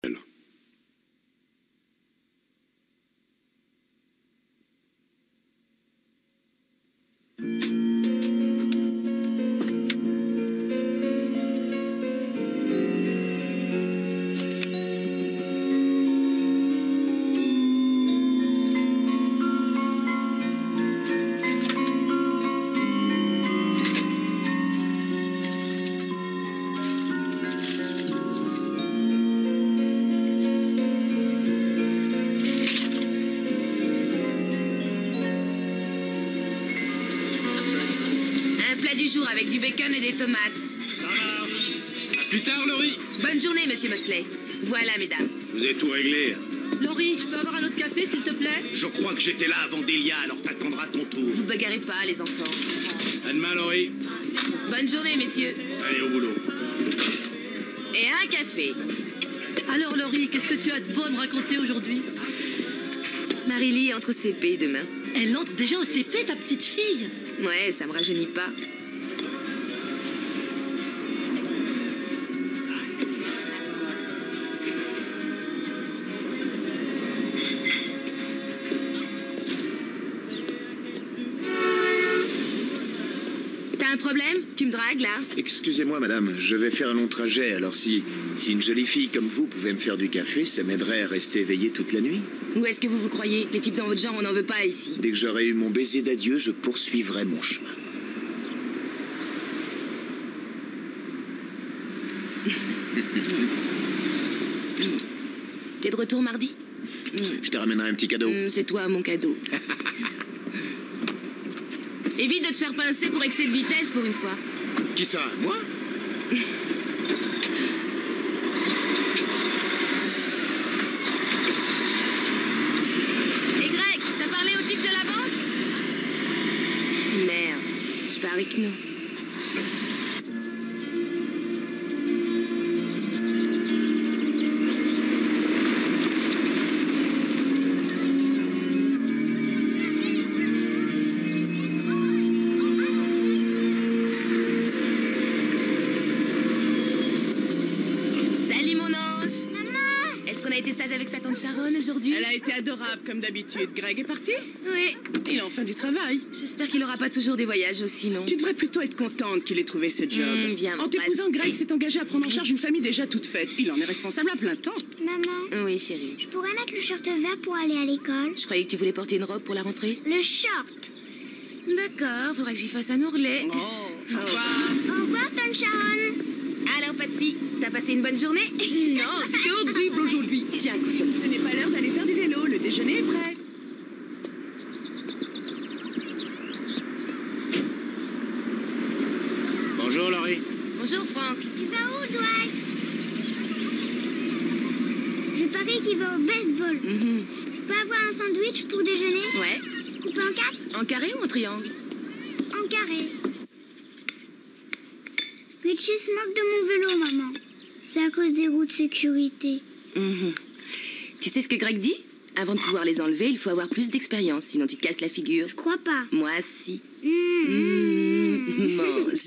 Avec du bacon et des tomates. Ça marche. À plus tard, Laurie. Bonne journée, monsieur Mosley. Voilà, mesdames. Vous avez tout réglé. Laurie, je peux avoir un autre café, s'il te plaît? Je crois que j'étais là avant Delia, alors t'attendras ton tour. Vous bagarrez pas, les enfants. À demain, Laurie. Bonne journée, messieurs. Allez, au boulot. Et un café. Alors, Laurie, qu'est-ce que tu as de beau à me raconter aujourd'hui? Marie-Lie entre au CP demain. Elle entre déjà au CP, ta petite fille? Ouais, ça me rajeunit pas. Problème? Tu me dragues, là? Excusez-moi, madame, je vais faire un long trajet, alors si une jolie fille comme vous pouvait me faire du café, ça m'aiderait à rester éveillé toute la nuit. Où est-ce que vous croyez? Les types dans votre genre, on n'en veut pas ici. Dès que j'aurai eu mon baiser d'adieu, je poursuivrai mon chemin. T'es de retour mardi? Je te ramènerai un petit cadeau. C'est toi, mon cadeau. Évite de te faire pincer pour excès de vitesse pour une fois. Qui ça? Moi? Et Greg, t'as parlé au type de la banque? Merde, je pars avec nous. Elle a été adorable, comme d'habitude. Greg est parti? Oui. Il a enfin du travail. J'espère qu'il n'aura pas toujours des voyages aussi, non? Tu devrais plutôt être contente qu'il ait trouvé ce job. Bien, en t'épousant, Greg s'est engagé à prendre en charge une famille déjà toute faite. Il en est responsable à plein temps. Maman. Oui, chérie. Je pourrais mettre le short vert pour aller à l'école? Je croyais que tu voulais porter une robe pour la rentrée. Le short. D'accord, faudra que j'y fasse un ourlet. Oh, au revoir. Au revoir, Sunshine. Alors, Patsy, t'as passé une bonne journée? Non, c'est horrible aujourd'hui. Tiens, ce n'est pas l'heure d'aller faire du vélo. Le déjeuner est prêt. Bonjour, Laurie. Bonjour, Franck. Tu vas où, Dwight? Je parie qu'il va au baseball. Je peux avoir un sandwich pour déjeuner? Ouais. Coupé en 4? En carré ou en triangle? En carré. Richie se moque de mon vélo, maman. C'est à cause des roues de sécurité. Tu sais ce que Greg dit? Avant de pouvoir les enlever, il faut avoir plus d'expérience, sinon tu te casses la figure. Je crois pas. Moi, si. Mange.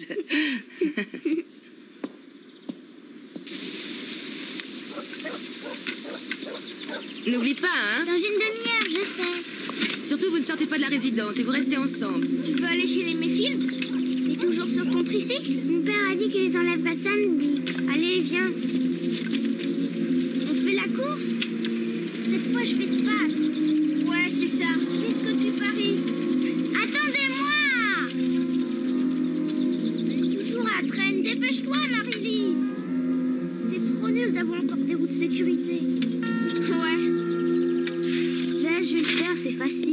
N'oublie pas, hein? Dans une demi-heure, je sais. Surtout, vous ne sortez pas de la résidence et vous restez ensemble. Tu veux aller chez les Mayfield? T'es toujours sur ton tricycle? Mon père a dit qu'il les enlèverait samedi. Allez, viens. On fait la course? Cette fois, je vais te battre. Ouais, c'est ça. Qu'est-ce que tu paries? Attendez-moi! Elle est toujours à la traîne. Dépêche-toi, Marie-Lie. C'est trop nul d'avoir encore des roues de sécurité. Ouais. Là, je vais le faire, c'est facile.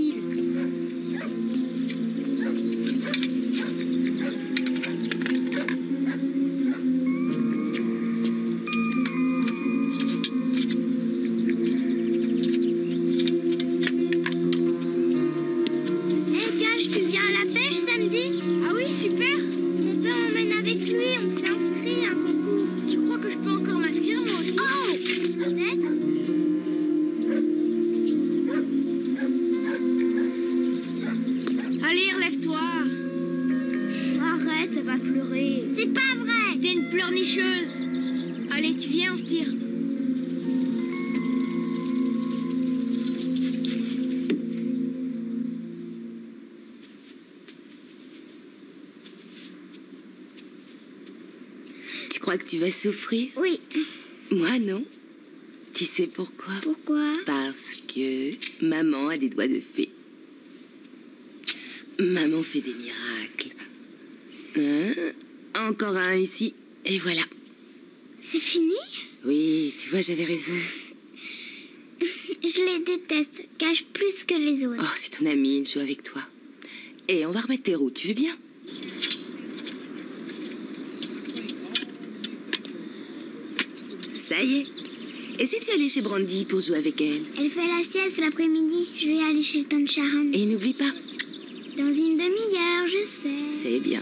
crois que tu vas souffrir. Oui. Moi, non. Tu sais pourquoi? Pourquoi? Parce que maman a des doigts de fée. Maman fait des miracles. Encore un ici, et voilà. C'est fini? Oui, tu vois, j'avais raison. Je les déteste. Cache plus que les autres. Oh, c'est ton amie, elle joue avec toi. Et on va remettre tes roues, tu veux bien? Ça y est. Et si tu allais chez Brandy pour jouer avec elle? Elle fait la sieste l'après-midi. Je vais aller chez Tante Sharon. Et n'oublie pas. Dans une demi-heure, je sais. C'est bien.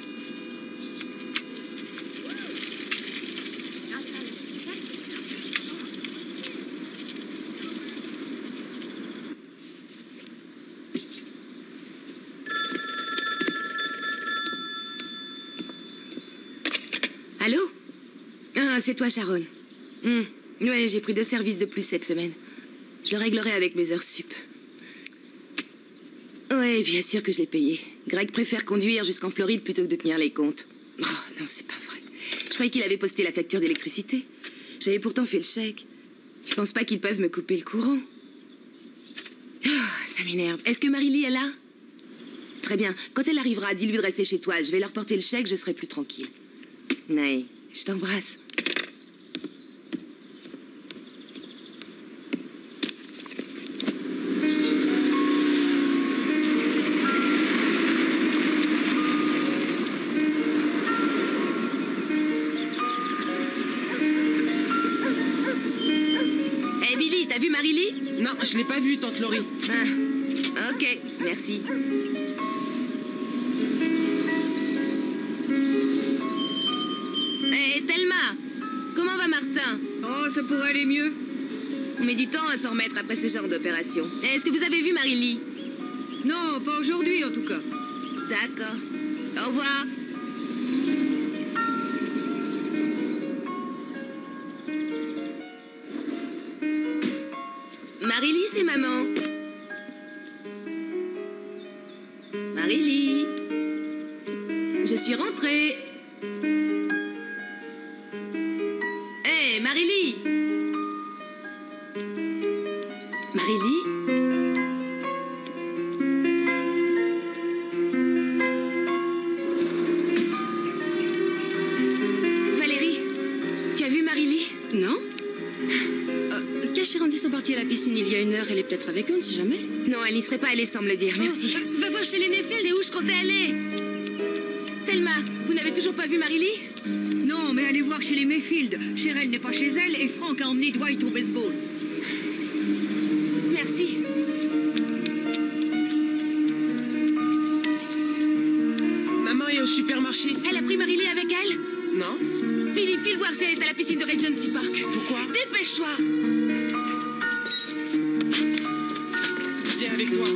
Allô? Ah, c'est toi, Sharon. Ouais, j'ai pris 2 services de plus cette semaine. Je le réglerai avec mes heures sup. Ouais, bien sûr que je l'ai payé. Greg préfère conduire jusqu'en Floride plutôt que de tenir les comptes. Oh, non, c'est pas vrai. Je croyais qu'il avait posté la facture d'électricité. J'avais pourtant fait le chèque. Je pense pas qu'ils peuvent me couper le courant. Oh, ça m'énerve. Est-ce que Marie-Lie est là? Très bien. Quand elle arrivera, dis-lui de rester chez toi. Je vais leur porter le chèque, je serai plus tranquille. Naï, je t'embrasse. Hey Billy, t'as vu Marie-Lie? Non, je l'ai pas vu, tante Laurie. Ah, ok, merci. Hé, Thelma, comment va Martin? Oh, ça pourrait aller mieux. On met du temps à s'en remettre après ce genre d'opération. Est-ce que vous avez vu Marie-Lie? Non, pas aujourd'hui en tout cas. D'accord. Au revoir. Marie-Lie, c'est maman. Marie-Lie. Je suis rentrée. Hé, Marie-Lie. Marie-Lie? Valérie, tu as vu Marie-Lie? Non Cache et Randy sont partis à la piscine il y a 1 heure. Elle est peut-être avec eux, on ne sait jamais. Non, elle n'y serait pas allée sans me le dire, merci. Va voir chez les Mayfield. C'est où je comptais aller? Selma, vous n'avez toujours pas vu Marie-Lie? Non, mais allez voir chez les Mayfield. Cheryl n'est pas chez elle et Frank a emmené Dwight au baseball. Merci. Maman est au supermarché. Elle a pris Marie-Lie avec elle? Non. Philippe, file voir si elle est à la piscine de Regency Park. Pourquoi? Dépêche-toi. Viens avec moi.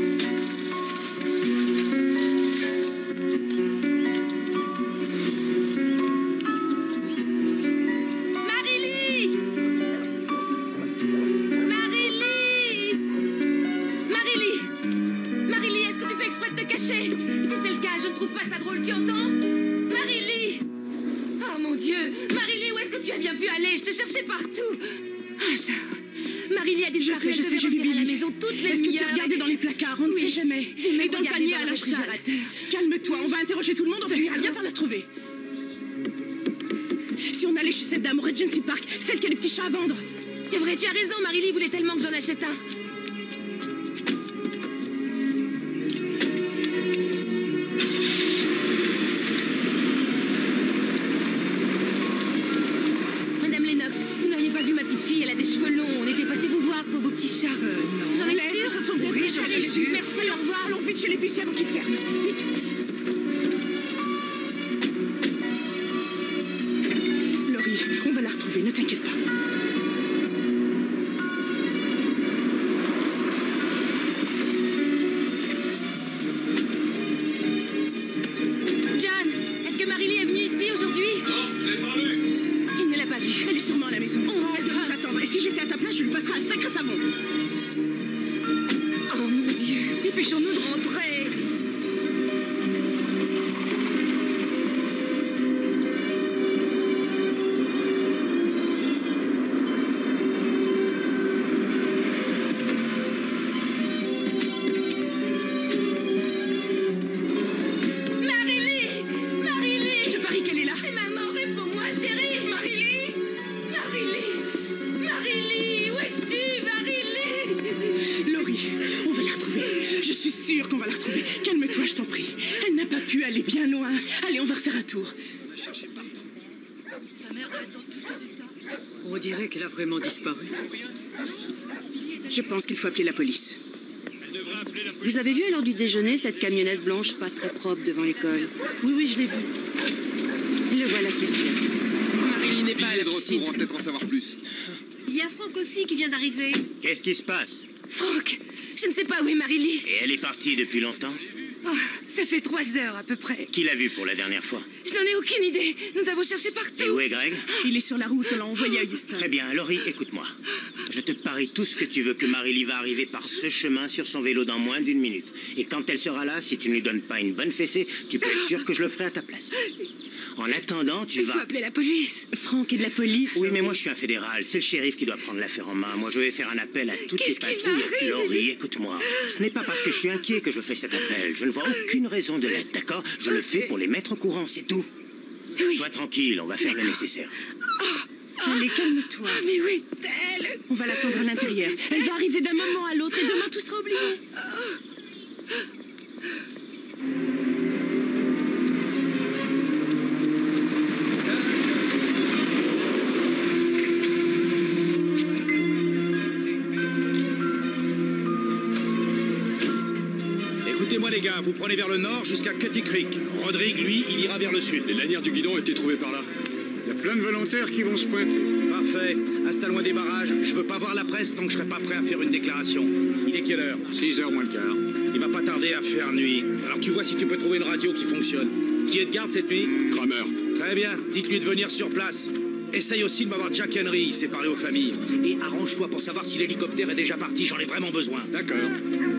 Marie-Lie! Marie-Lie! Marie-Lie! Marie-Lie, est-ce que tu fais exprès de te cacher? Si c'est le cas, je ne trouve pas ça drôle, tu entends? Marie-Lie! Oh mon Dieu! Marie-Lie, où est-ce que tu as bien pu aller? Je te cherchais partout! Ah, ça... Marie-Lie a disparu, elle devait revenir à la maison toutes les Est-ce que tu demi-heures. as regardé dans les placards? On ne sait jamais. Et dans le panier à la salle. Calme-toi, on va interroger tout le monde, on finira bien par la trouver. Si on allait chez cette dame au Regency Park, celle qui a les petits chats à vendre. C'est vrai, tu as raison, Marie-Lie voulait tellement que j'en achète un. Madame Lennox, vous n'auriez pas vu ma petite fille, elle a des cheveux longs. On était passé vous voir pour vos petits chats. Non. Vous en êtes sûre? Ce sont des riches, j'en ai vu. Merci, au revoir. Allons vite chez l'épicier avant qu'il ferme. Vite. Laurie, on va la retrouver, ne t'inquiète pas. John, est-ce que Marie-Lie est venue ici aujourd'hui? Non, je l'ai pas vu. Il ne l'a pas vue. Elle est sûrement à la maison. Elle devrait s'attendre. Et si j'étais à ta place, je lui passerais un sacré savon. Oh mon Dieu, dépêchons-nous de rentrer. pu aller bien loin. Allez, on va refaire un tour. On dirait qu'elle a vraiment disparu. Je pense qu'il faut appeler la police. Vous avez vu à l'heure du déjeuner cette camionnette blanche pas très propre devant l'école? Oui, je l'ai vu. Le voilà qui revient. Marilyn n'est pas à la de retour, on va peut-être en savoir plus. Il y a Franck aussi qui vient d'arriver. Qu'est-ce qui se passe? Franck, je ne sais pas où est Marie-Lee. Et elle est partie depuis longtemps? Oh, ça fait 3 heures à peu près. Qui l'a vue pour la dernière fois? Je n'en ai aucune idée. Nous avons cherché partout. Et où est Greg? Il est sur la route, on l'a envoyé à Houston. Très bien, Laurie, écoute-moi. Je te parie tout ce que tu veux que Marie-Lee va arriver par ce chemin sur son vélo dans moins d'1 minute. Et quand elle sera là, si tu ne lui donnes pas une bonne fessée, tu peux être sûr que je le ferai à ta place. En attendant, tu Il faut vas... appeler la police. Franck est de la police. Oui, mais moi je suis un fédéral. C'est le shérif qui doit prendre l'affaire en main. Moi je vais faire un appel à toutes les Qu'est-ce qui patrouilles. m'arrive? Laurie, écoute-moi. Ce n'est pas parce que je suis inquiet que je fais cet appel. Je ne vois aucune raison de l'être, d'accord? Je le fais pour les mettre au courant, c'est tout. Oui. Sois tranquille, on va faire le nécessaire. Allez, calme-toi. Ah, mais où est-elle? On va l'attendre à l'intérieur. Elle va arriver d'un moment à l'autre et demain tout sera oublié. Écoutez-moi les gars, vous prenez vers le nord jusqu'à Cutty Creek. Rodrigue, lui, il ira vers le sud. Les lanières du guidon ont été trouvées par là. Il y a plein de volontaires qui vont se pointer. Parfait. Installe-moi des barrages. Je veux pas voir la presse tant que je serai pas prêt à faire une déclaration. Il est quelle heure? 6h moins le quart. Il va pas tarder à faire nuit. Alors tu vois si tu peux trouver une radio qui fonctionne. Qui est de garde cette nuit? Kramer. Très bien. Dites-lui de venir sur place. Essaye aussi de m'avoir Jack Henry, il s'est parlé aux familles. Et arrange-toi pour savoir si l'hélicoptère est déjà parti, j'en ai vraiment besoin. D'accord.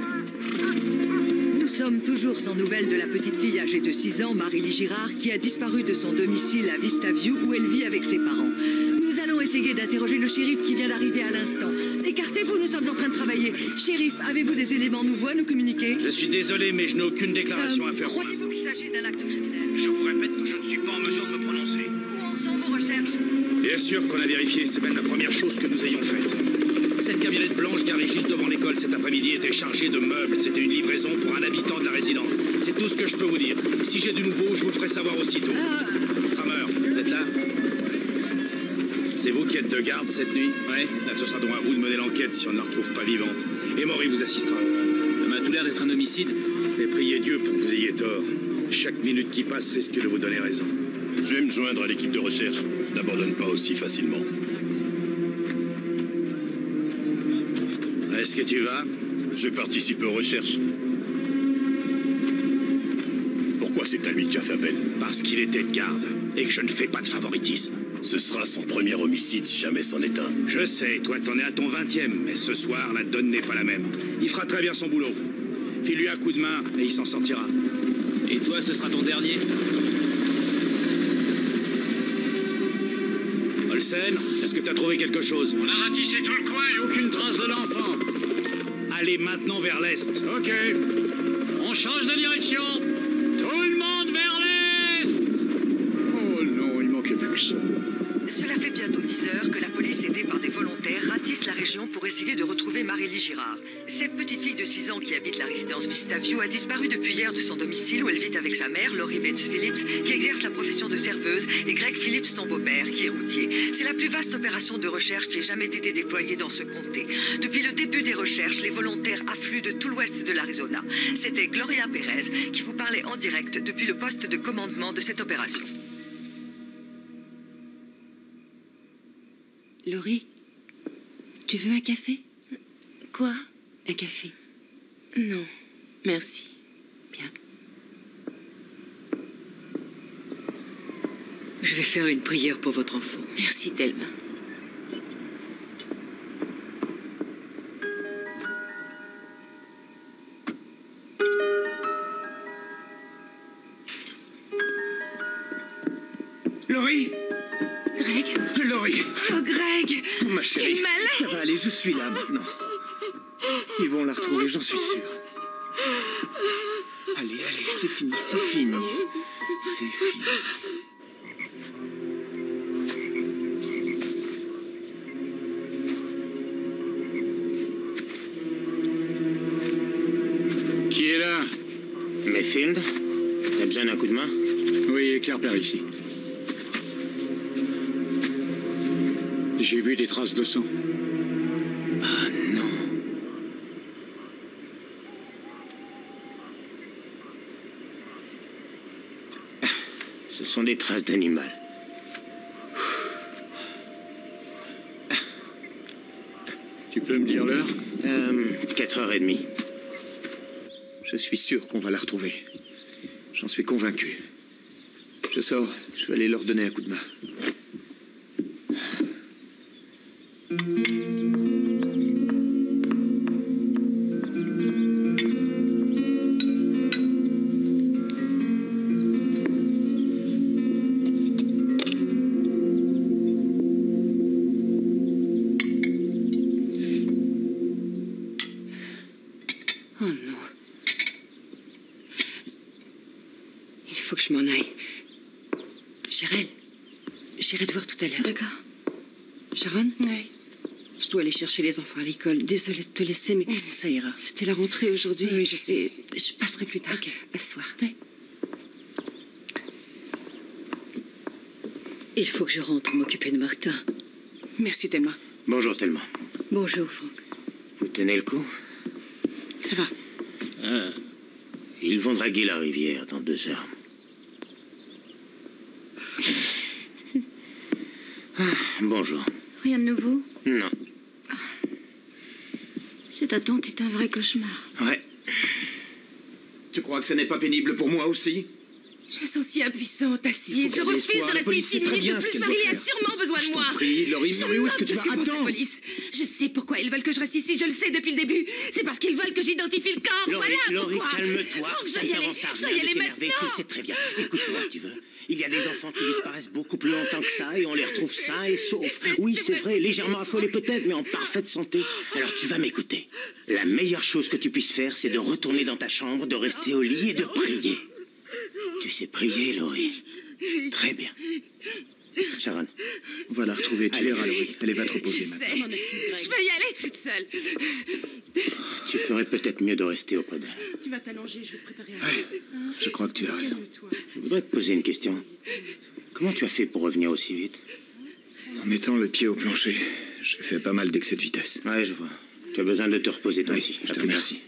Nous sommes toujours sans nouvelles de la petite fille âgée de 6 ans, Marie-Lee Girard, qui a disparu de son domicile à Vista View où elle vit avec ses parents. Nous allons essayer d'interroger le shérif qui vient d'arriver à l'instant. Écartez-vous, nous sommes en train de travailler. Shérif, avez-vous des éléments nouveaux à nous communiquer? Je suis désolé, mais je n'ai aucune déclaration à faire. Croyez-vous qu'il s'agit d'un acte criminel? Je vous répète que je ne suis pas en mesure de me prononcer. Où en sont vos recherches? Bien sûr qu'on a vérifié, c'est même la première chose que nous ayons faite. Cette camionnette blanche garée juste devant l'école cet après-midi était chargée de meubles. C'était une livraison pour un habitant de la résidence. C'est tout ce que je peux vous dire. Si j'ai du nouveau, je vous le ferai savoir aussitôt. Kramer, vous êtes là? C'est vous qui êtes de garde cette nuit? Ouais. Là, ce sera donc à vous de mener l'enquête si on ne la retrouve pas vivante. Et Maury vous assistera. Ça m'a tout l'air d'être un homicide. Mais priez Dieu pour que vous ayez tort. Chaque minute qui passe risque de vous donner raison. Je vais me joindre à l'équipe de recherche. N'abandonne pas aussi facilement. Est-ce que tu vas? Je participe aux recherches. Pourquoi c'est à lui que tu as fait appel? Parce qu'il était de garde et que je ne fais pas de favoritisme. Ce sera son premier homicide si jamais c'en est un. Je sais, toi t'en es à ton 20e, mais ce soir la donne n'est pas la même. Il fera très bien son boulot. File-lui un coup de main et il s'en sortira. Et toi, ce sera ton dernier? Olsen, est-ce que t'as trouvé quelque chose? On a ratissé tout le coin et aucune trace de l'enfant. Allez maintenant vers l'est. Ok. On change de direction. Tout le monde vers l'est. Oh non, il manquait plus que ça. Cela fait bientôt 10 heures que la police, aidée par des volontaires, ratisse la région pour essayer de retrouver Marie-Lee Girard. Cette petite fille de 6 ans qui habite la résidence Vista View a disparu depuis hier de son domicile où elle vit avec sa mère, Laurie Bates Phillips, qui exerce la profession de serveuse, et Greg Phillips, son beau-père, qui est routier. C'est la plus vaste opération de recherche qui ait jamais été déployée dans ce comté. Depuis le début des recherches, les volontaires affluent de tout l'ouest de l'Arizona. C'était Gloria Perez qui vous parlait en direct depuis le poste de commandement de cette opération. Laurie, tu veux un café? Quoi? Un café? Non, merci. Bien. Je vais faire une prière pour votre enfant. Merci, Thelma. Laurie! Greg? Laurie! Oh, Greg! Ma chérie, T'es malade? ça va aller, je suis là maintenant. Ils vont la retrouver, j'en suis sûr. Allez, allez, c'est fini, c'est fini. C'est fini. Qui est là? Mayfield? Eh besoin d'un coup de main? Oui, Claire par ici. J'ai vu des traces de sang. Ah non. Ce sont des traces d'animal. Tu peux me dire l'heure? 4h30. Je suis sûr qu'on va la retrouver. J'en suis convaincu. Je sors, je vais aller leur donner un coup de main. Oh non. Il faut que je m'en aille. J'irai te voir tout à l'heure. D'accord. Sharon? Oui. Je dois aller chercher les enfants à l'école. Désolée de te laisser, mais ça ira. C'était la rentrée aujourd'hui. Oui, je passerai plus tard. Ok. À ce soir. Oui. Il faut que je rentre m'occuper de Martin. Merci, Thelma. Bonjour, Thelma. Bonjour, Franck. Vous tenez le coup? Ça va. Ah. Ils vont draguer la rivière dans 2 heures. Bonjour. Rien de nouveau? Non. Cette attente est un vrai cauchemar. Ouais. Tu crois que ce n'est pas pénible pour moi aussi? Je me sens si impuissante, assise. Je refuse de rester ici une minute de plus. Marie a sûrement besoin de moi. Je t'en prie, Laurie, mais où est-ce que tu vas? Attends! Police. Je sais pourquoi ils veulent que je reste ici, je le sais depuis le début. C'est parce qu'ils veulent que j'identifie le corps. Laurie, Voilà Laurie, pourquoi. calme-toi. Donc, Ça je ne dois y aller. t'avance à Je dois rien y de aller t'énerver. Tu maintenant. sais très bien. Écoute-moi, tu veux. Il y a des enfants qui disparaissent beaucoup plus longtemps que ça et on les retrouve sains et saufs. Oui, c'est vrai, légèrement affolés peut-être, mais en parfaite santé. Alors tu vas m'écouter. La meilleure chose que tu puisses faire, c'est de retourner dans ta chambre, de rester au lit et de prier. Tu sais prier, Laurie. Très bien. Sharon. On va la retrouver, tu verras, Laurie. Elle va te reposer maintenant. Je vais y aller toute seule. Tu ferais peut-être mieux de rester auprès d'elle. Tu vas t'allonger, je vais te préparer un Ouais, je crois que tu as raison. Calme-toi. Je voudrais te poser une question. Comment tu as fait pour revenir aussi vite? En mettant le pied au plancher, j'ai fait pas mal d'excès de vitesse. Ouais, je vois. Tu as besoin de te reposer toi Oui, aussi. je te À plus tard. remercie.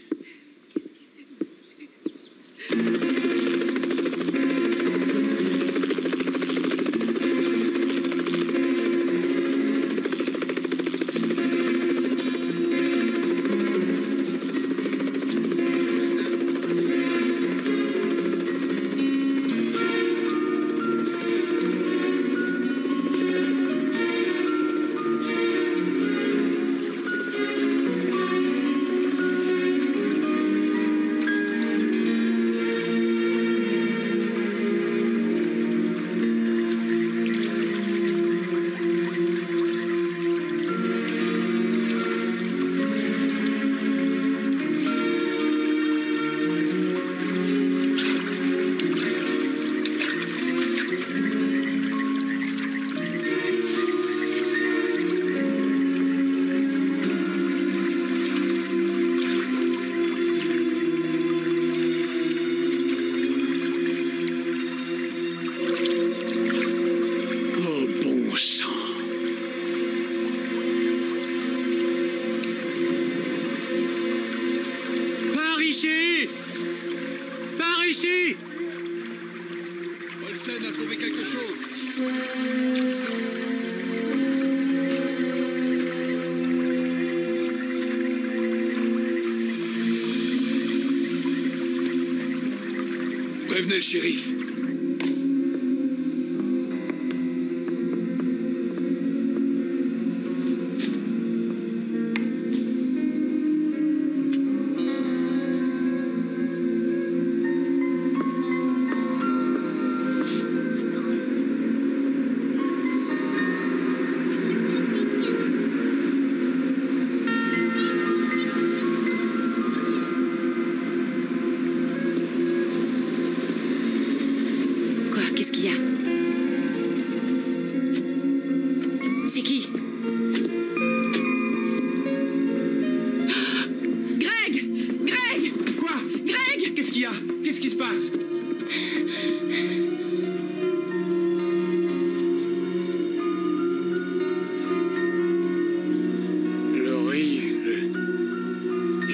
Prévenez le shérif.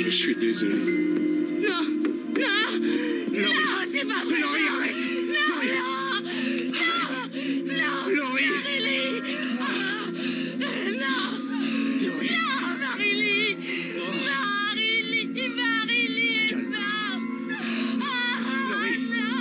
Je suis désolé. Non, non, Laurie. non, c'est pas vrai. Laurie, arrête. Non, Laurie. non, non, Laurie. Marie-Lee. Non, Laurie. non, Marie-Lee. Marie-Lee, Marie-Lee, Calme. non. Laurie.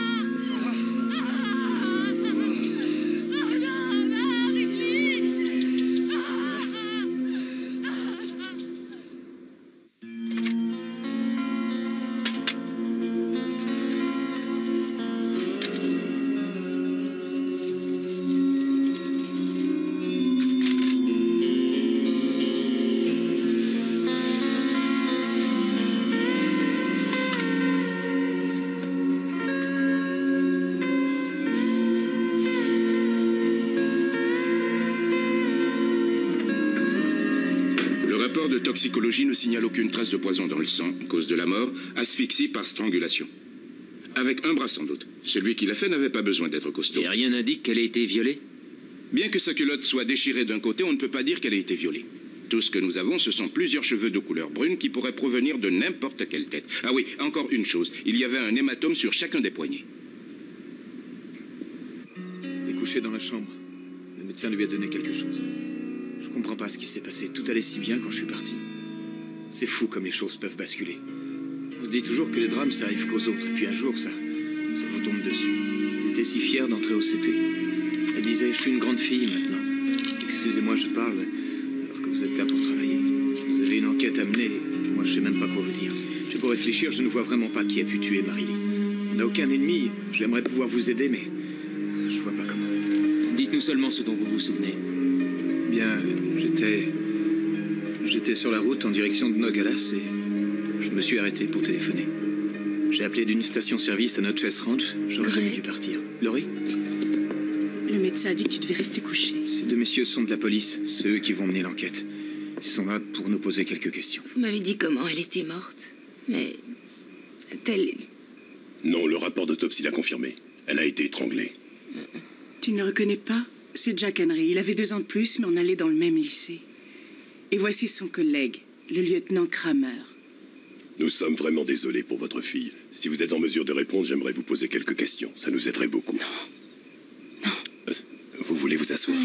Le rapport de toxicologie ne signale aucune trace de poison dans le sang. Cause de la mort, asphyxie par strangulation. Avec un bras sans doute. Celui qui l'a fait n'avait pas besoin d'être costaud. Et rien n'indique qu'elle ait été violée? Bien que sa culotte soit déchirée d'un côté, on ne peut pas dire qu'elle ait été violée. Tout ce que nous avons, ce sont plusieurs cheveux de couleur brune qui pourraient provenir de n'importe quelle tête. Ah oui, encore une chose. Il y avait un hématome sur chacun des poignets. Il est couché dans la chambre. Le médecin lui a donné quelque chose. Je comprends pas ce qui s'est passé. Tout allait si bien quand je suis parti. C'est fou comme les choses peuvent basculer. On se dit toujours que les drames, ça arrive qu'aux autres. Et puis un jour, ça vous tombe dessus. J'étais si fier d'entrer au CP. Elle disait, je suis une grande fille maintenant. Excusez-moi, je parle, alors que vous êtes là pour travailler. Vous avez une enquête à mener, et moi je sais même pas quoi vous dire. J'ai beau réfléchir, je ne vois vraiment pas qui a pu tuer Marie-Lee. On n'a aucun ennemi, j'aimerais pouvoir vous aider, mais je vois pas comment. Dites-nous seulement ce dont vous vous souvenez. Bien, j'étais sur la route en direction de Nogales et je me suis arrêté pour téléphoner. J'ai appelé d'une station-service à Notches Ranch, j'aurais jamais dû partir. Laurie? Le médecin a dit que tu devais rester couché. Ces deux messieurs sont de la police, c'est eux qui vont mener l'enquête. Ils sont là pour nous poser quelques questions. Vous m'avez dit comment elle était morte. Mais... a-t-elle... Non, le rapport d'autopsie l'a confirmé. Elle a été étranglée. Tu ne le reconnais pas? C'est Jack Henry. Il avait 2 ans de plus, mais on allait dans le même lycée. Et voici son collègue, le lieutenant Kramer. Nous sommes vraiment désolés pour votre fille. Si vous êtes en mesure de répondre, j'aimerais vous poser quelques questions. Ça nous aiderait beaucoup. Non. Vous voulez vous asseoir?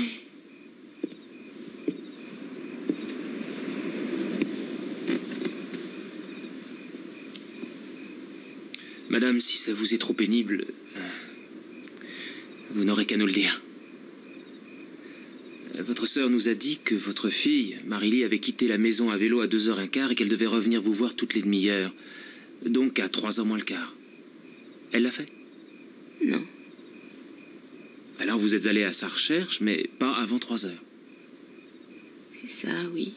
Madame, si ça vous est trop pénible, vous n'aurez qu'à nous le dire. Votre sœur nous a dit que votre fille, Marie-Lee, avait quitté la maison à vélo à 2h15 et qu'elle devait revenir vous voir toutes les demi-heures. Donc à 3h moins le quart. Elle l'a fait? Non. Alors vous êtes allé à sa recherche, mais pas avant 3h. C'est ça, oui.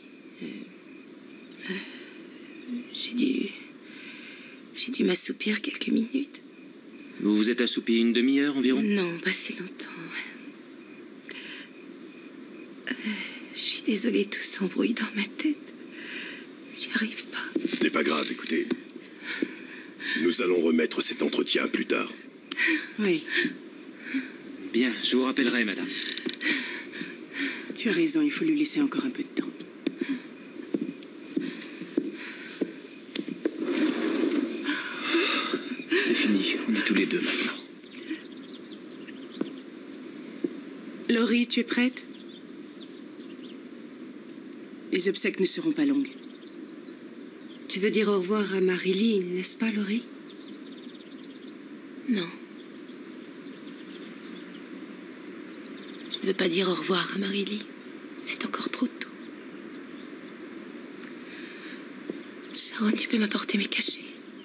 J'ai dû m'assoupir quelques minutes. Vous vous êtes assoupi une demi-heure environ? Non, pas si longtemps. Je suis désolée, tout s'embrouille dans ma tête. J'y arrive pas. Ce n'est pas grave, écoutez. Nous allons remettre cet entretien plus tard. Oui, Bien, je vous rappellerai, madame. tu as raison, il faut lui laisser encore un peu de temps. C'est fini, on est tous les deux maintenant. Laurie, tu es prête? Les obsèques ne seront pas longues. Tu veux dire au revoir à Marie-Lee, n'est-ce pas, Laurie? Non. Je ne veux pas dire au revoir à Marie-Lee. C'est encore trop tôt. Sharon, tu peux m'apporter mes cachets?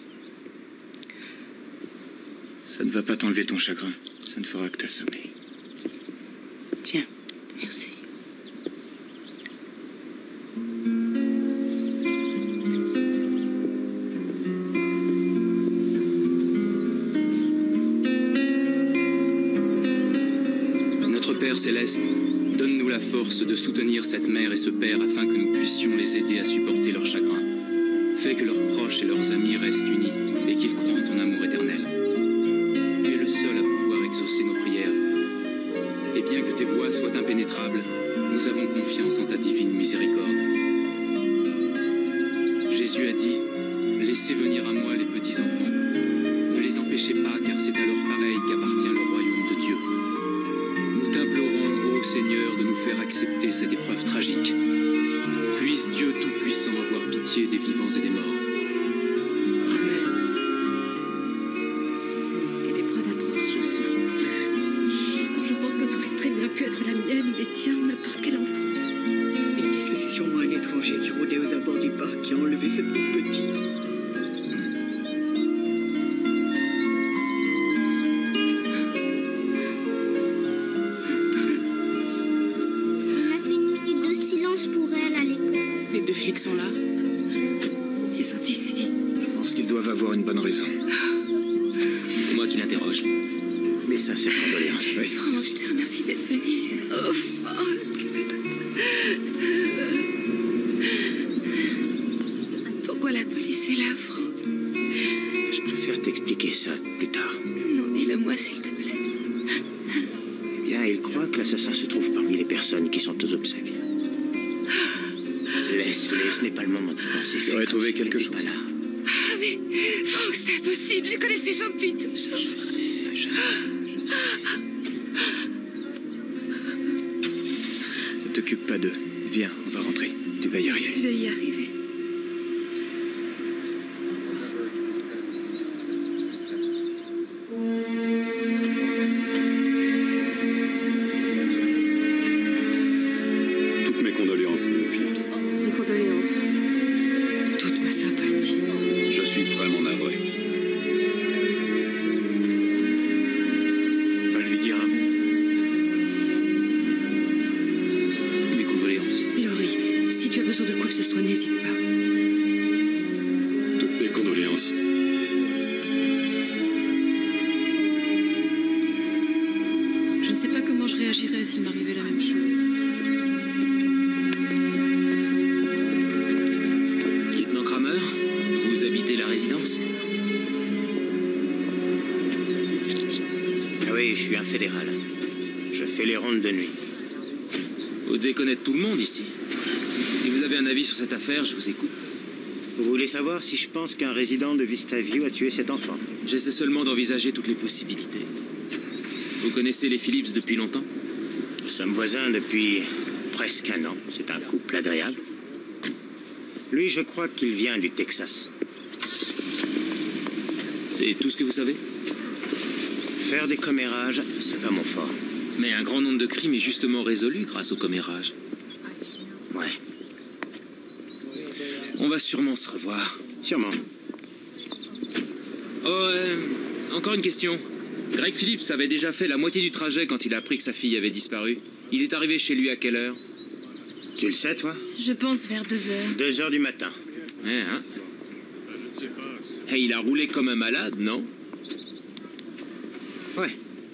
Ça ne va pas t'enlever ton chagrin, ça ne fera que t'assommer. Tiens. Merci. Notre Père Céleste, donne-nous la force de soutenir cette mère et ce père afin que nous puissions les aider à supporter leur chagrin. Fais que leurs proches et leurs amis restent unis et qu'ils croient en ton amour éternel. Tu es le seul à pouvoir exaucer nos prières. Et bien que tes voies soient impénétrables, nous avons confiance en ta divine miséricorde. Jésus a dit, l'amitié des vivants et des morts. Et des preuves atroces, je souffre. Quand je pense que ça aurait très bien pu être la mienne ou les tiens, n'importe quel enfant. Ils disent que c'est sûrement un étranger qui rôdait aux abords du parc qui a enlevé cette pauvre petite. On a fait une minute de silence pour elle à l'école. Les deux flics sont là. Ils sont ici. Je pense qu'ils doivent avoir une bonne raison. C'est moi qui l'interroge. Mais ça, c'est condoléances. Oui. Oh, je te remercie d'être venu. Pourquoi la police est là, Franck? Je préfère t'expliquer ça plus tard. Non, dis-le-moi, s'il te plaît. Eh bien, il croit que l'assassin se trouve parmi les personnes qui sont aux obsèques. Laisse, ce n'est pas le moment de penser. Tu aurais trouvé quelque chose? Pas là. Ah, mais Franck, c'est impossible. Je connais ces gens depuis toujours. Ne t'occupe pas d'eux. Viens, on va rentrer. Tu vas y arriver. Je vais y arriver. Toutes mes condoléances, Madame Phillips. Mes condoléances. Toute ma sympathie. Je suis vraiment navré. Va lui dire un mot. Mes condoléances. Laurie, si tu as besoin de quoi que ce soit, n'hésite pas. Toutes mes condoléances. Je ne sais pas comment je réagirais s'il m'arrivait la même chose. Lieutenant Kramer, vous habitez la résidence? Ah oui, je suis un fédéral. Je fais les rondes de nuit. Vous devez connaître tout le monde ici. Si vous avez un avis sur cette affaire, je vous écoute. Vous voulez savoir si je pense qu'un résident de Vista View a tué cet enfant? J'essaie seulement d'envisager toutes les possibilités. Vous connaissez les Phillips depuis longtemps? Nous sommes voisins depuis presque un an. C'est un couple agréable. Lui, je crois qu'il vient du Texas. C'est tout ce que vous savez? Faire des commérages, c'est pas mon fort. Mais un grand nombre de crimes est justement résolu grâce au commérage. Ouais, On va sûrement se revoir. sûrement. Oh, encore une question. Greg Phillips avait déjà fait la moitié du trajet quand il a appris que sa fille avait disparu. Il est arrivé chez lui à quelle heure? Tu le sais, toi? Je pense vers 2h. 2 heures du matin. Ouais, hein? Et il a roulé comme un malade, non? Ouais.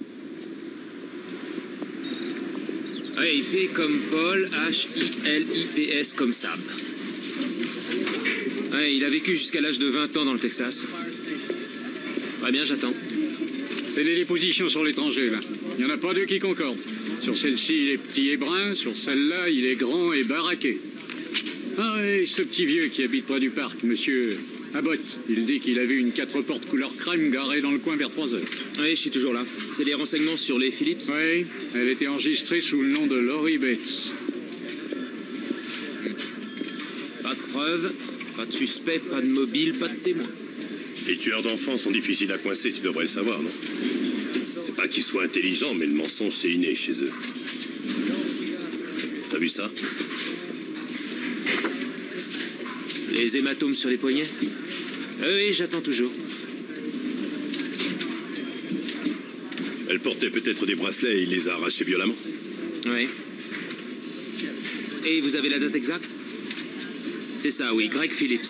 Ouais, il fait comme Paul, H-I-L-I-P-S, comme Sam. Ouais, il a vécu jusqu'à l'âge de 20 ans dans le Texas. Très bien, j'attends. C'est les dépositions sur l'étranger, là. Il n'y en a pas deux qui concordent. Sur celle-ci, il est petit et brun. Sur celle-là, il est grand et baraqué. Ah oui, ce petit vieux qui habite près du parc, monsieur Abbott, il dit qu'il a vu une 4 portes couleur crème garée dans le coin vers 3 heures. Oui, je suis toujours là. C'est les renseignements sur les Phillips? Oui, elle était enregistrée sous le nom de Laurie Bates. Pas de preuves, pas de suspect, pas de mobile, pas de témoin. Les tueurs d'enfants sont difficiles à coincer, tu devrais le savoir, non? C'est pas qu'ils soient intelligents, mais le mensonge, c'est inné chez eux. T'as vu ça? Les hématomes sur les poignets? Oui, j'attends toujours. Elle portait peut-être des bracelets et il les a arrachés violemment. Oui. Et vous avez la date exacte? C'est ça, oui, Greg Phillips.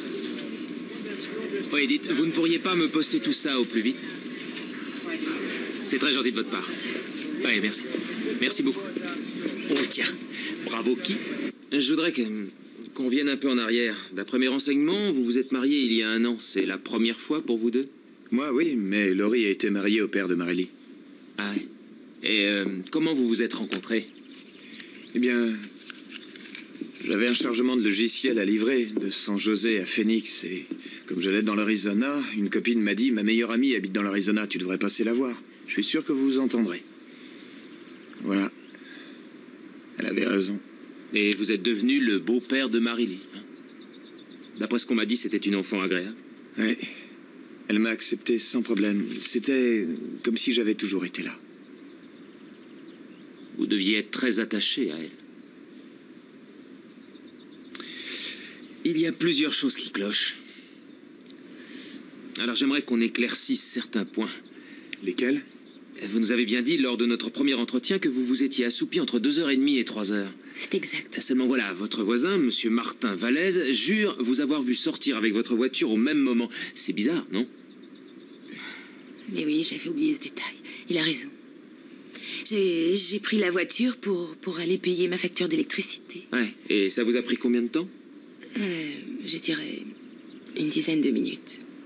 Oui, dites, vous ne pourriez pas me poster tout ça au plus vite? C'est très gentil de votre part. Oui, merci. Merci beaucoup. Oh, tiens. Bravo qui? Je voudrais qu'on vienne un peu en arrière. D'après mes renseignements, vous vous êtes mariés il y a 1 an. C'est la première fois pour vous deux? Moi, oui, mais Laurie a été mariée au père de Marily. Ah ouais. Et comment vous vous êtes rencontrés? Eh bien, j'avais un chargement de logiciel à livrer de San José à Phoenix et comme j'allais dans l'Arizona, une copine m'a dit « Ma meilleure amie habite dans l'Arizona, tu devrais passer la voir. Je suis sûr que vous vous entendrez. » Voilà. Elle avait raison. Et vous êtes devenu le beau-père de Marily, hein? D'après ce qu'on m'a dit, c'était une enfant agréable. Oui. Elle m'a accepté sans problème. C'était comme si j'avais toujours été là. Vous deviez être très attaché à elle. Il y a plusieurs choses qui clochent. Alors j'aimerais qu'on éclaircisse certains points. Lesquels? Vous nous avez bien dit lors de notre premier entretien que vous vous étiez assoupi entre 2h30 et 3h. C'est exact. Seulement voilà, votre voisin, monsieur Martin Vallès, jure vous avoir vu sortir avec votre voiture au même moment. C'est bizarre, non? Mais oui, j'avais oublié ce détail. Il a raison. J'ai pris la voiture pour aller payer ma facture d'électricité. Ouais, et ça vous a pris combien de temps? Je dirais une dizaine de minutes.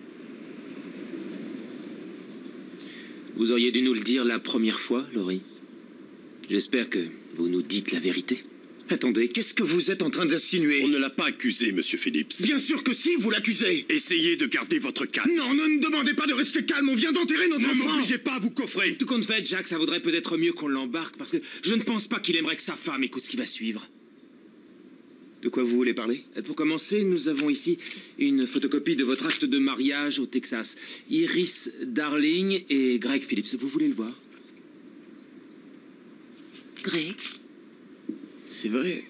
Vous auriez dû nous le dire la première fois, Laurie. J'espère que vous nous dites la vérité. Attendez, qu'est-ce que vous êtes en train d'insinuer? On ne l'a pas accusé, monsieur Phillips. Bien sûr que si, vous l'accusez. Essayez de garder votre calme. Non, ne demandez pas de rester calme, on vient d'enterrer notre Ne enfant. m'obligez pas à vous coffrer. Tout compte fait, Jack, ça vaudrait peut-être mieux qu'on l'embarque, parce que je ne pense pas qu'il aimerait que sa femme écoute ce qui va suivre. De quoi vous voulez parler? Pour commencer, nous avons ici une photocopie de votre acte de mariage au Texas. Iris Darling et Greg Phillips. Vous voulez le voir? Greg? C'est vrai.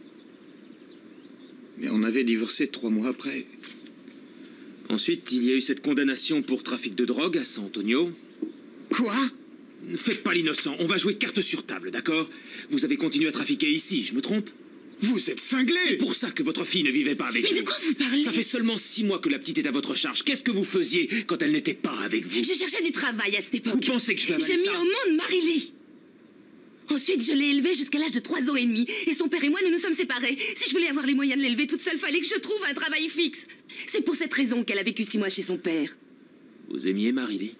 Mais on avait divorcé 3 mois après. Ensuite, il y a eu cette condamnation pour trafic de drogue à San Antonio. Quoi? Ne faites pas l'innocent, on va jouer carte sur table, d'accord? Vous avez continué à trafiquer ici, je me trompe? Vous êtes cinglé. C'est pour ça que votre fille ne vivait pas avec vous. Mais de quoi vous parlez? Ça fait seulement 6 mois que la petite est à votre charge. Qu'est-ce que vous faisiez quand elle n'était pas avec vous? Je cherchais du travail à cette époque. Vous pensez que je vais avaler J'ai mis ça? au monde Marie-Lee. Ensuite, je l'ai élevée jusqu'à l'âge de 3 ans et demi. Et son père et moi, nous nous sommes séparés. Si je voulais avoir les moyens de l'élever toute seule, fallait que je trouve un travail fixe. C'est pour cette raison qu'elle a vécu 6 mois chez son père. Vous aimiez Marie-Lee?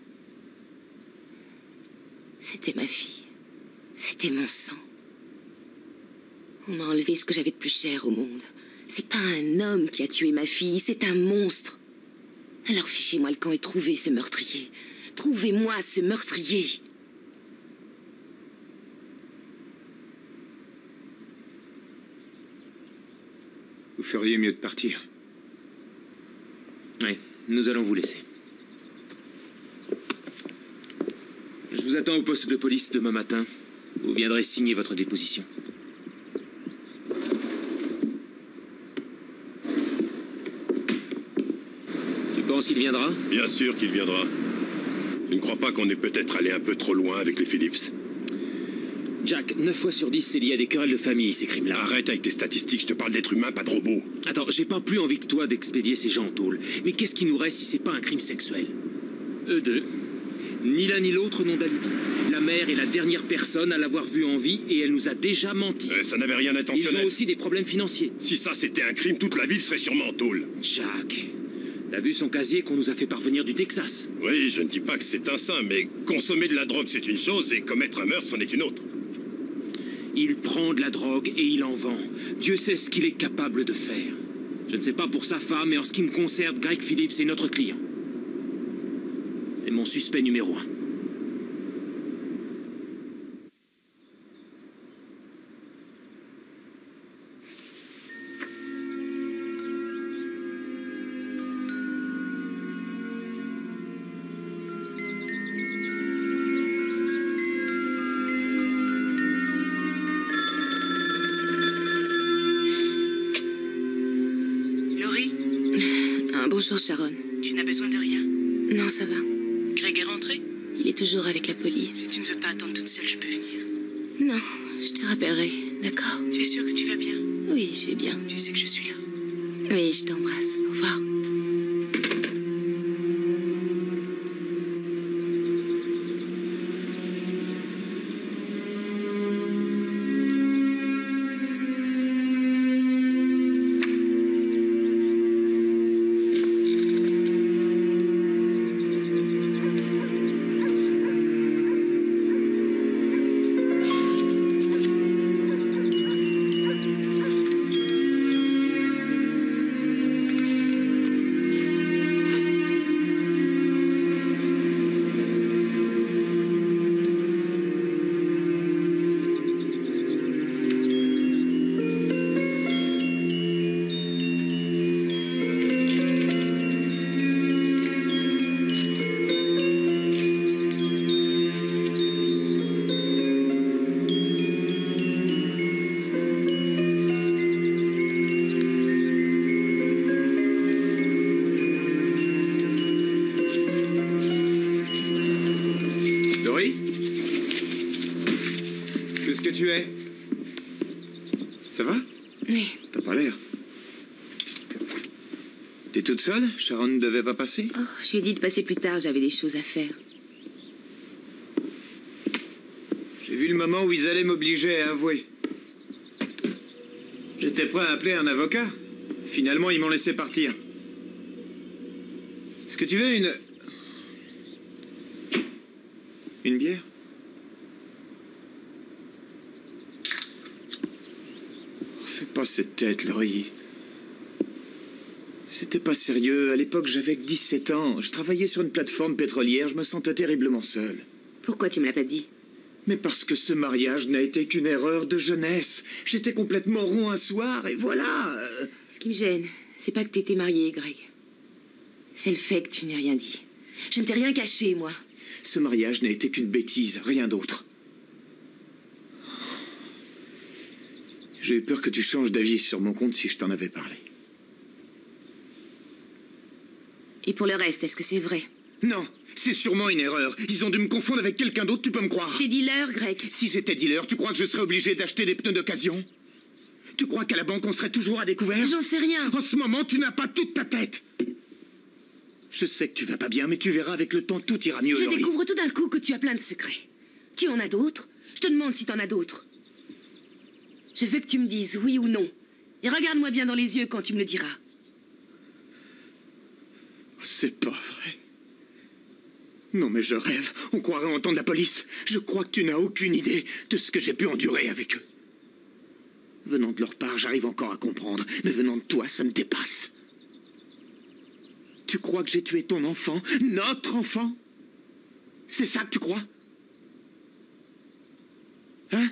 C'était ma fille. C'était mon sang. On m'a enlevé ce que j'avais de plus cher au monde. C'est pas un homme qui a tué ma fille, c'est un monstre. Alors fichez-moi le camp et trouvez ce meurtrier. Trouvez-moi ce meurtrier. Vous feriez mieux de partir. Oui, nous allons vous laisser. Je vous attends au poste de police demain matin. Vous viendrez signer votre déposition. Tu penses qu'il viendra? Bien sûr qu'il viendra. Je ne crois pas qu'on ait peut-être allé un peu trop loin avec les Phillips. Jack, 9 fois sur 10, c'est lié à des querelles de famille, ces crimes-là. Arrête avec tes statistiques, je te parle d'êtres humains, pas de robots. Attends, j'ai pas plus envie que toi d'expédier ces gens en tôle. Mais qu'est-ce qui nous reste si c'est pas un crime sexuel? Eux deux. Ni l'un ni l'autre n'ont d'alibi. La mère est la dernière personne à l'avoir vue en vie et elle nous a déjà menti. Ça n'avait rien Ils d'intentionnel. ont aussi des problèmes financiers. Si ça c'était un crime, toute la ville serait sûrement en tôle. Jack, t'as vu son casier qu'on nous a fait parvenir du Texas? Oui, je ne dis pas que c'est un saint, mais consommer de la drogue c'est une chose et commettre un meurtre c'en est une autre. Il prend de la drogue et il en vend. Dieu sait ce qu'il est capable de faire. Je ne sais pas pour sa femme, mais en ce qui me concerne, Greg Phillips est notre client. C'est mon suspect numéro 1. Laurie, Bonjour, Sharon. tu n'as besoin de rien. Non, ça va. Greg est rentré? Il est toujours avec la police. Si tu ne veux pas attendre toute seule, je peux venir. Non, je te rappellerai, d'accord? Tu es sûr que tu vas bien? Oui, je vais bien. Tu sais que je suis là. Oui, je t'embrasse. Au revoir. T'es toute seule? Sharon ne devait pas passer? Oh, je lui ai dit de passer plus tard, j'avais des choses à faire. J'ai vu le moment où ils allaient m'obliger à avouer. J'étais prêt à appeler un avocat. Finalement, ils m'ont laissé partir. Est-ce que tu veux une bière? Fais pas cette tête, Laurie. C'était pas sérieux. À l'époque, j'avais que 17 ans. Je travaillais sur une plateforme pétrolière. Je me sentais terriblement seul. Pourquoi tu me l'as pas dit? Mais parce que ce mariage n'a été qu'une erreur de jeunesse. J'étais complètement rond un soir, et voilà. Ce qui me gêne, c'est pas que t'étais marié, Greg. C'est le fait que tu n'aies rien dit. Je ne t'ai rien caché, moi. Ce mariage n'a été qu'une bêtise, rien d'autre. J'ai eu peur que tu changes d'avis sur mon compte si je t'en avais parlé. Et pour le reste, est-ce que c'est vrai? Non, c'est sûrement une erreur. Ils ont dû me confondre avec quelqu'un d'autre, tu peux me croire. T'es dealer, Greg. Si j'étais dealer, tu crois que je serais obligé d'acheter des pneus d'occasion? Tu crois qu'à la banque, on serait toujours à découvert? J'en sais rien. En ce moment, tu n'as pas toute ta tête. Je sais que tu vas pas bien, mais tu verras, avec le temps, tout ira mieux, Je Laurie. découvre tout d'un coup que tu as plein de secrets. Tu en as d'autres? Je te demande si t'en as d'autres. Je veux que tu me dises oui ou non. Et regarde-moi bien dans les yeux quand tu me le diras. C'est pas vrai. Non, mais je rêve. On croirait entendre la police. Je crois que tu n'as aucune idée de ce que j'ai pu endurer avec eux. Venant de leur part, j'arrive encore à comprendre. Mais venant de toi, ça me dépasse. Tu crois que j'ai tué ton enfant? Notre enfant? C'est ça que tu crois? Hein?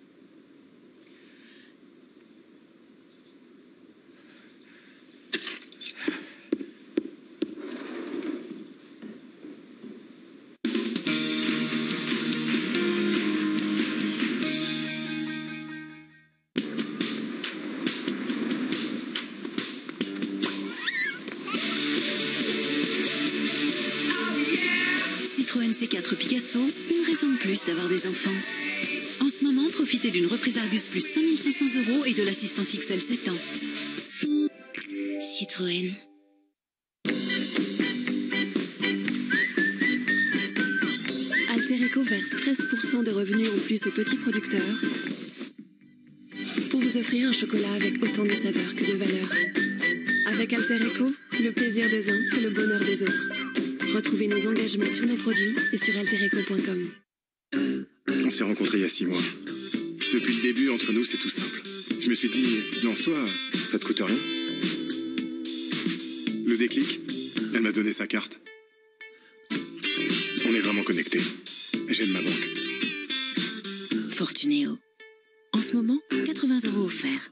Citroën C4 Picasso, une raison de plus d'avoir des enfants. En ce moment, profitez d'une reprise Argus plus 5500 € et de l'assistance XL 7 ans. Citroën. Alter Eco verse 13% de revenus en plus aux petits producteurs pour vous offrir un chocolat avec autant de saveurs que de valeurs. Avec Alter Eco, le plaisir des uns, c'est le bonheur des autres. Retrouvez nos engagements sur nos produits et sur altereco.com. On s'est rencontrés il y a 6 mois. Depuis le début, entre nous, c'est tout simple. Je me suis dit, lance-toi, ça te coûte rien. Le déclic, elle m'a donné sa carte. On est vraiment connectés. J'aime ma banque. Fortunéo. En ce moment, 80 € offerts.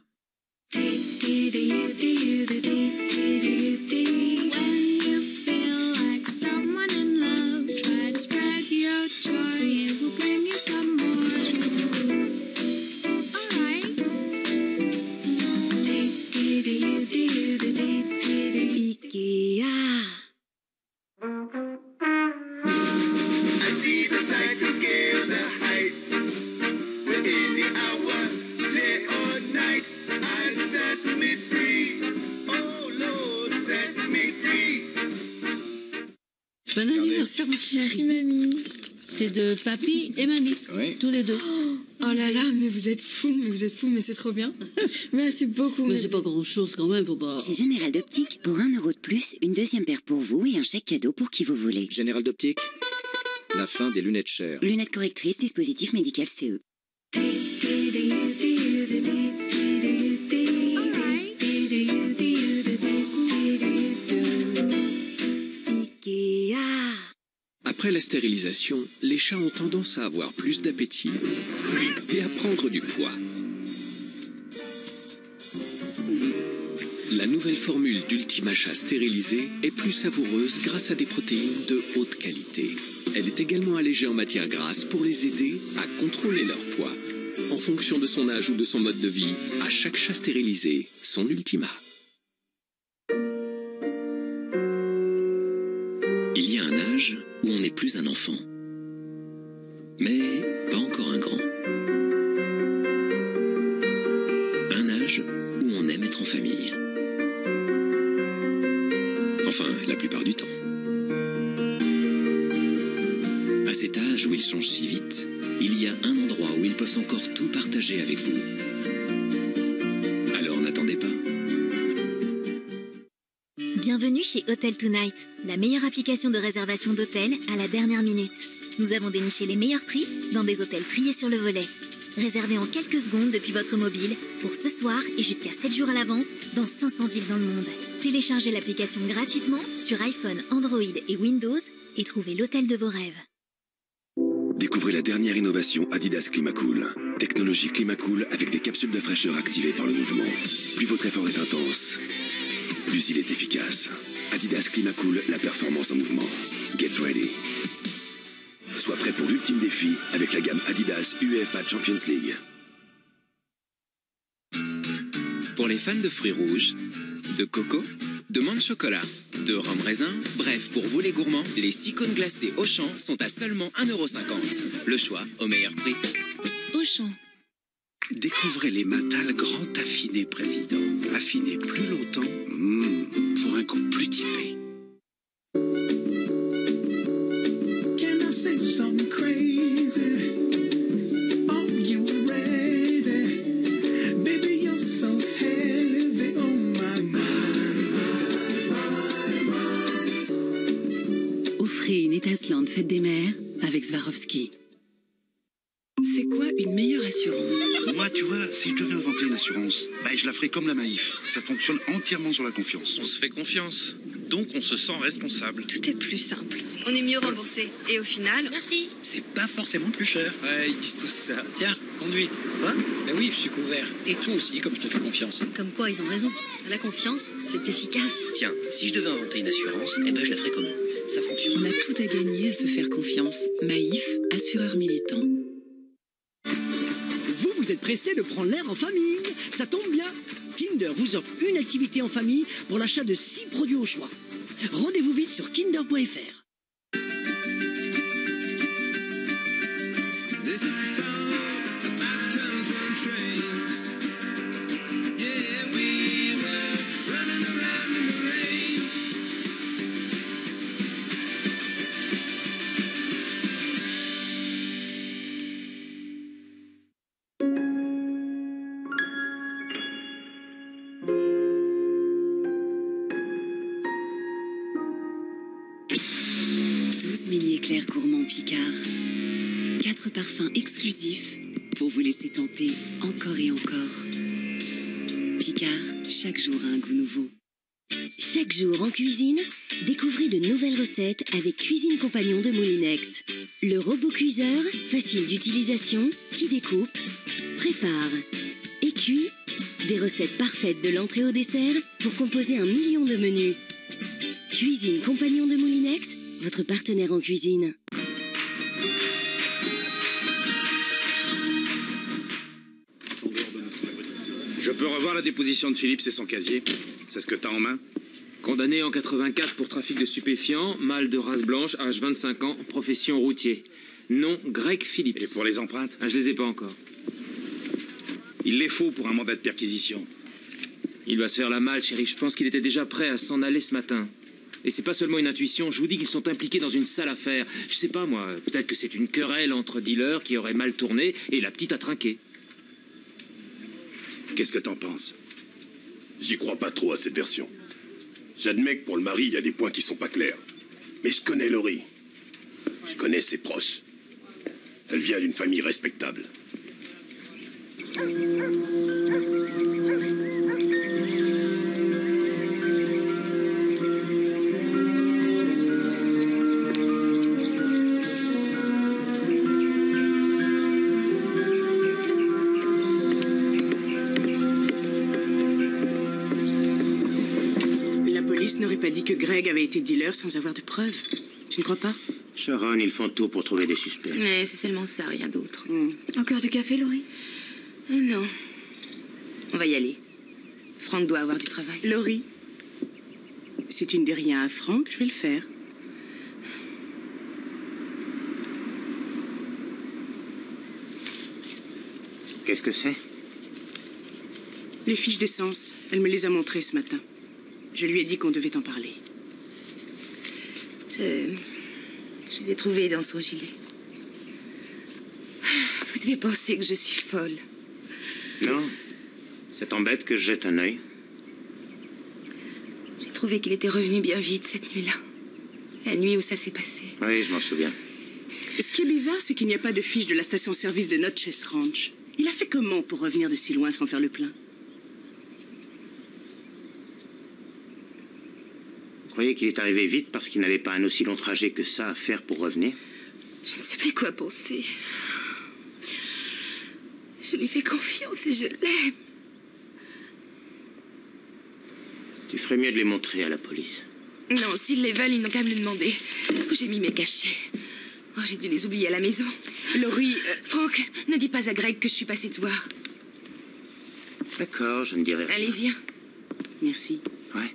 Bon anniversaire, mon chéri. Mamie. C'est de papy et mamie. Oui. Tous les deux. Oh là là, mais vous êtes fous, mais c'est trop bien. Merci beaucoup. Mais c'est pas grand-chose quand même, faut pas... C'est Général d'Optique. Pour 1 € de plus, une deuxième paire pour vous et un chèque cadeau pour qui vous voulez. Général d'Optique, la fin des lunettes chères. Lunettes correctrices, dispositif médical CE. Après la stérilisation, les chats ont tendance à avoir plus d'appétit et à prendre du poids. La nouvelle formule d'Ultima Chat stérilisé est plus savoureuse grâce à des protéines de haute qualité. Elle est également allégée en matière grasse pour les aider à contrôler leur poids. En fonction de son âge ou de son mode de vie, à chaque chat stérilisé, son Ultima. Il y a un âge où on n'est plus un enfant, mais pas encore un grand. Un âge où on aime être en famille. Enfin, la plupart du temps. À cet âge où ils changent si vite, il y a un endroit où ils peuvent encore tout partager avec vous. Alors n'attendez pas. Bienvenue chez Hotel Tonight, la meilleure application de réservation d'hôtels à la dernière minute. Nous avons déniché les meilleurs prix dans des hôtels triés sur le volet. Réservez en quelques secondes depuis votre mobile pour ce soir et jusqu'à 7 jours à l'avance dans 500 villes dans le monde. Téléchargez l'application gratuitement sur iPhone, Android et Windows et trouvez l'hôtel de vos rêves. Découvrez la dernière innovation Adidas Climacool. Technologie Climacool avec des capsules de fraîcheur activées par le mouvement. Plus votre effort est intense, plus il est efficace. Adidas Climacool, la performance en mouvement. Get ready. Sois prêt pour l'ultime défi avec la gamme Adidas UEFA Champions League. Pour les fans de fruits rouges, de coco, de menthe chocolat, de rhum raisin, bref, pour vous les gourmands, les 6 cônes glacés Auchan sont à seulement 1,50 €. Le choix au meilleur prix. Auchan. Découvrez les Matal Grand Affiné Président. Affiné plus longtemps, pour un goût plus typé. Offrez une étincelante fête des mères avec Swarovski. C'est quoi une meilleure assurance? Moi, tu vois, si je devais inventer une assurance, je la ferais comme la Maïf. Ça fonctionne entièrement sur la confiance. On se fait confiance, donc on se sent responsable. Tout est plus simple. On est mieux remboursé. Et au final... Merci. C'est pas forcément plus cher. Ouais, ils disent tous ça. Tiens, conduis. Quoi? Ben oui, je suis couvert. Et toi aussi, comme je te fais confiance. Comme quoi, ils ont raison. La confiance, c'est efficace. Tiens, si je devais inventer une assurance, je la ferais comme eux. Ça fonctionne. On a tout à gagner à se faire confiance. Maïf, assureur militant. Vous êtes pressé de prendre l'air en famille. Ça tombe bien. Kinder vous offre une activité en famille pour l'achat de 6 produits au choix. Rendez-vous vite sur kinder.fr. Mini éclair gourmand Picard. 4 parfums exclusifs pour vous laisser tenter encore et encore. Picard, chaque jour a un goût nouveau. Chaque jour en cuisine, découvrez de nouvelles recettes avec Cuisine Compagnon de Moulinex. Le robot cuiseur, facile d'utilisation, qui découpe, prépare et cuit. Des recettes parfaites de l'entrée au dessert pour composer 1 million de menus. Cuisine Compagnon de Moulinex, votre partenaire en cuisine. Je peux revoir la déposition de Philippe et son casier? C'est ce que t'as en main? Condamné en 84 pour trafic de stupéfiants, mâle de race blanche, âge 25 ans, profession routier. Nom Greg Philippe. Et pour les empreintes? Je les ai pas encore. Il les faut pour un mandat de perquisition. Il va se faire la malle, chérie. Je pense qu'il était déjà prêt à s'en aller ce matin. Et c'est pas seulement une intuition, je vous dis qu'ils sont impliqués dans une sale affaire. Je sais pas moi, peut-être que c'est une querelle entre dealers qui aurait mal tourné et la petite a trinqué. Qu'est-ce que t'en penses? J'y crois pas trop à cette version. J'admets que pour le mari, il y a des points qui sont pas clairs. Mais je connais Laurie. Je connais ses proches. Elle vient d'une famille respectable. La police n'aurait pas dit que Greg avait été dealer sans avoir de preuves. Tu ne crois pas? Sharon, ils font tout pour trouver des suspects. Mais c'est seulement ça, rien d'autre. Encore du café, Laurie? Non. On va y aller. Franck doit avoir du travail. Laurie, si tu ne dis rien à Franck, je vais le faire. Qu'est-ce que c'est? Les fiches d'essence, elle me les a montrées ce matin. Je lui ai dit qu'on devait en parler. Je l'ai trouvé dans son gilet. Vous devez penser que je suis folle. Non. Ça t'embête que je jette un œil? J'ai trouvé qu'il était revenu bien vite cette nuit-là. La nuit où ça s'est passé. Oui, je m'en souviens. Ce qui est bizarre, c'est qu'il n'y a pas de fiche de la station-service de Notches Ranch. Il a fait comment pour revenir de si loin sans faire le plein? Vous croyez qu'il est arrivé vite parce qu'il n'avait pas un aussi long trajet que ça à faire pour revenir? Je ne sais plus quoi penser. Je lui fais confiance et je l'aime. Tu ferais mieux de les montrer à la police. Non, s'ils les veulent, ils n'ont qu'à me le demander. Où j'ai mis mes cachets? Oh, j'ai dû les oublier à la maison. Laurie... Franck, ne dis pas à Greg que je suis passée te voir. D'accord, je ne dirai rien. Allez, viens. Merci. Ouais.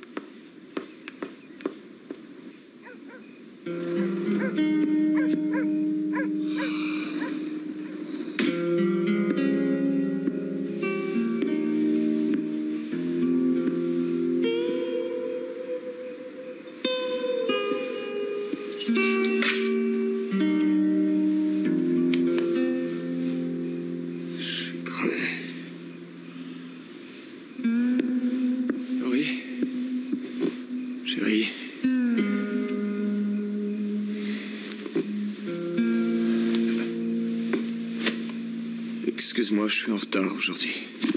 Excuse-moi, je suis en retard aujourd'hui.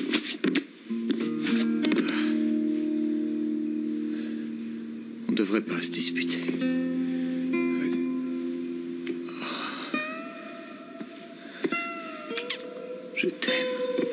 On ne devrait pas se disputer. Je t'aime.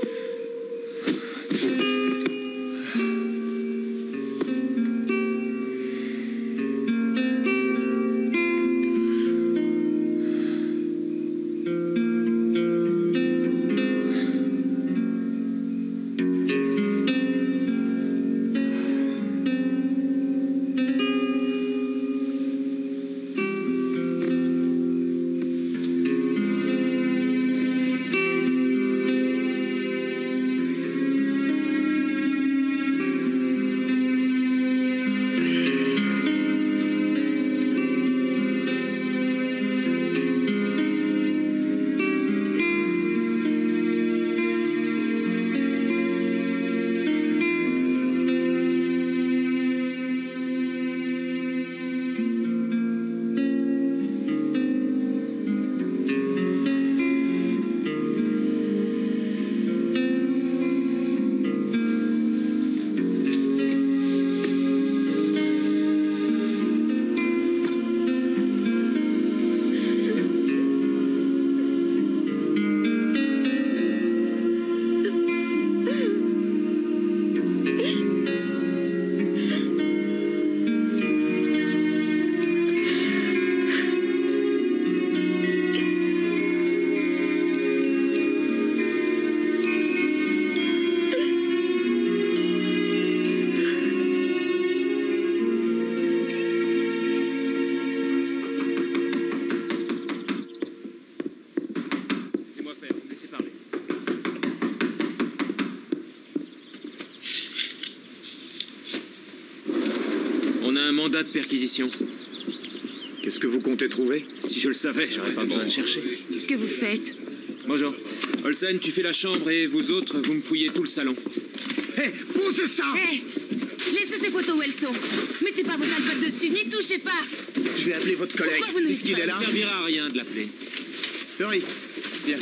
Mandat de perquisition. Qu'est-ce que vous comptez trouver? Si je le savais, j'aurais pas besoin de chercher. Qu'est-ce que vous faites? Bonjour. Olsen, tu fais la chambre et vous autres, vous me fouillez tout le salon. Hé, posez ça! Hé, laissez ces photos où elles sont. Mettez pas vos alcool dessus, n'y touchez pas. Je vais appeler votre collègue. Pourquoi vous ne Est-ce qu'il est là? Ça ne servira à rien de l'appeler. Sorry. Viens.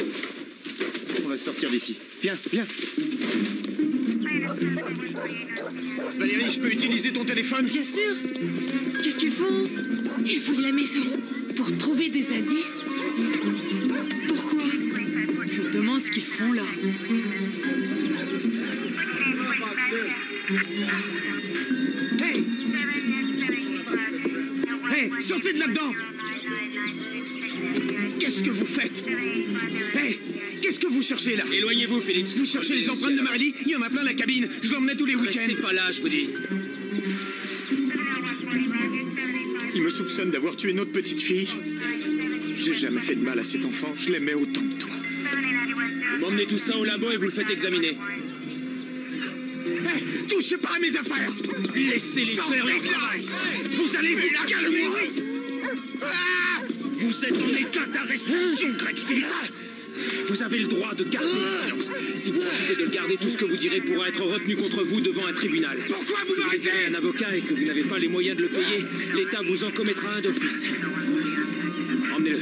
On va sortir d'ici. Viens, viens. Valérie, je peux utiliser ton téléphone? Bien sûr. Qu'est-ce qu'ils font? Ils fouillent la maison pour trouver des indices. Pourquoi? Je me demande ce qu'ils font là. Hey! Hey, sortez de là-dedans! Qu'est-ce que vous faites? Hey! Qu'est-ce que vous cherchez là? Éloignez-vous, Félix. Vous cherchez les empreintes de Marélie? Il y en a plein la cabine. Je l'emmenais tous les week-ends. Restez pas là, je vous dis. Il me soupçonne d'avoir tué notre petite fille. J'ai jamais fait de mal à cet enfant. Je l'aimais autant que toi. Vous m'emmenez tout ça au labo et vous le faites examiner. Hey, touchez pas à mes affaires! Laissez-les faire leur travail! Vous allez vous calmer! Vous êtes en état d'arrestation, Greg Phillips. Vous avez le droit de garder le silence. Si vous refusez de le garder, tout ce que vous direz pourra être retenu contre vous devant un tribunal. Pourquoi vous m'arrêtez? Si vous avez un avocat et que vous n'avez pas les moyens de le payer, l'État vous en commettra un d'office. Emmenez-le.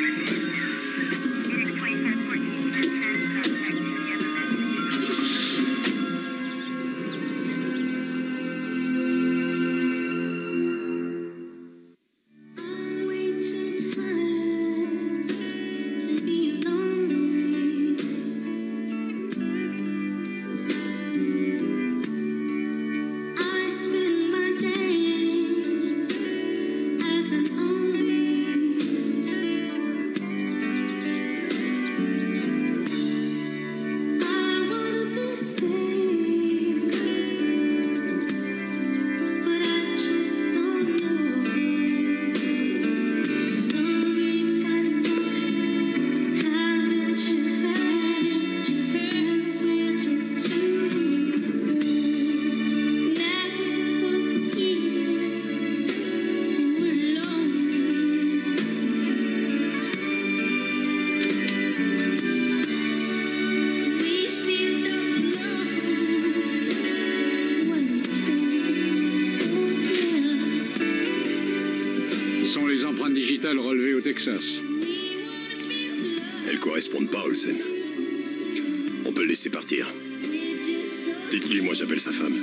Relevées au Texas. Elles correspondent pas, Olsen. On peut le laisser partir. Dites-lui, moi j'appelle sa femme.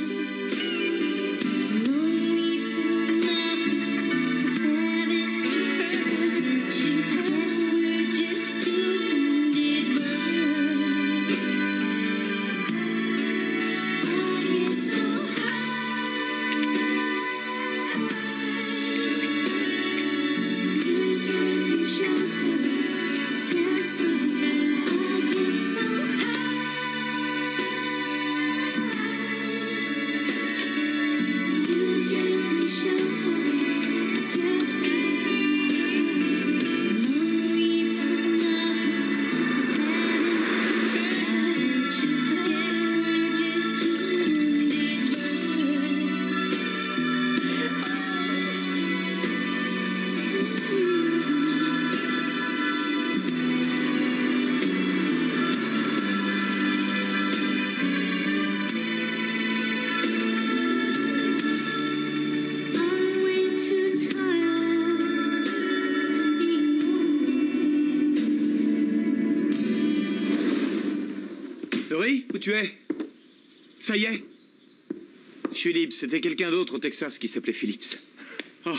Laurie, où tu es? Ça y est. Je suis libre. C'était quelqu'un d'autre au Texas qui s'appelait Phillips. Oh.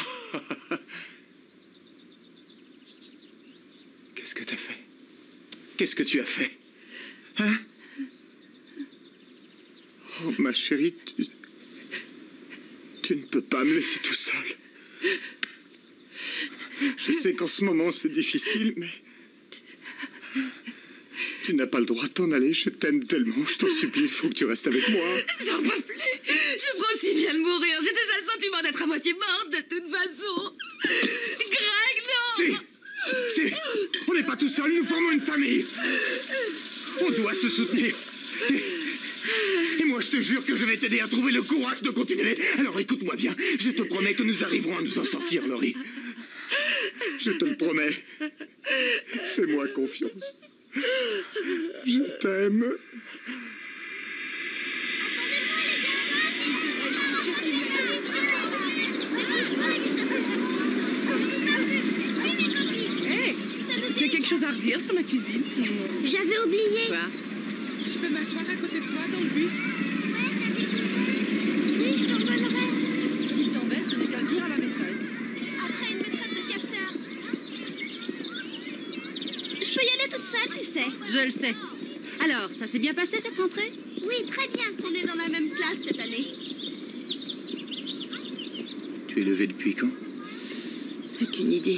Qu'est-ce que t'as fait? Qu'est-ce que tu as fait? Hein? Oh, ma chérie, tu ne peux pas me laisser tout seul. Je sais qu'en ce moment c'est difficile, mais... Tu n'as pas le droit de t'en aller, je t'aime tellement, je t'en supplie, il faut que tu restes avec moi. J'en peux plus, je crois aussi bien de mourir, j'ai déjà le sentiment d'être à moitié morte de toute façon. Greg, non! Si, on n'est pas tout seuls, nous formons une famille. On doit se soutenir. Et moi je te jure que je vais t'aider à trouver le courage de continuer. Alors écoute-moi bien, je te promets que nous arriverons à nous en sortir, Laurie. Je te le promets. Fais-moi confiance. Je t'aime. Hé, tu as quelque chose à redire sur ma cuisine? J'avais oublié. Quoi? Je peux m'asseoir à côté de toi dans le bus? Oui, je t'envolerai. Si je t'embête, je n'ai qu'à le dire à la maîtresse. Après une maîtresse de capteur. Je peux y aller toute seule, tu sais. Je le sais. Alors, ça s'est bien passé cette rentrée? Oui, très bien. On est dans la même classe cette année. Tu es levé depuis quand? Aucune idée.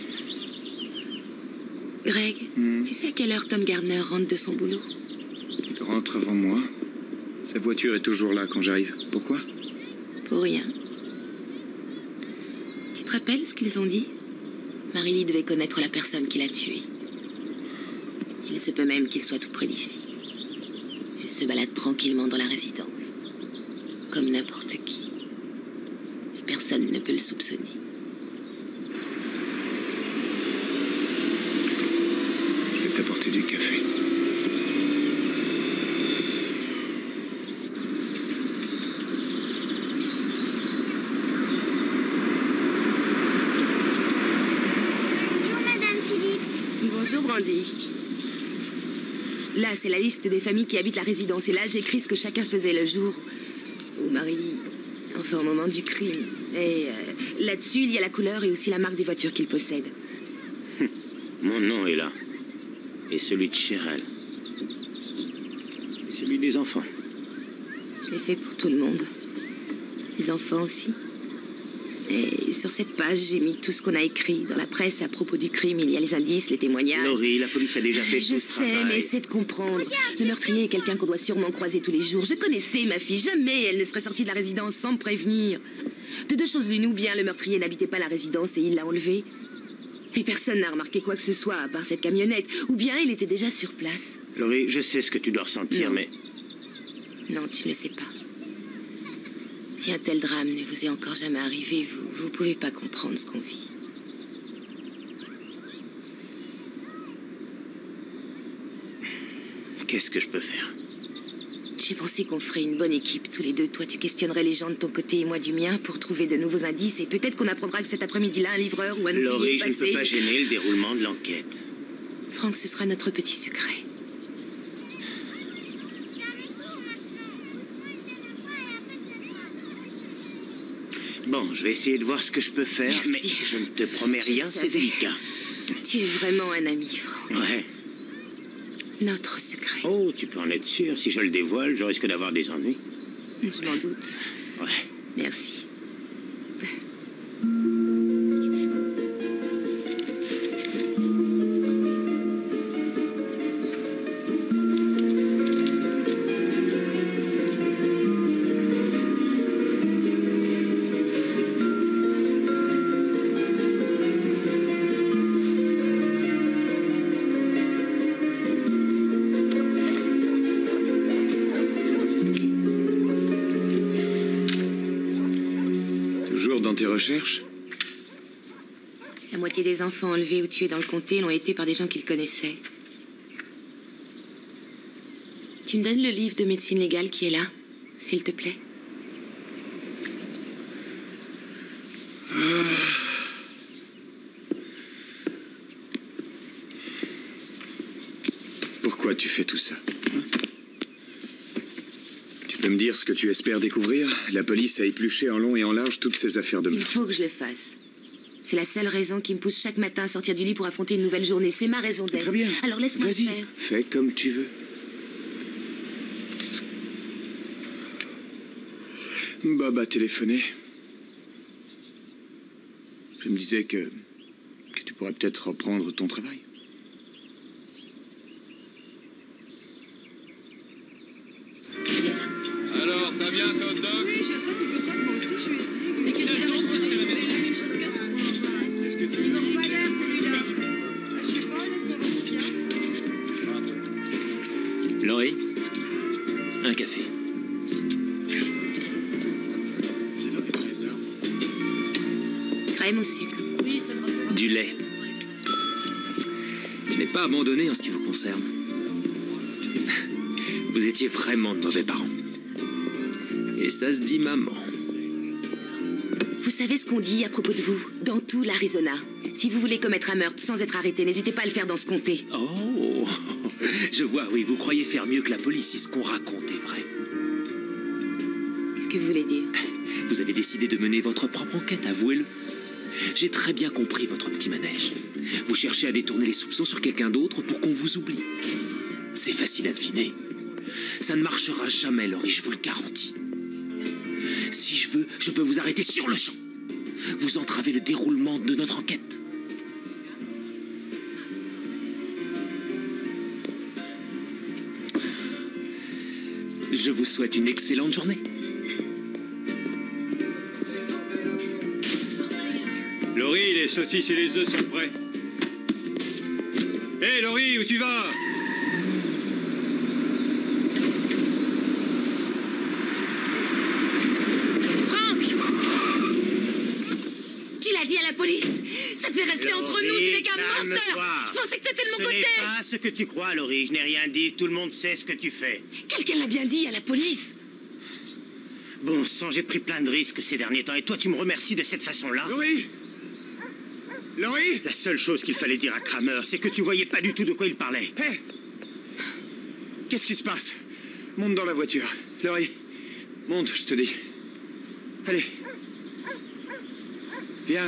Greg, tu sais à quelle heure Tom Gardner rentre de son boulot? Il rentre avant moi. Sa voiture est toujours là quand j'arrive. Pourquoi? Pour rien. Tu te rappelles ce qu'ils ont dit? Marie-Lee devait connaître la personne qui l'a tué. Il se peut même qu'il soit tout près d'ici. Il se balade tranquillement dans la résidence. Comme n'importe qui. Et personne ne peut le soupçonner. café. Bonjour, Brandy. Là, c'est la liste des familles qui habitent la résidence. Et là, j'écris ce que chacun faisait le jour où Marie... Enfin, au moment du crime. Et là-dessus, il y a la couleur et aussi la marque des voitures qu'il possède. Mon nom est là. Et celui de Cheryl. Et celui des enfants. Je l'ai fait pour tout le monde. Les enfants aussi. Et sur cette page, j'ai mis tout ce qu'on a écrit. Dans la presse, à propos du crime, il y a les indices, les témoignages. Laurie, la police a déjà fait tout ce travail. Je sais, mais essaie de comprendre. Le meurtrier est quelqu'un qu'on doit sûrement croiser tous les jours. Je connaissais ma fille. Jamais elle ne serait sortie de la résidence sans me prévenir. De deux choses l'une, ou bien le meurtrier n'habitait pas la résidence et il l'a enlevée. Et personne n'a remarqué quoi que ce soit à part cette camionnette. Ou bien il était déjà sur place. Laurie, je sais ce que tu dois ressentir, Non. mais... Non, tu ne le sais pas. Si un tel drame ne vous est encore jamais arrivé, vous pouvez pas comprendre ce qu'on vit. Qu'est-ce que je peux faire? J'ai pensé qu'on ferait une bonne équipe, tous les deux. Toi, tu questionnerais les gens de ton côté et moi du mien pour trouver de nouveaux indices. Et peut-être qu'on apprendra que cet après-midi-là, un livreur ou un ouvrier Laurie, est je ne peux passé. pas gêner le déroulement de l'enquête. Franck, ce sera notre petit secret. Bon, je vais essayer de voir ce que je peux faire, mais je ne te promets rien, c'est délicat. Tu es vraiment un ami, Franck. Ouais. Notre secret. Oh, tu peux en être sûr. Si je le dévoile, je risque d'avoir des ennuis. Je m'en doute. Ouais. Merci. Toujours dans tes recherches? La moitié des enfants enlevés ou tués dans le comté l'ont été par des gens qu'ils connaissaient. Tu me donnes le livre de médecine légale qui est là, s'il te plaît? Pourquoi tu fais tout ça? Tu peux me dire ce que tu espères découvrir? La police a épluché en long et en large toutes ces affaires de Il meurtre. faut que je le fasse. C'est la seule raison qui me pousse chaque matin à sortir du lit pour affronter une nouvelle journée. C'est ma raison d'être. Très bien. Alors laisse-moi le Vas-y, faire. fais comme tu veux. Bob a téléphoné. Je me disais que tu pourrais peut-être reprendre ton travail. Alors, ça vient, ce hot dog? Oui, je sais, c'est pour ça que moi aussi je suis ici. Et quel âge donc vous avez la même chose? Qu'est-ce que tu veux? Ils n'ont pas l'air, celui-là. Je sais pas, là, ça va bien. Laurie, un café. Crème au sucre. Oui, ça me Du lait. Je n'ai pas abandonné en ce qui vous concerne. Vous étiez vraiment de mauvais parents. Et ça se dit maman. Vous savez ce qu'on dit à propos de vous, dans tout l'Arizona. Si vous voulez commettre un meurtre sans être arrêté, n'hésitez pas à le faire dans ce comté. Oh, je vois, oui, vous croyez faire mieux que la police si ce qu'on raconte est vrai. Qu'est-ce que vous voulez dire? Vous avez décidé de mener votre propre enquête, avouez-le. J'ai très bien compris votre petit manège. Vous cherchez à détourner les soupçons sur quelqu'un d'autre pour qu'on vous oublie. C'est facile à deviner. Ça ne marchera jamais, Laurie, je vous le garantis. Si je veux, je peux vous arrêter sur le champ. Vous entravez le déroulement de notre enquête. Je vous souhaite une excellente journée. Laurie, les saucisses et les œufs sont prêts. Hé, Laurie, où tu vas? Qui l'a l'a dit à la police. Ça devait rester entre nous, tu n'es qu'un menteur. Je pensais que c'était de mon côté. Ce n'est pas ce que tu crois, Laurie. Je n'ai rien dit. Tout le monde sait ce que tu fais. Quelqu'un l'a bien dit à la police. Bon sang, j'ai pris plein de risques ces derniers temps. Et toi, tu me remercies de cette façon-là. Laurie! Laurie! La seule chose qu'il fallait dire à Kramer, c'est que tu voyais pas du tout de quoi il parlait. Hé! Qu'est-ce qui se passe? Monte dans la voiture. Laurie, monte, je te dis. Allez. Viens.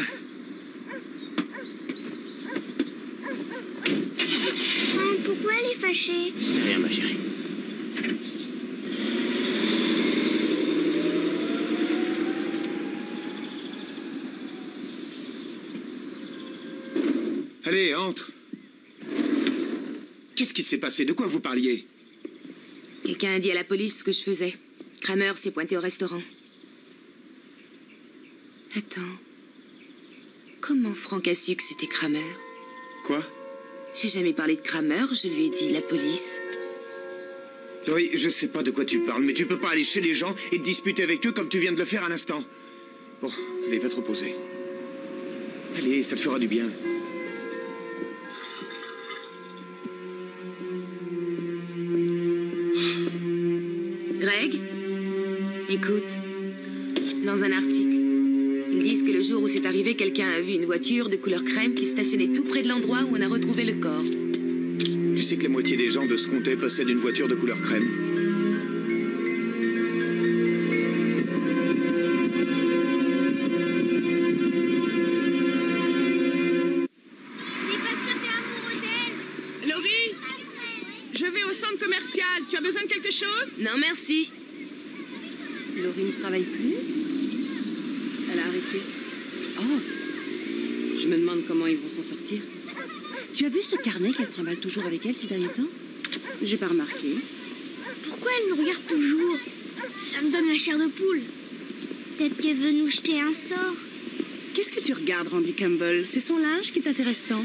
Pourquoi elle est fâchée? Rien, ma chérie. Allez, entre. Qu'est-ce qui s'est passé? De quoi vous parliez? Quelqu'un a dit à la police ce que je faisais. Kramer s'est pointé au restaurant. Attends. Comment Franck a su que c'était Kramer? Quoi? J'ai jamais parlé de Kramer, je lui ai dit la police. Laurie, je sais pas de quoi tu parles, mais tu peux pas aller chez les gens et te disputer avec eux comme tu viens de le faire à l'instant. Bon, allez, va te reposer. Allez, ça te fera du bien. Greg, écoute, dans un article, ils disent que le jour où c'est arrivé, quelqu'un a vu une voiture de couleur crème qui stationnait tout près de l'endroit où on a retrouvé le corps. Tu sais que la moitié des gens de ce comté possèdent une voiture de couleur crème. Laurie, je vais au centre commercial. Tu as besoin de quelque chose? Non, merci. Laurie ne travaille plus? Elle a arrêté. Oh, je me demande comment ils vont s'en sortir. Tu as vu ce carnet qu'elle trimballe toujours avec elle ces derniers temps? J'ai pas remarqué. Pourquoi elle nous regarde toujours? Ça me donne la chair de poule. Peut-être qu'elle veut nous jeter un sort. Qu'est-ce que tu regardes, Randy Campbell? C'est son linge qui t'intéresse tant?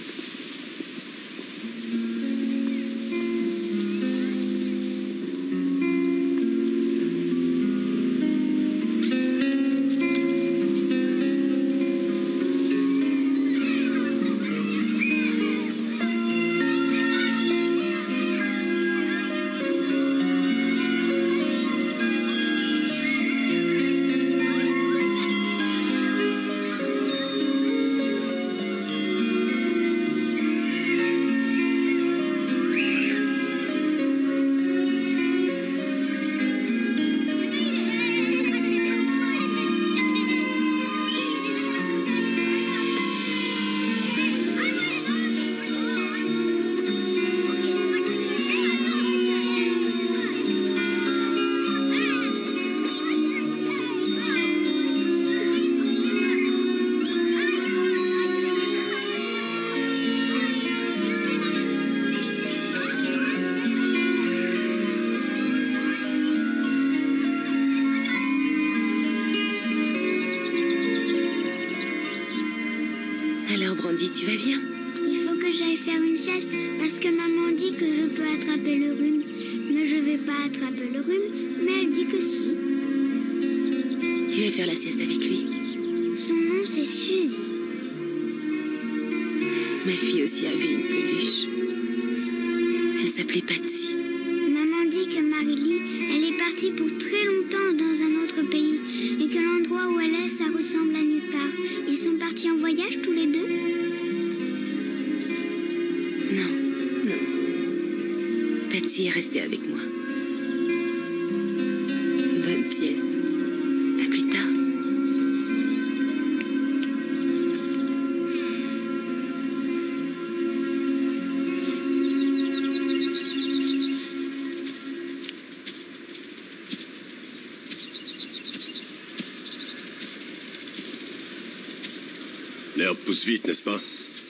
Alors, Brandy, tu vas bien? Il faut que j'aille faire une sieste parce que maman dit que je peux attraper le rhume. Mais je vais pas attraper le rhume, mais elle dit que si. Tu vas faire la sieste avec lui? Son nom, c'est Suze. Ma fille aussi avait une peluche. Elle s'appelait Patsy. Maman dit que Marily, elle est partie pour très longtemps dans un autre pays et que l'endroit où elle est, ça ressemble à nulle part. Ils sont partis en voyage tous les deux? Non, non. Patsy est restée avec moi. Bonne sieste. À plus tard. L'herbe pousse vite, n'est-ce pas?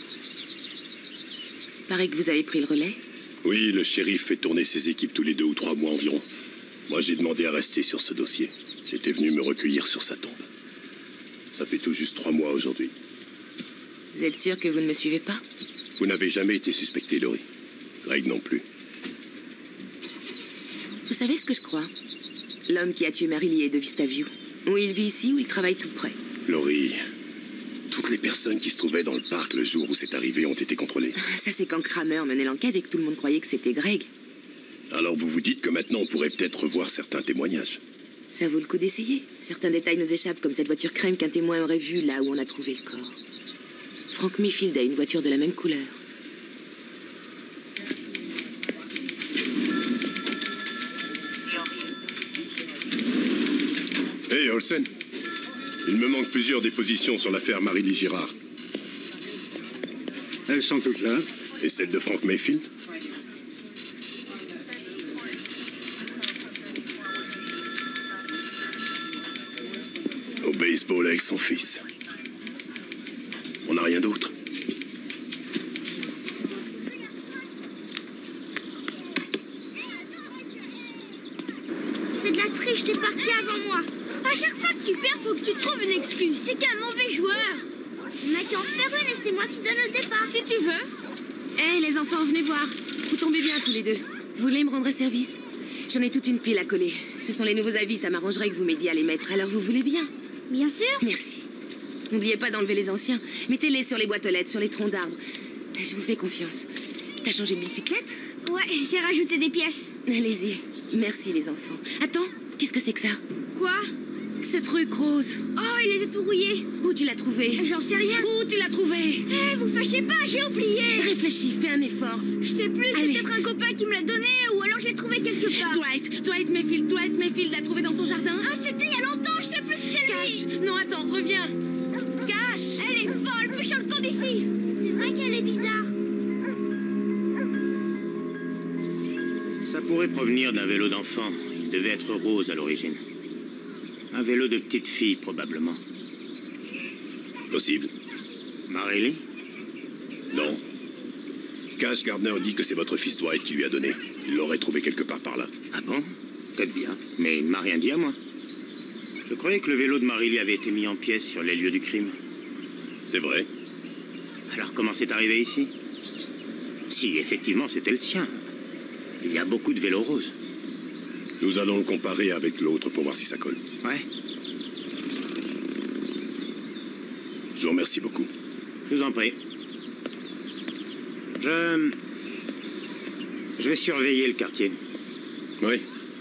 Paraît que vous avez pris le relais. Oui, le shérif fait tourner ses équipes tous les 2 ou 3 mois environ. Moi, j'ai demandé à rester sur ce dossier. J'étais venu me recueillir sur sa tombe. Ça fait tout juste 3 mois aujourd'hui. Vous êtes sûr que vous ne me suivez pas? Vous n'avez jamais été suspecté, Laurie. Greg non plus. Vous savez ce que je crois? L'homme qui a tué Marily est de Vistaview. Ou il vit ici ou il travaille tout près. Laurie, Toutes les personnes qui se trouvaient dans le parc le jour où c'est arrivé ont été contrôlées. Ça, c'est quand Kramer menait l'enquête et que tout le monde croyait que c'était Greg. Alors vous vous dites que maintenant on pourrait peut-être revoir certains témoignages. Ça vaut le coup d'essayer. Certains détails nous échappent, comme cette voiture crème qu'un témoin aurait vue là où on a trouvé le corps. Frank Mayfield a une voiture de la même couleur. Hey, Olsen. Il me manque plusieurs dépositions sur l'affaire Marie-Lie Girard. Elles sont toutes là. Et celle de Frank Mayfield? Au baseball avec son fils. On n'a rien d'autre. C'est de la triche, t'es parti avant moi. À chaque fois que tu perds, faut que tu trouves une excuse. C'est qu'un mauvais joueur. On a qu'à en faire une et c'est moi qui donne le départ. Si tu veux. Hé, les enfants, venez voir. Vous tombez bien tous les deux. Vous voulez me rendre service? J'en ai toute une pile à coller. Ce sont les nouveaux avis, ça m'arrangerait que vous m'aidiez à les mettre. Alors vous voulez bien? Bien sûr. Merci. N'oubliez pas d'enlever les anciens. Mettez-les sur les boîtes aux lettres, sur les troncs d'arbres. Je vous fais confiance. T'as changé de bicyclette? Ouais, j'ai rajouté des pièces. Allez-y. Merci les enfants. Attends, qu'est-ce que c'est que ça? Quoi? Ce truc rose. Oh, il était tout rouillé. Où tu l'as trouvé? J'en sais rien. Où tu l'as trouvé? Eh, vous fâchez pas, j'ai oublié. Réfléchis, fais un effort. Je sais plus, c'est peut-être un copain qui me l'a donné ou alors je l'ai trouvé quelque part. Dwight Mayfield l'a trouvé dans son jardin. Ah, c'était il y a longtemps, je sais plus si c'est lui. Non, attends, reviens. Cache. Elle est folle, me change pas d'ici. C'est vrai qu'elle est bizarre. Ça pourrait provenir d'un vélo d'enfant. Il devait être rose à l'origine. Un vélo de petite fille, probablement. Possible. Marie-Lie? Non. Cash Gardner dit que c'est votre fils Dwight qui lui a donné. Il l'aurait trouvé quelque part par là. Ah bon? Peut-être bien. Mais il ne m'a rien dit à moi. Je croyais que le vélo de Marie-Lie avait été mis en pièces sur les lieux du crime. C'est vrai. Alors comment c'est arrivé ici? Si, effectivement, c'était le sien. Il y a beaucoup de vélos roses. Nous allons le comparer avec l'autre pour voir si ça colle. Ouais. Je vous remercie beaucoup. Je vous en prie. Je vais surveiller le quartier. Oui.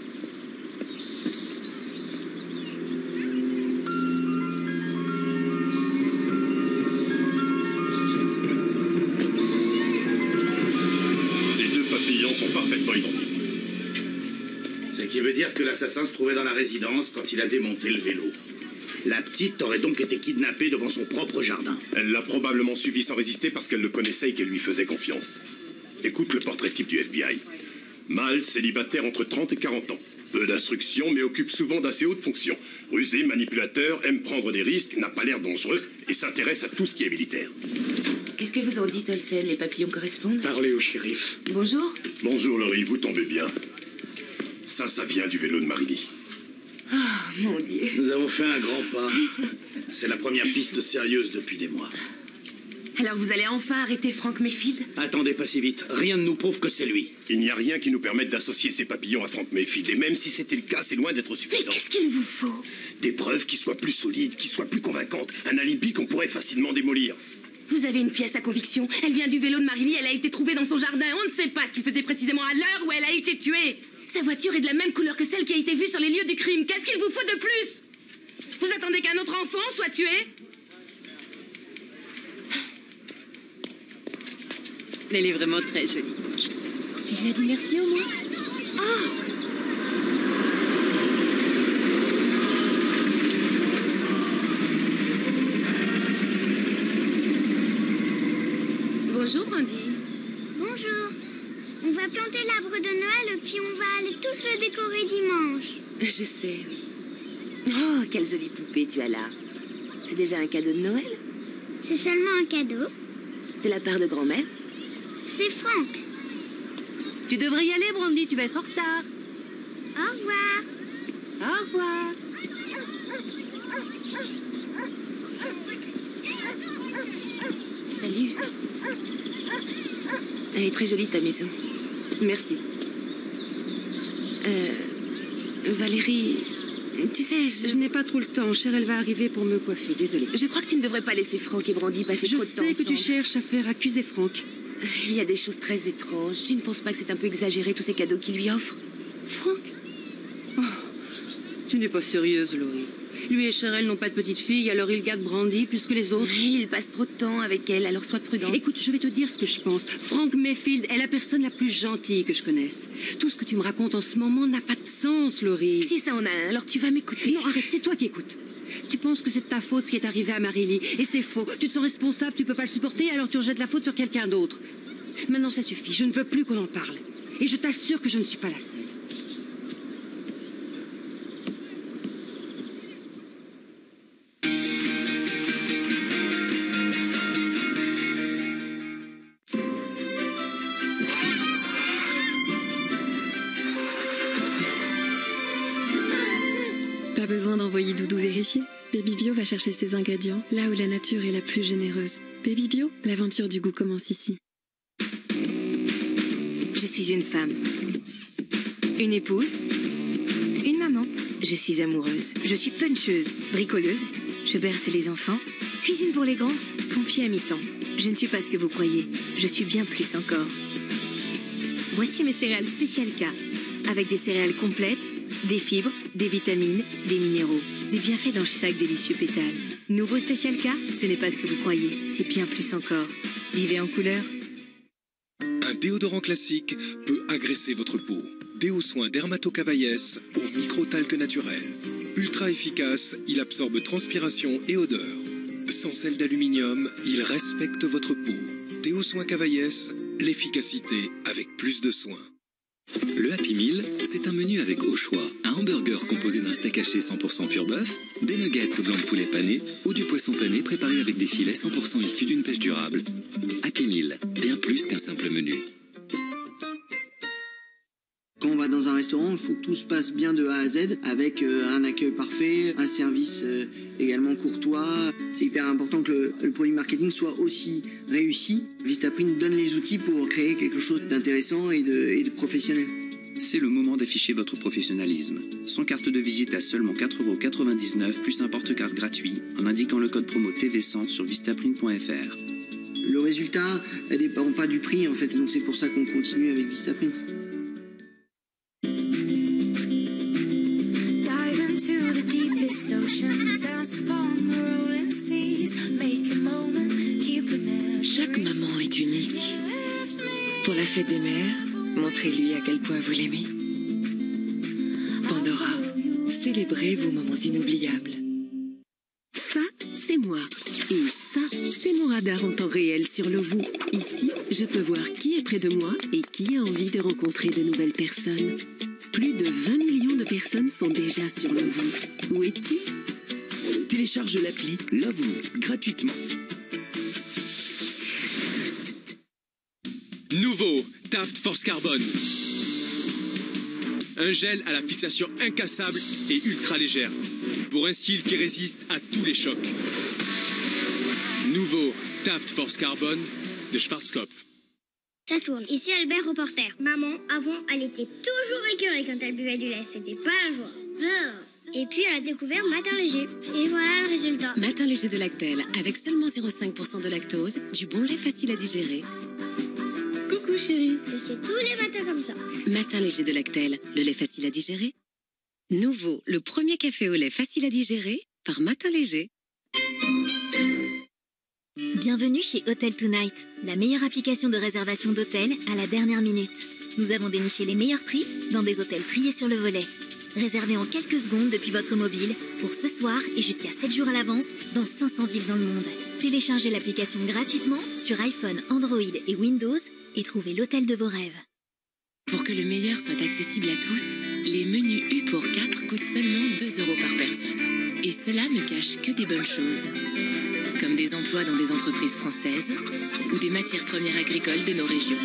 Les deux papillons sont parfaitement identiques. Ce qui veut dire que l'assassin se trouvait dans la résidence quand il a démonté le vélo. La petite aurait donc été kidnappée devant son propre jardin. Elle l'a probablement suivi sans résister parce qu'elle le connaissait et qu'elle lui faisait confiance. Écoute le portrait type du FBI. Mâle, célibataire entre 30 et 40 ans. Peu d'instruction, mais occupe souvent d'assez hautes fonctions. Rusé, manipulateur, aime prendre des risques, n'a pas l'air dangereux et s'intéresse à tout ce qui est militaire. Qu'est-ce que vous en dites, Olsen? Les papillons correspondent? Parlez au shérif. Bonjour. Bonjour, Laurie, vous tombez bien. Ça vient du vélo de Marie-Lie. Ah, mon Dieu. Nous avons fait un grand pas. C'est la première piste sérieuse depuis des mois. Alors vous allez enfin arrêter Frank Mayfield? Attendez pas si vite. Rien ne nous prouve que c'est lui. Il n'y a rien qui nous permette d'associer ces papillons à Frank Mayfield. Et même si c'était le cas, c'est loin d'être suffisant. Mais qu'est-ce qu'il vous faut? Des preuves qui soient plus solides, qui soient plus convaincantes. Un alibi qu'on pourrait facilement démolir. Vous avez une pièce à conviction. Elle vient du vélo de Marie-Lie. Elle a été trouvée dans son jardin. On ne sait pas ce qu'il faisait précisément à l'heure où elle a été tuée. Sa voiture est de la même couleur que celle qui a été vue sur les lieux du crime. Qu'est-ce qu'il vous faut de plus? Vous attendez qu'un autre enfant soit tué? Elle est vraiment très jolie. Tu lui as dit merci au moins? Ah! Bonjour, Brandy. Bonjour. On va planter l'arbre de Noël, puis on va aller tous le décorer dimanche. Je sais. Oh, quelle jolie poupée tu as là. C'est déjà un cadeau de Noël? C'est seulement un cadeau. De la part de grand-mère? C'est Franck. Tu devrais y aller, Brandy, tu vas être en retard. Au revoir. Au revoir. Salut. Elle est très jolie, ta maison. Merci. Valérie, Tu sais, je n'ai pas trop le temps. Cher, elle va arriver pour me coiffer. Désolée. Je crois que tu ne devrais pas laisser Franck et Brandy passer trop de temps Je sais que tu ensemble. cherches à faire accuser Franck. Il y a des choses très étranges. Tu ne penses pas que c'est un peu exagéré tous ces cadeaux qu'il lui offre? Franck? Oh, tu n'es pas sérieuse, Laurie. Lui et Cheryl n'ont pas de petite fille, alors il garde Brandy plus que les autres. Il passe trop de temps avec elle, alors sois prudent. Écoute, je vais te dire ce que je pense. Frank Mayfield est la personne la plus gentille que je connaisse. Tout ce que tu me racontes en ce moment n'a pas de sens, Laurie. Si ça en a un, alors tu vas m'écouter. Non, arrête, c'est toi qui écoutes. Tu penses que c'est de ta faute ce qui est arrivé à Marie-Lee, et c'est faux. Tu te sens responsable, tu peux pas le supporter, alors tu rejettes la faute sur quelqu'un d'autre. Maintenant, ça suffit. Je ne veux plus qu'on en parle. Et je t'assure que je ne suis pas la seule. Pas besoin d'envoyer Doudou vérifier. Baby Bio va chercher ses ingrédients là où la nature est la plus généreuse. Baby Bio, l'aventure du goût commence ici. Je suis une femme, une épouse, une maman. Je suis amoureuse, je suis puncheuse, bricoleuse, je berce les enfants, cuisine pour les grands, pompier à mi-temps. Je ne suis pas ce que vous croyez, je suis bien plus encore. Voici mes céréales Spécial K, avec des céréales complètes, des fibres, des vitamines, des minéraux, des bienfaits dans chaque délicieux pétale. Nouveau Spécial K, ce n'est pas ce que vous croyez, c'est bien plus encore. Vivez en couleur. Un déodorant classique peut agresser votre peau. Déo Soin Dermato-Cavaillès au micro-talc naturel. Ultra efficace, il absorbe transpiration et odeur. Sans sel d'aluminium, il respecte votre peau. Déo Soin Cavaillès, l'efficacité avec plus de soin. Le Happy Meal, c'est un menu avec au choix un hamburger composé d'un steak haché 100% pur bœuf, des nuggets au blanc de poulet pané ou du poisson pané préparé avec des filets 100% issus d'une pêche durable. Happy Meal, bien plus qu'un simple menu. Quand on va dans un restaurant, il faut que tout se passe bien de A à Z, avec un accueil parfait, un service également courtois. C'est hyper important que le produit marketing soit aussi réussi. Vistaprint donne les outils pour créer quelque chose d'intéressant et de professionnel. C'est le moment d'afficher votre professionnalisme. Sans carte de visite à seulement 4,99 € plus un porte-carte gratuit en indiquant le code promo TV100 sur vistaprint.fr. Le résultat ne dépend pas du prix en fait, donc c'est pour ça qu'on continue avec Vistaprint. Chaque maman est unique. Pour la fête des mères, montrez-lui à quel point vous l'aimez. Pandora, célébrez vos moments inoubliables. Ça, c'est moi. Et ça, c'est mon radar en temps réel sur le vous. Ici, je peux voir qui est près de moi et qui a envie de rencontrer de nouvelles personnes. Plus de 20 millions de personnes sont déjà sur le vous. Où es-tu? Télécharge l'appli Love You gratuitement. Nouveau Taft Force Carbone. Un gel à la fixation incassable et ultra légère. Pour un style qui résiste à tous les chocs. Nouveau Taft Force Carbone de Schwarzkopf. Ça tourne. Ici Albert, reporter. Maman, avant, elle était toujours écœurée quand elle buvait du lait. C'était pas la joie. Et puis elle a découvert Matin Léger. Et voilà le résultat. Matin Léger de Lactel, avec seulement 0,5% de lactose, du bon lait facile à digérer. Coucou chérie. Je fais tous les matins comme ça. Matin Léger de Lactel, le lait facile à digérer. Nouveau, le premier café au lait facile à digérer par Matin Léger. Bienvenue chez Hotel Tonight, la meilleure application de réservation d'hôtels à la dernière minute. Nous avons déniché les meilleurs prix dans des hôtels triés sur le volet. Réservez en quelques secondes depuis votre mobile pour ce soir et jusqu'à 7 jours à l'avance dans 500 villes dans le monde. Téléchargez l'application gratuitement sur iPhone, Android et Windows et trouvez l'hôtel de vos rêves. Pour que le meilleur soit accessible à tous, les menus U pour 4 coûtent seulement 2 € par personne. Et cela ne cache que des bonnes choses, comme des emplois dans des entreprises françaises ou des matières premières agricoles de nos régions.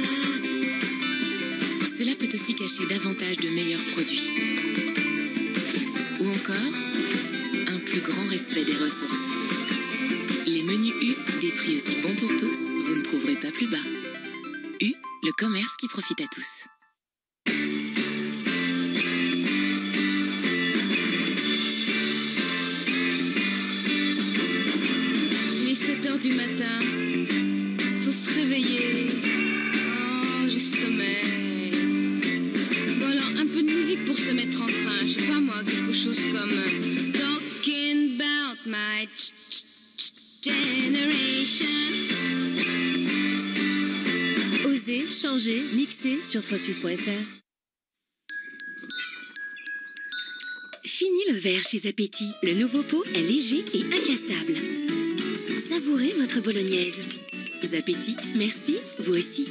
Cela peut aussi cacher davantage de meilleurs produits. Ou encore, un plus grand respect des ressources. Les menus U, des prix aussi bons pour tous, vous ne trouverez pas plus bas. U, le commerce qui profite à tous. du matin. Faut se réveiller. Oh, j'ai sommeil. Bon alors, un peu de musique pour se mettre en train. Je sais pas moi, quelque chose comme Talking about my generation. Osez, changer, mixer sur 38.fr. Fini le verre chez Appétit. Le nouveau pot est léger et incassable. Savourez votre bolognaise. Appétit, merci, vous aussi.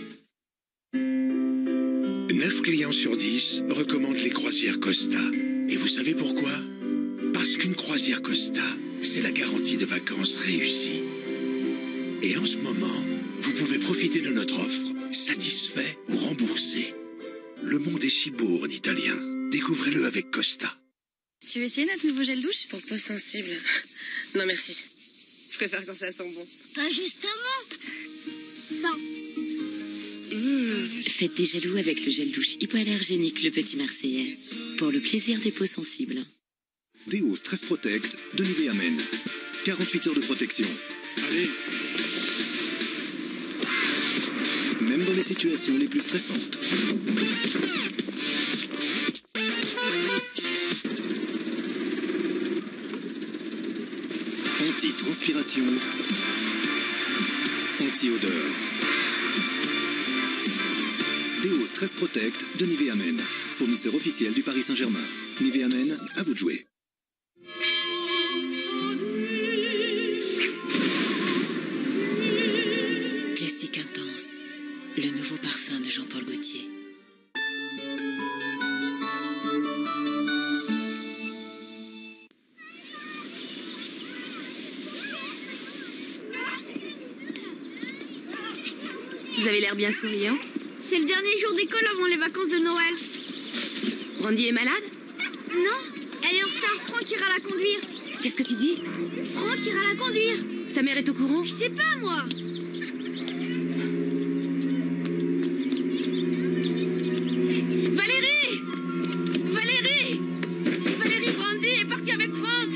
9 clients sur 10 recommandent les croisières Costa. Et vous savez pourquoi? Parce qu'une croisière Costa, c'est la garantie de vacances réussies. Et en ce moment, vous pouvez profiter de notre offre, satisfait ou remboursé. Le monde est si beau en italien. Découvrez-le avec Costa. Tu veux essayer notre nouveau gel douche? Pour peau sensible. Non merci. Je préfère quand ça sent bon. Pas justement. Non. Faites des jaloux avec le gel douche hypoallergénique Le Petit Marseillais. Pour le plaisir des peaux sensibles. Déo Stress Protect de Nivea Men. 48 heures de protection. Allez. Même dans les situations les plus stressantes. Anti-transpiration. Anti-odeur. Déo Stress Protect de Nivea Men. Fournisseur officiel du Paris Saint-Germain. Nivea Men, à vous de jouer. Classique intense. Le nouveau parfum de Jean-Paul Gaultier. Vous avez l'air bien souriant. C'est le dernier jour d'école avant les vacances de Noël. Brandy est malade? Non, elle est en retard. Franck ira la conduire. Qu'est-ce que tu dis? Franck ira la conduire. Sa mère est au courant? Je sais pas, moi. Valérie! Valérie! Valérie, Brandy est partie avec Franck.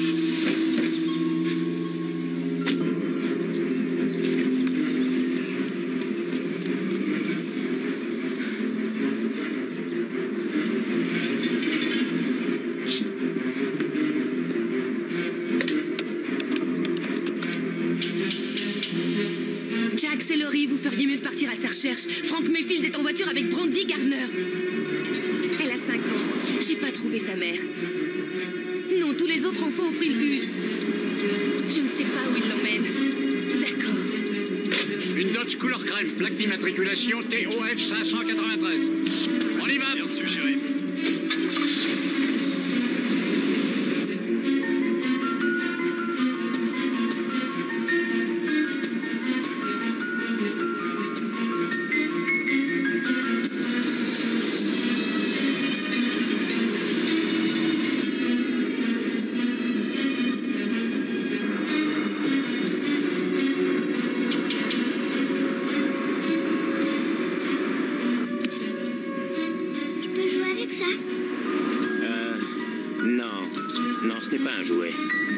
Jack, c'est Laurie, vous feriez mieux de partir à sa recherche. Frank Mayfield est en voiture avec Brandy Gardner. Elle a 5 ans. J'ai pas trouvé sa mère. Non, tous les autres enfants ont pris le bus. Je ne sais pas où ils l'emmènent. D'accord. Une Dodge couleur crème, plaque d'immatriculation TOF 593. On y va. Bien suggéré. Non, ce n'est pas un jouet.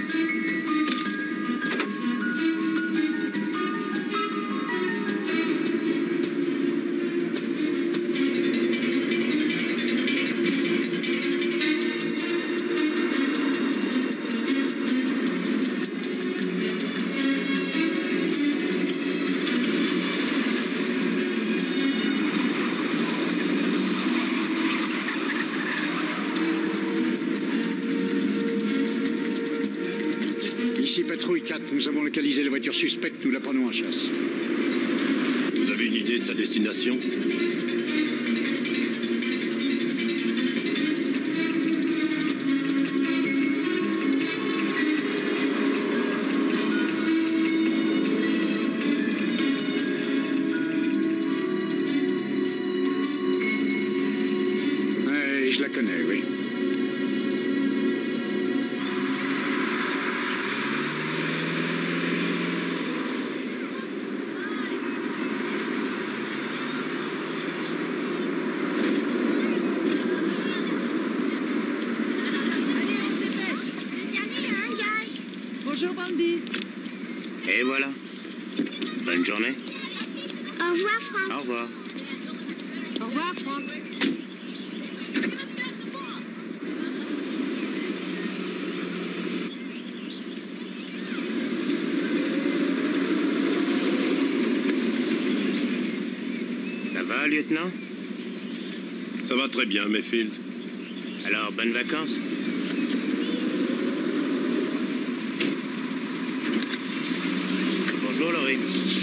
Patrouille 4, nous avons localisé la voiture suspecte, nous la prenons en chasse. Vous avez une idée de sa destination? Oui, je la connais, oui. Bonjour, Brandy. Et voilà, Bonne journée. Au revoir, Franck. Au revoir. Au revoir, Franck. Ça va, lieutenant? Ça va très bien, Mayfield. Alors, bonnes vacances? Bonjour, Laurie.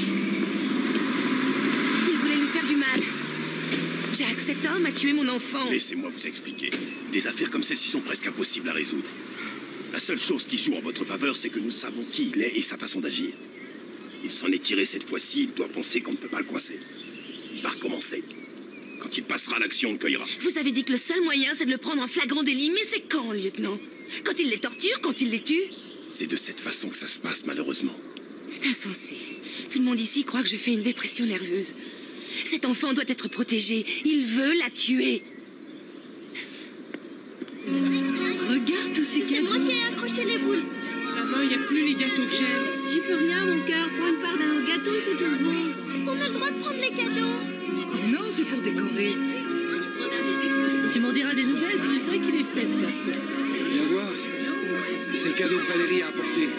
Il voulait nous faire du mal. Jack, cet homme a tué mon enfant. Laissez-moi vous expliquer. Des affaires comme celle-ci sont presque impossibles à résoudre. La seule chose qui joue en votre faveur, c'est que nous savons qui il est et sa façon d'agir. Il s'en est tiré cette fois-ci, il doit penser qu'on ne peut pas le coincer. Il va recommencer. Quand il passera à l'action, on le cueillera. Vous avez dit que le seul moyen, c'est de le prendre en flagrant délit. Mais c'est quand, lieutenant? Quand il les torture? Quand il les tue? C'est de cette façon que ça se passe, malheureusement. C'est insensé. Tout le monde ici croit que je fais une dépression nerveuse. Cet enfant doit être protégé. Il veut la tuer. Regarde tous ces C'est cadeaux. moi qui ai accroché les boules. Maman, il n'y a plus les gâteaux que j'aime. J'y peux rien, mon cœur. Prends une part d'un gâteau, c'est tout bon. On a le droit de prendre les cadeaux. Non, c'est pour décorer. Tu m'en diras des nouvelles, c'est vrai qu'il est fait, ça. Viens voir. C'est le cadeau que Valérie a apporté.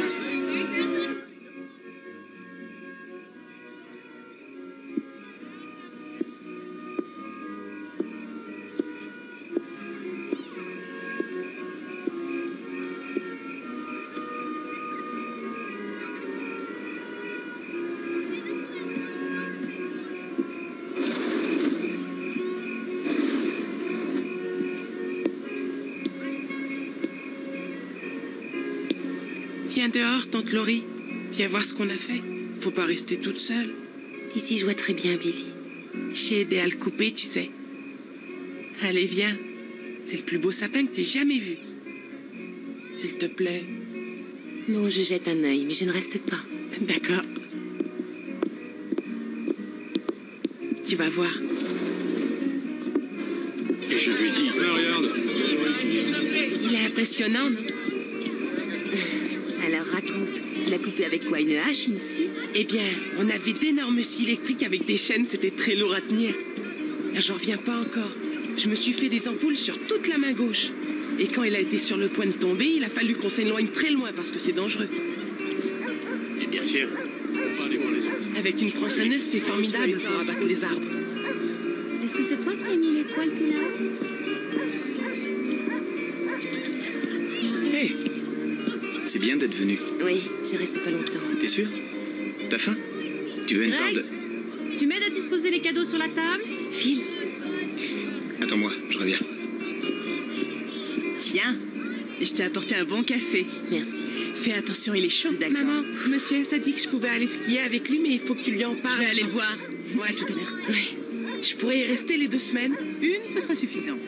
Viens dehors, tante Laurie. Viens voir ce qu'on a fait. Faut pas rester toute seule. Ici, je vois très bien, Billy. J'ai aidé à le couper, tu sais. Allez, viens. C'est le plus beau sapin que t'aies jamais vu. S'il te plaît. Non, je jette un œil, mais je ne reste pas. D'accord. Tu vas voir. Et je lui dis, regarde. Il est impressionnant, non? Alors, raconte. Tu l'as coupé avec quoi? Une hache, une scie? Eh bien, on avait d'énormes scies électriques avec des chaînes, c'était très lourd à tenir. J'en reviens pas encore. Je me suis fait des ampoules sur toute la main gauche. Et quand il a été sur le point de tomber, il a fallu qu'on s'éloigne très loin parce que c'est dangereux. Et bien sûr, on va aller voir les autres. Avec une tronçonneuse, c'est formidable pour abattre les arbres. Est-ce que c'est toi qui as mis les poils tout là-haut? Hé, c'est bien d'être venu. Oui, je reste pas longtemps. T'es sûr? T'as faim? Tu veux une part de... Tu m'aides à disposer les cadeaux sur la table? Phil. Attends-moi, je reviens. Tiens, je t'ai apporté un bon café. Merci. Fais attention, il est chaud. D'accord. Maman, monsieur a dit que je pouvais aller skier avec lui, mais il faut que tu lui en parles. Je vais aller le voir. Ouais, tout à l'heure. Oui. Je pourrais y rester les 2 semaines. Une, ce sera suffisant.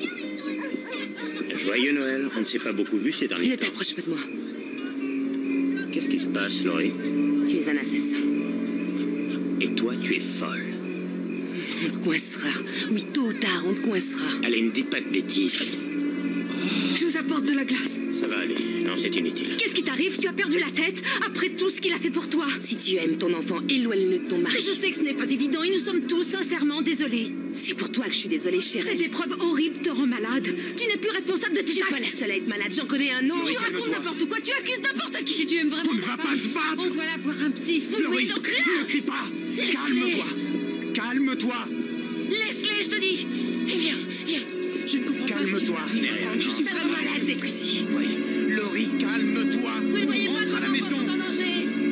Joyeux Noël. On ne s'est pas beaucoup vu ces derniers Ne temps. t'approche pas de moi. Qu'est-ce qui se passe, Laurie? Tu es un assassin. Et toi, tu es folle. On te coincera. Oui, tôt ou tard, on te coincera. Allez, ne dis pas de bêtises. Je vous apporte de la glace. Ça va aller. Non, c'est inutile. Qu'est-ce qui t'arrive? Tu as perdu la tête après tout ce qu'il a fait pour toi. Si tu aimes ton enfant, éloigne-le de ton mari. Je sais que ce n'est pas évident et nous sommes tous sincèrement désolés. C'est pour toi que je suis désolée, chérie. Cette épreuve horrible te rend malade. Tu n'es plus responsable de tes actes. Je suis pas la seule à être malade, j'en connais un autre. Laurie, Tu racontes calme-toi. n'importe quoi, tu accuses n'importe qui. Si tu aimes vraiment On ne va pas se battre. On va la voir un petit. Laurie, donc rien. ne crie pas. Calme-toi. Calme-toi. Laisse-les, je te dis. Viens, viens. Je ne comprends Calme-toi. pas. Je suis vraiment malade d'être ici. Oui. Laurie, calme-toi. Vous ne voyez On pas rentre à la que maison. l'enfant est en danger.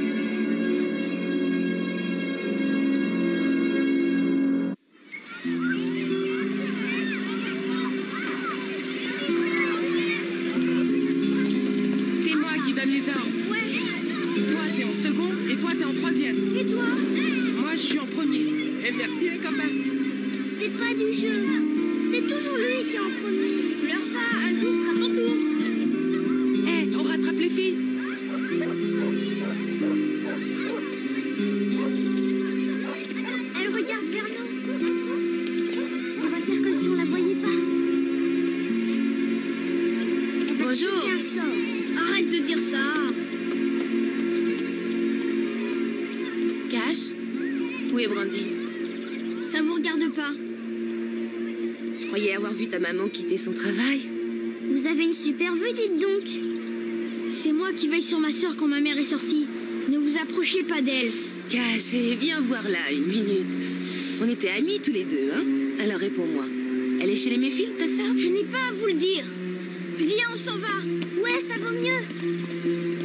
C'est moi qui donne les ordres. Ouais. Toi, t'es en second et toi, t'es en troisième. Et toi? Moi, je suis en premier. Et merci, les copains. C'est pas du jeu. C'est toujours lui qui est en premier. Pleure pas, un jour sera ton tour. Eh, on rattrape les filles. Elle regarde vers nous. On va faire comme si on la voyait pas. Bonjour. Arrête de dire ça. Où est Brandy? Ça vous regarde pas. Je croyais avoir vu ta maman quitter son travail. Vous avez une super vue, dites donc. C'est moi qui veille sur ma sœur quand ma mère est sortie. Ne vous approchez pas d'elle. Cassé, viens voir là, une minute. On était amis tous les deux, hein? Alors réponds-moi. Elle est chez les Méfiles, ta sœur? Je n'ai pas à vous le dire. Viens, on s'en va. Ouais, ça vaut mieux.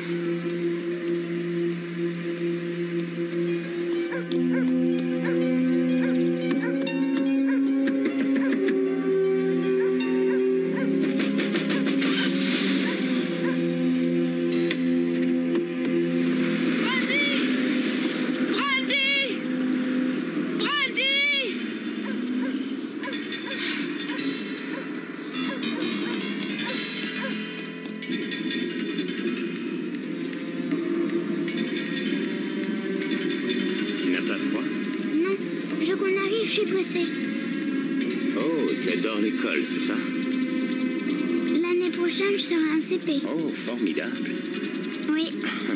L'école, c'est ça? L'année prochaine, je serai un CP. Oh, formidable. Oui.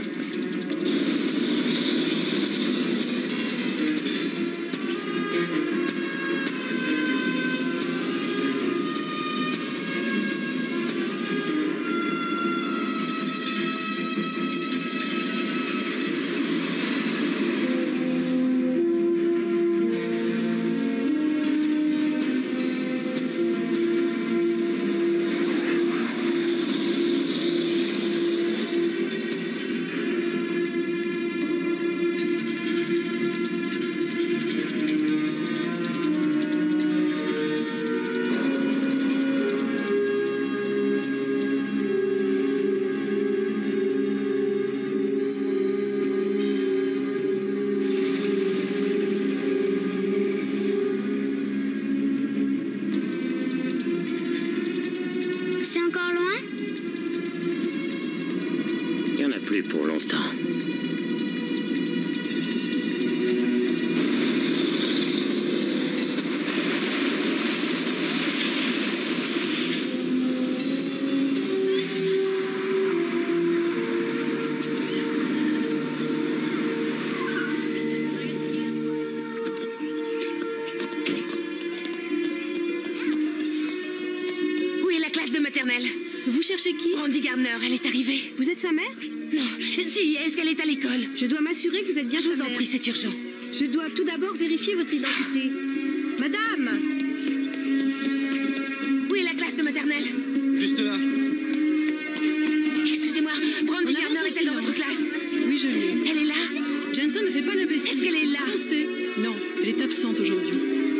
Pour longtemps. Où est la classe de maternelle? Vous cherchez qui? Brandy Gardner, elle est arrivée. Vous êtes sa mère? Non, si, est-ce qu'elle est à l'école? Je dois m'assurer que vous êtes bien sa mère. Je vous en prie, c'est urgent. Je dois tout d'abord vérifier votre identité. Madame! Où est la classe de maternelle? Juste là. Excusez-moi, Brandy Gardner est-elle dans votre classe? Oui, je l'ai. Elle est là? Jensen ne fait pas l'imbécile. Est-ce qu'elle est là? Non, elle est absente aujourd'hui.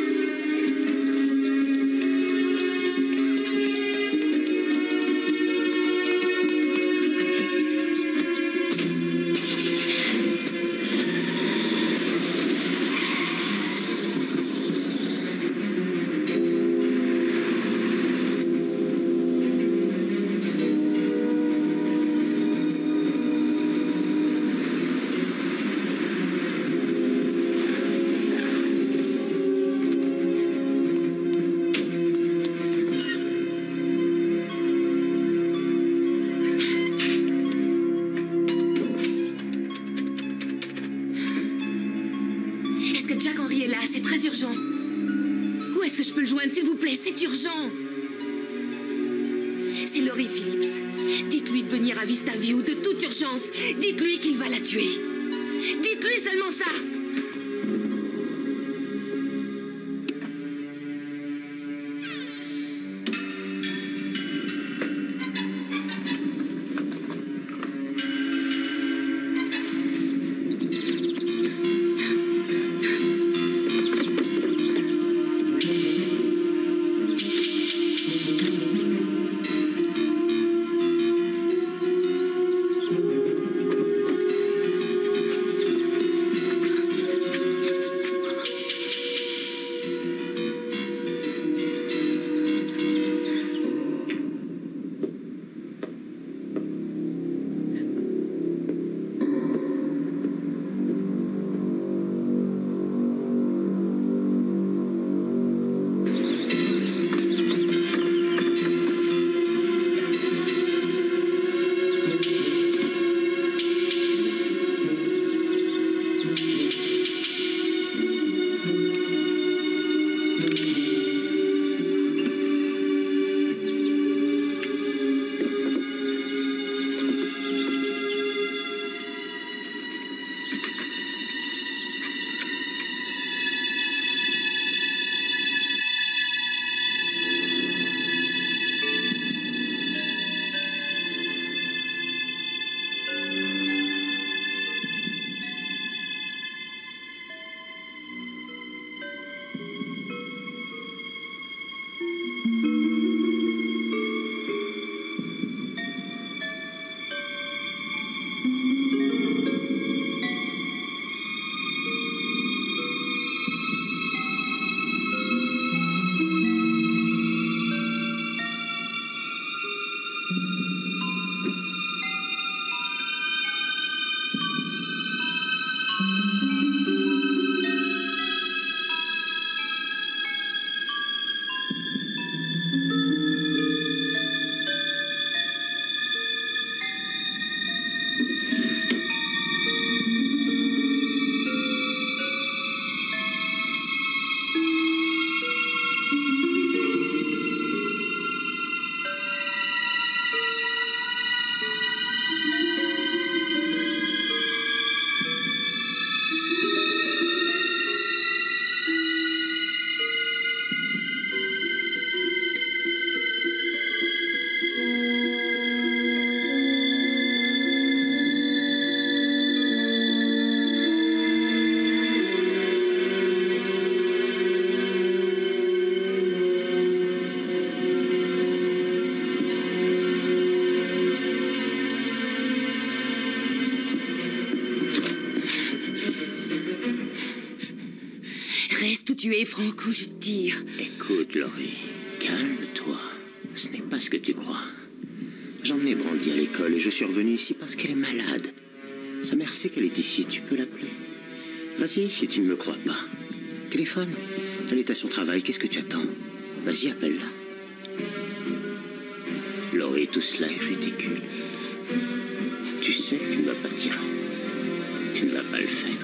C'est très urgent. Où est-ce que je peux le joindre, s'il vous plaît? C'est urgent. C'est Laurie Phillips. Dites-lui de venir à Vista View de toute urgence. Dites-lui qu'il va la tuer. Dites-lui seulement ça. tu es, Franco, je te tire. Écoute, Laurie, calme-toi. Ce n'est pas ce que tu crois. J'emmenais Brandy à l'école et je suis revenu ici parce qu'elle est malade. Sa mère sait qu'elle est ici, tu peux l'appeler. Vas-y, si tu ne me crois pas. Téléphone. Elle est à son travail, qu'est-ce que tu attends? Vas-y, appelle-la. Laurie, tout cela est ridicule. Tu sais que tu ne vas pas dire. Tu ne vas pas le faire.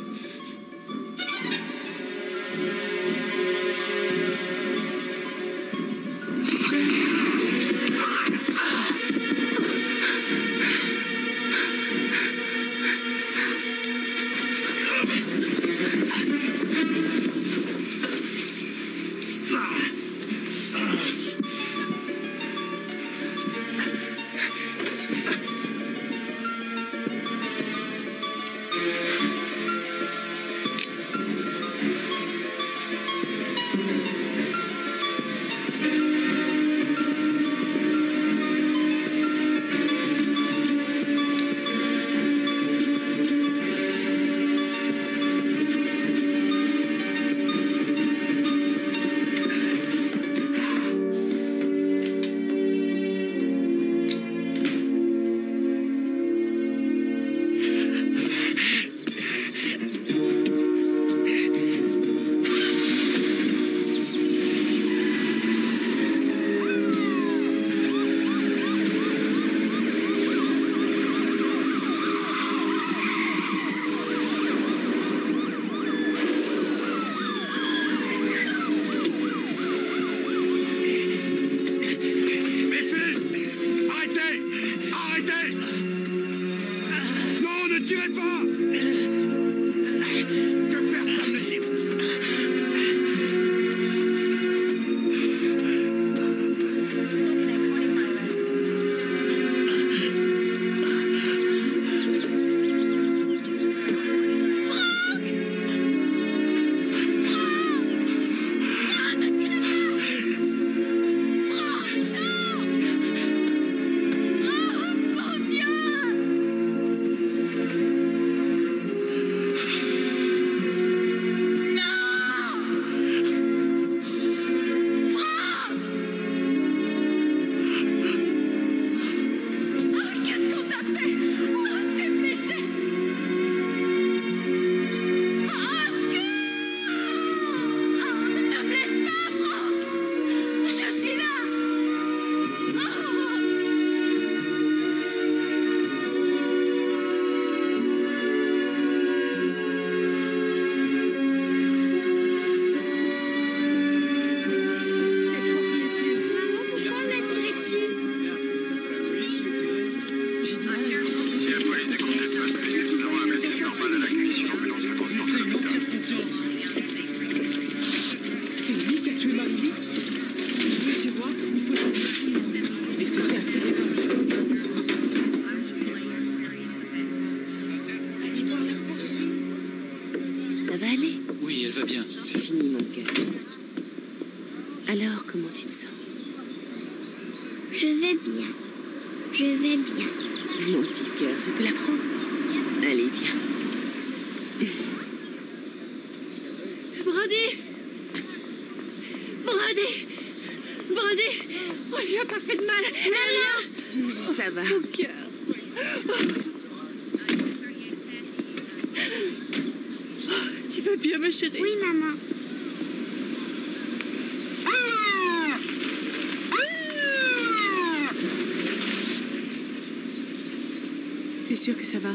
T'es sûre que ça va?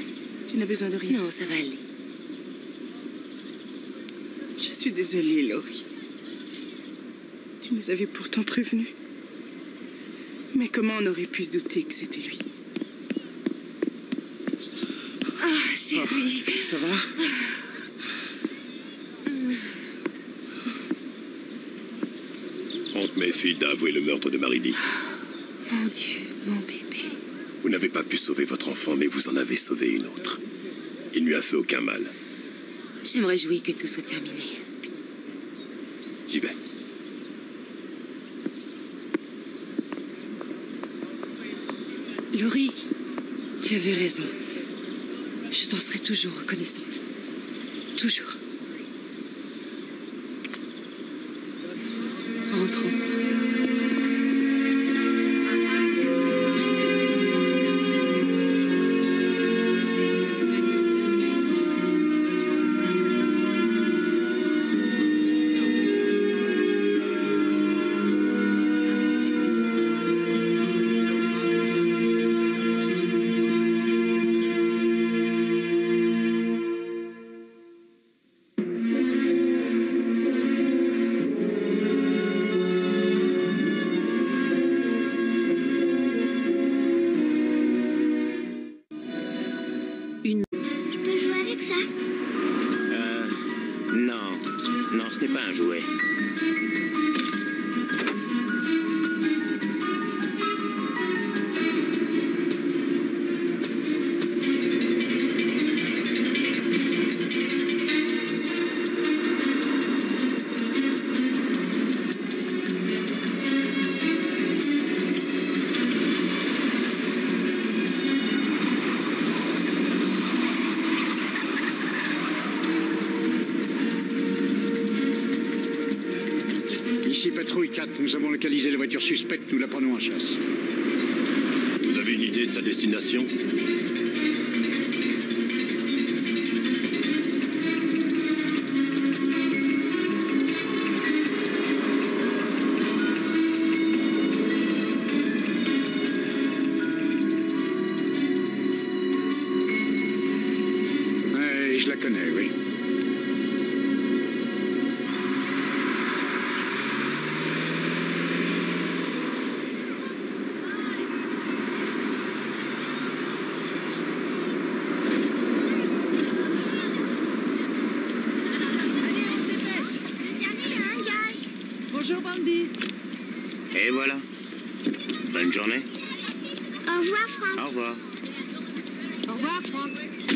Tu n'as besoin de rien? Non, ça va aller. Je suis désolée, Laurie. Tu nous avais pourtant prévenus. Mais comment on aurait pu se douter que c'était lui? Ah, c'est lui. Ça va? Frank Mayfield a avoué le meurtre de Marie Lee. Mon Dieu, mon bébé. Vous n'avez pas pu sauver votre enfant, mais vous en avez sauvé une autre. Il ne lui a fait aucun mal. Je me réjouis que tout soit terminé. J'y vais. Laurie, tu avais raison. Je t'en serai toujours reconnaissante. Toujours. Non, ce n'est pas un jouet. Patrouille 4, nous avons localisé la voiture suspecte, nous la prenons en chasse. Vous avez une idée de sa destination? Oui, je la connais, oui. Bonjour, Bandy. Et voilà. Bonne journée. Au revoir, Franck. Au revoir. Au revoir, Franck.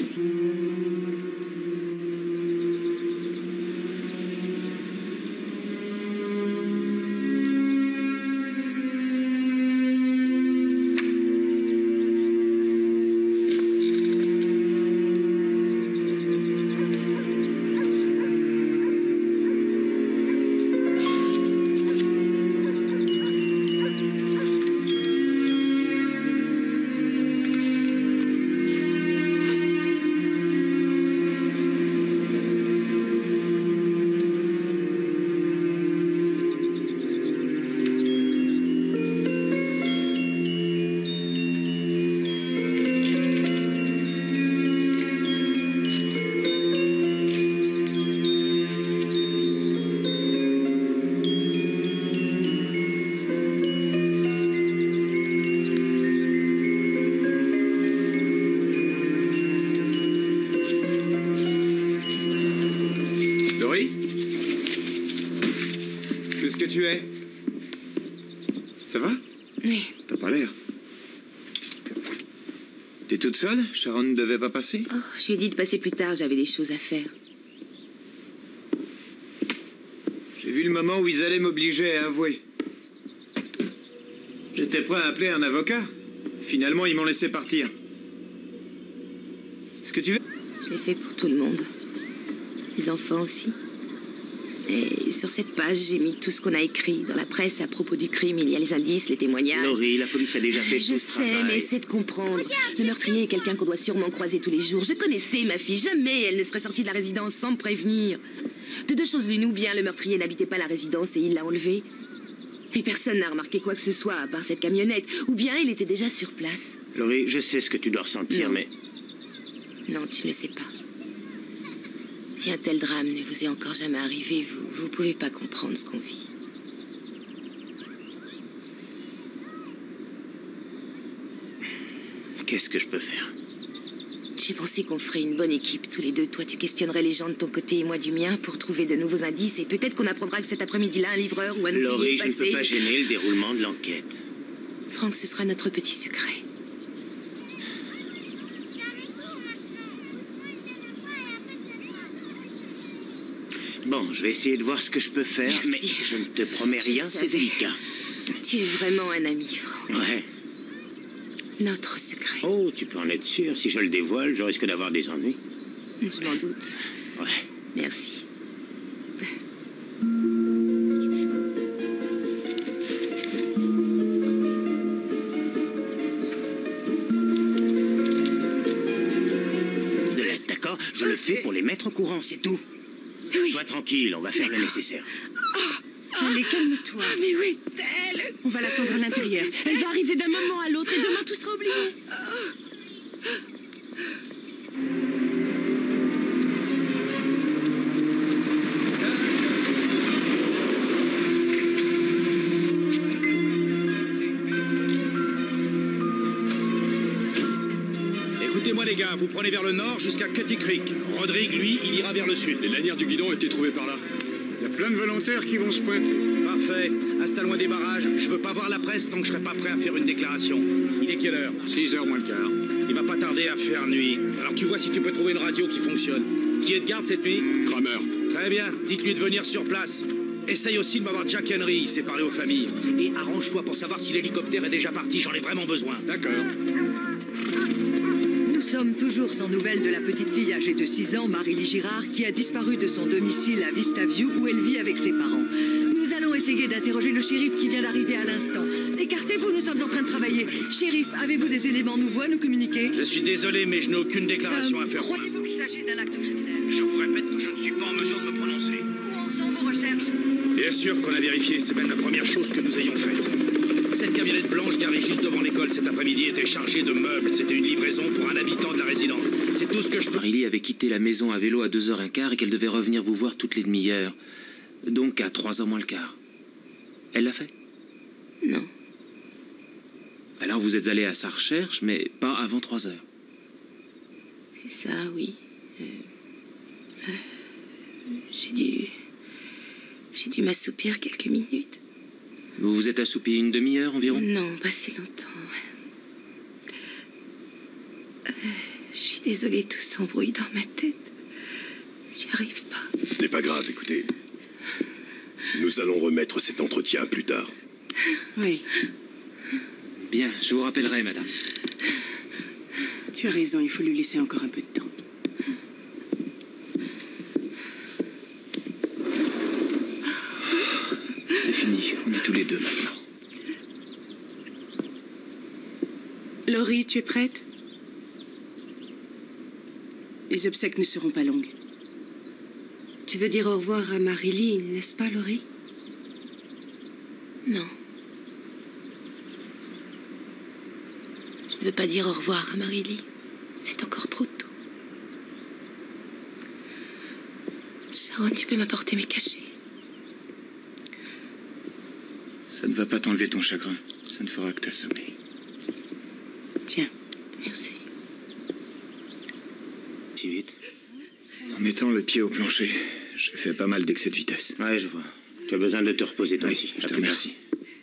Tu es? Ça va? Oui. T'as pas l'air. T'es toute seule? Sharon ne devait pas passer? Oh, je lui ai dit de passer plus tard, j'avais des choses à faire. J'ai vu le moment où ils allaient m'obliger à avouer. J'étais prêt à appeler un avocat. Finalement, ils m'ont laissé partir. Est-ce que tu veux? Je l'ai fait pour tout le monde. Les enfants aussi. Et sur cette page, j'ai mis tout ce qu'on a écrit dans la presse à propos du crime. Il y a les indices, les témoignages. Laurie, la police a déjà fait tout ce travail. Je sais, mais essaie de comprendre. Le meurtrier est quelqu'un qu'on doit sûrement croiser tous les jours. Je connaissais ma fille. Jamais elle ne serait sortie de la résidence sans me prévenir. De deux choses l'une, ou bien le meurtrier n'habitait pas la résidence et il l'a enlevée. Et personne n'a remarqué quoi que ce soit à part cette camionnette. Ou bien il était déjà sur place. Laurie, je sais ce que tu dois ressentir, Non. mais... Non, tu ne le sais pas. Si un tel drame ne vous est encore jamais arrivé, vous pouvez pas comprendre ce qu'on vit. Qu'est-ce que je peux faire? J'ai pensé qu'on ferait une bonne équipe, tous les deux. Toi, tu questionnerais les gens de ton côté et moi du mien pour trouver de nouveaux indices. Et peut-être qu'on apprendra que cet après-midi-là, un livreur ou un Laurie, ouvrier je ne peux pas gêner le déroulement de l'enquête. Franck, ce sera notre petit secret. Bon, je vais essayer de voir ce que je peux faire, mais je ne te promets rien, c'est délicat. Tu es vraiment un ami, Franck. Ouais. Notre secret. Oh, tu peux en être sûr. Si je le dévoile, je risque d'avoir des ennuis. Je m'en doute. Ouais. Merci. D'accord, je le fais pour les mettre au courant, c'est tout. Oui. Sois tranquille, on va faire le nécessaire. Allez, calme-toi. Mais où est-elle? On va l'attendre à l'intérieur. Elle va arriver d'un moment à l'autre et demain tout sera oublié. Écoutez-moi les gars, vous prenez vers le nord jusqu'à Cutty Creek. Rodrigue, lui, il ira vers le sud. Les lanières du guidon ont été trouvées par là. Il y a plein de volontaires qui vont se pointer. Parfait. Installe-moi des barrages. Je veux pas voir la presse tant que je serai pas prêt à faire une déclaration. Il est quelle heure? 6h moins le quart. Il va pas tarder à faire nuit. Alors tu vois si tu peux trouver une radio qui fonctionne. Qui est de garde cette nuit? Kramer. Très bien. Dites-lui de venir sur place. Essaye aussi de m'avoir Jack Henry, il sait parler aux familles. Et arrange-toi pour savoir si l'hélicoptère est déjà parti, j'en ai vraiment besoin. D'accord. Nous sommes toujours sans nouvelles de la petite fille âgée de 6 ans, Marie-Lie Girard, qui a disparu de son domicile à Vista View où elle vit avec ses parents. Nous allons essayer d'interroger le shérif qui vient d'arriver à l'instant. Écartez-vous, nous sommes en train de travailler. Shérif, avez-vous des éléments nouveaux à nous communiquer? Je suis désolé, mais je n'ai aucune déclaration à faire. Croyez-vous qu'il s'agit d'un acte criminel? Je vous répète que je ne suis pas en mesure de me prononcer. Où en sont vos recherches? Bien sûr qu'on a vérifié, c'est même la première chose que nous ayons faite. Cette camionnette blanche garée juste devant l'école cet après-midi était chargée de meubles. C'était une livraison pour un habitant de la résidence. C'est tout ce que je peux... Marie-Lie avait quitté la maison à vélo à 2h15 et qu'elle devait revenir vous voir toutes les demi-heures. Donc à 3h moins le quart. Elle l'a fait? Non. Alors vous êtes allé à sa recherche, mais pas avant 3h. C'est ça, oui. J'ai dû m'assoupir quelques minutes. Vous vous êtes assoupi une demi-heure environ? Non, pas si longtemps. Je suis désolée, tout s'embrouille dans ma tête. J'y arrive pas. Ce n'est pas grave, écoutez. Nous allons remettre cet entretien plus tard. Oui, Bien, je vous rappellerai, madame. tu as raison, il faut lui laisser encore un peu de temps. C'est fini, on est tous les deux maintenant. Laurie, tu es prête? Les obsèques ne seront pas longues. Tu veux dire au revoir à Marie-Lie, n'est-ce pas, Laurie? Non. Je ne veux pas dire au revoir à Marie-Lie. C'est encore trop tôt. Sharon, tu peux m'apporter mes cachets? Ça ne va pas t'enlever ton chagrin. Ça ne fera que t'assommer. Tiens. Merci. Si vite. En mettant le pied au plancher, j'ai fait pas mal d'excès de vitesse. Ouais, je vois. Tu as besoin de te reposer toi aussi. Je te remercie.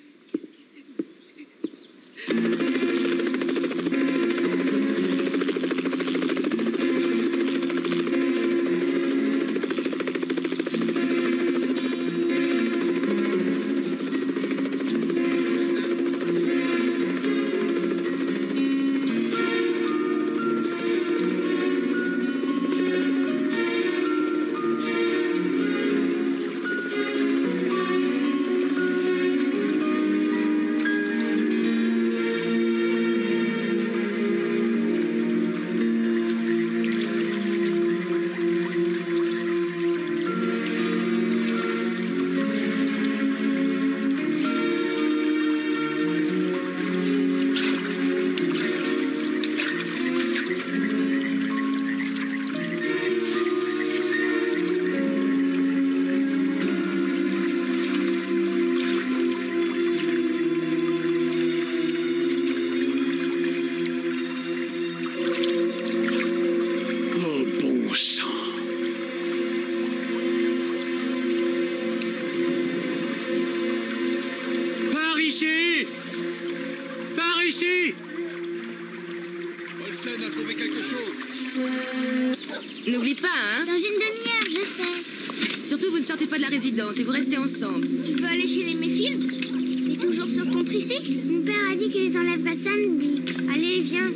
N'oublie pas, hein? Dans une demi-heure, je sais. Surtout, vous ne sortez pas de la résidence et vous restez ensemble. Tu veux aller chez les Méfield? T'es toujours sur ton tricycle? Mon père a dit qu'il les enlèverait samedi. Allez, viens.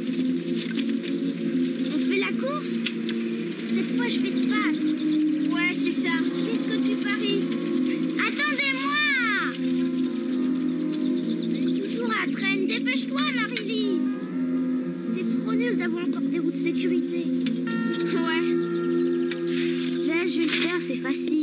On fait la course? Cette fois, je vais te battre. Ouais, c'est ça. Puisque tu paries. Attendez-moi! Elle est toujours à la traîne. Dépêche-toi, Marie-Lie. C'est trop nul d'avoir encore des routes de sécurité. Ouais. Là, je vais le faire, c'est facile.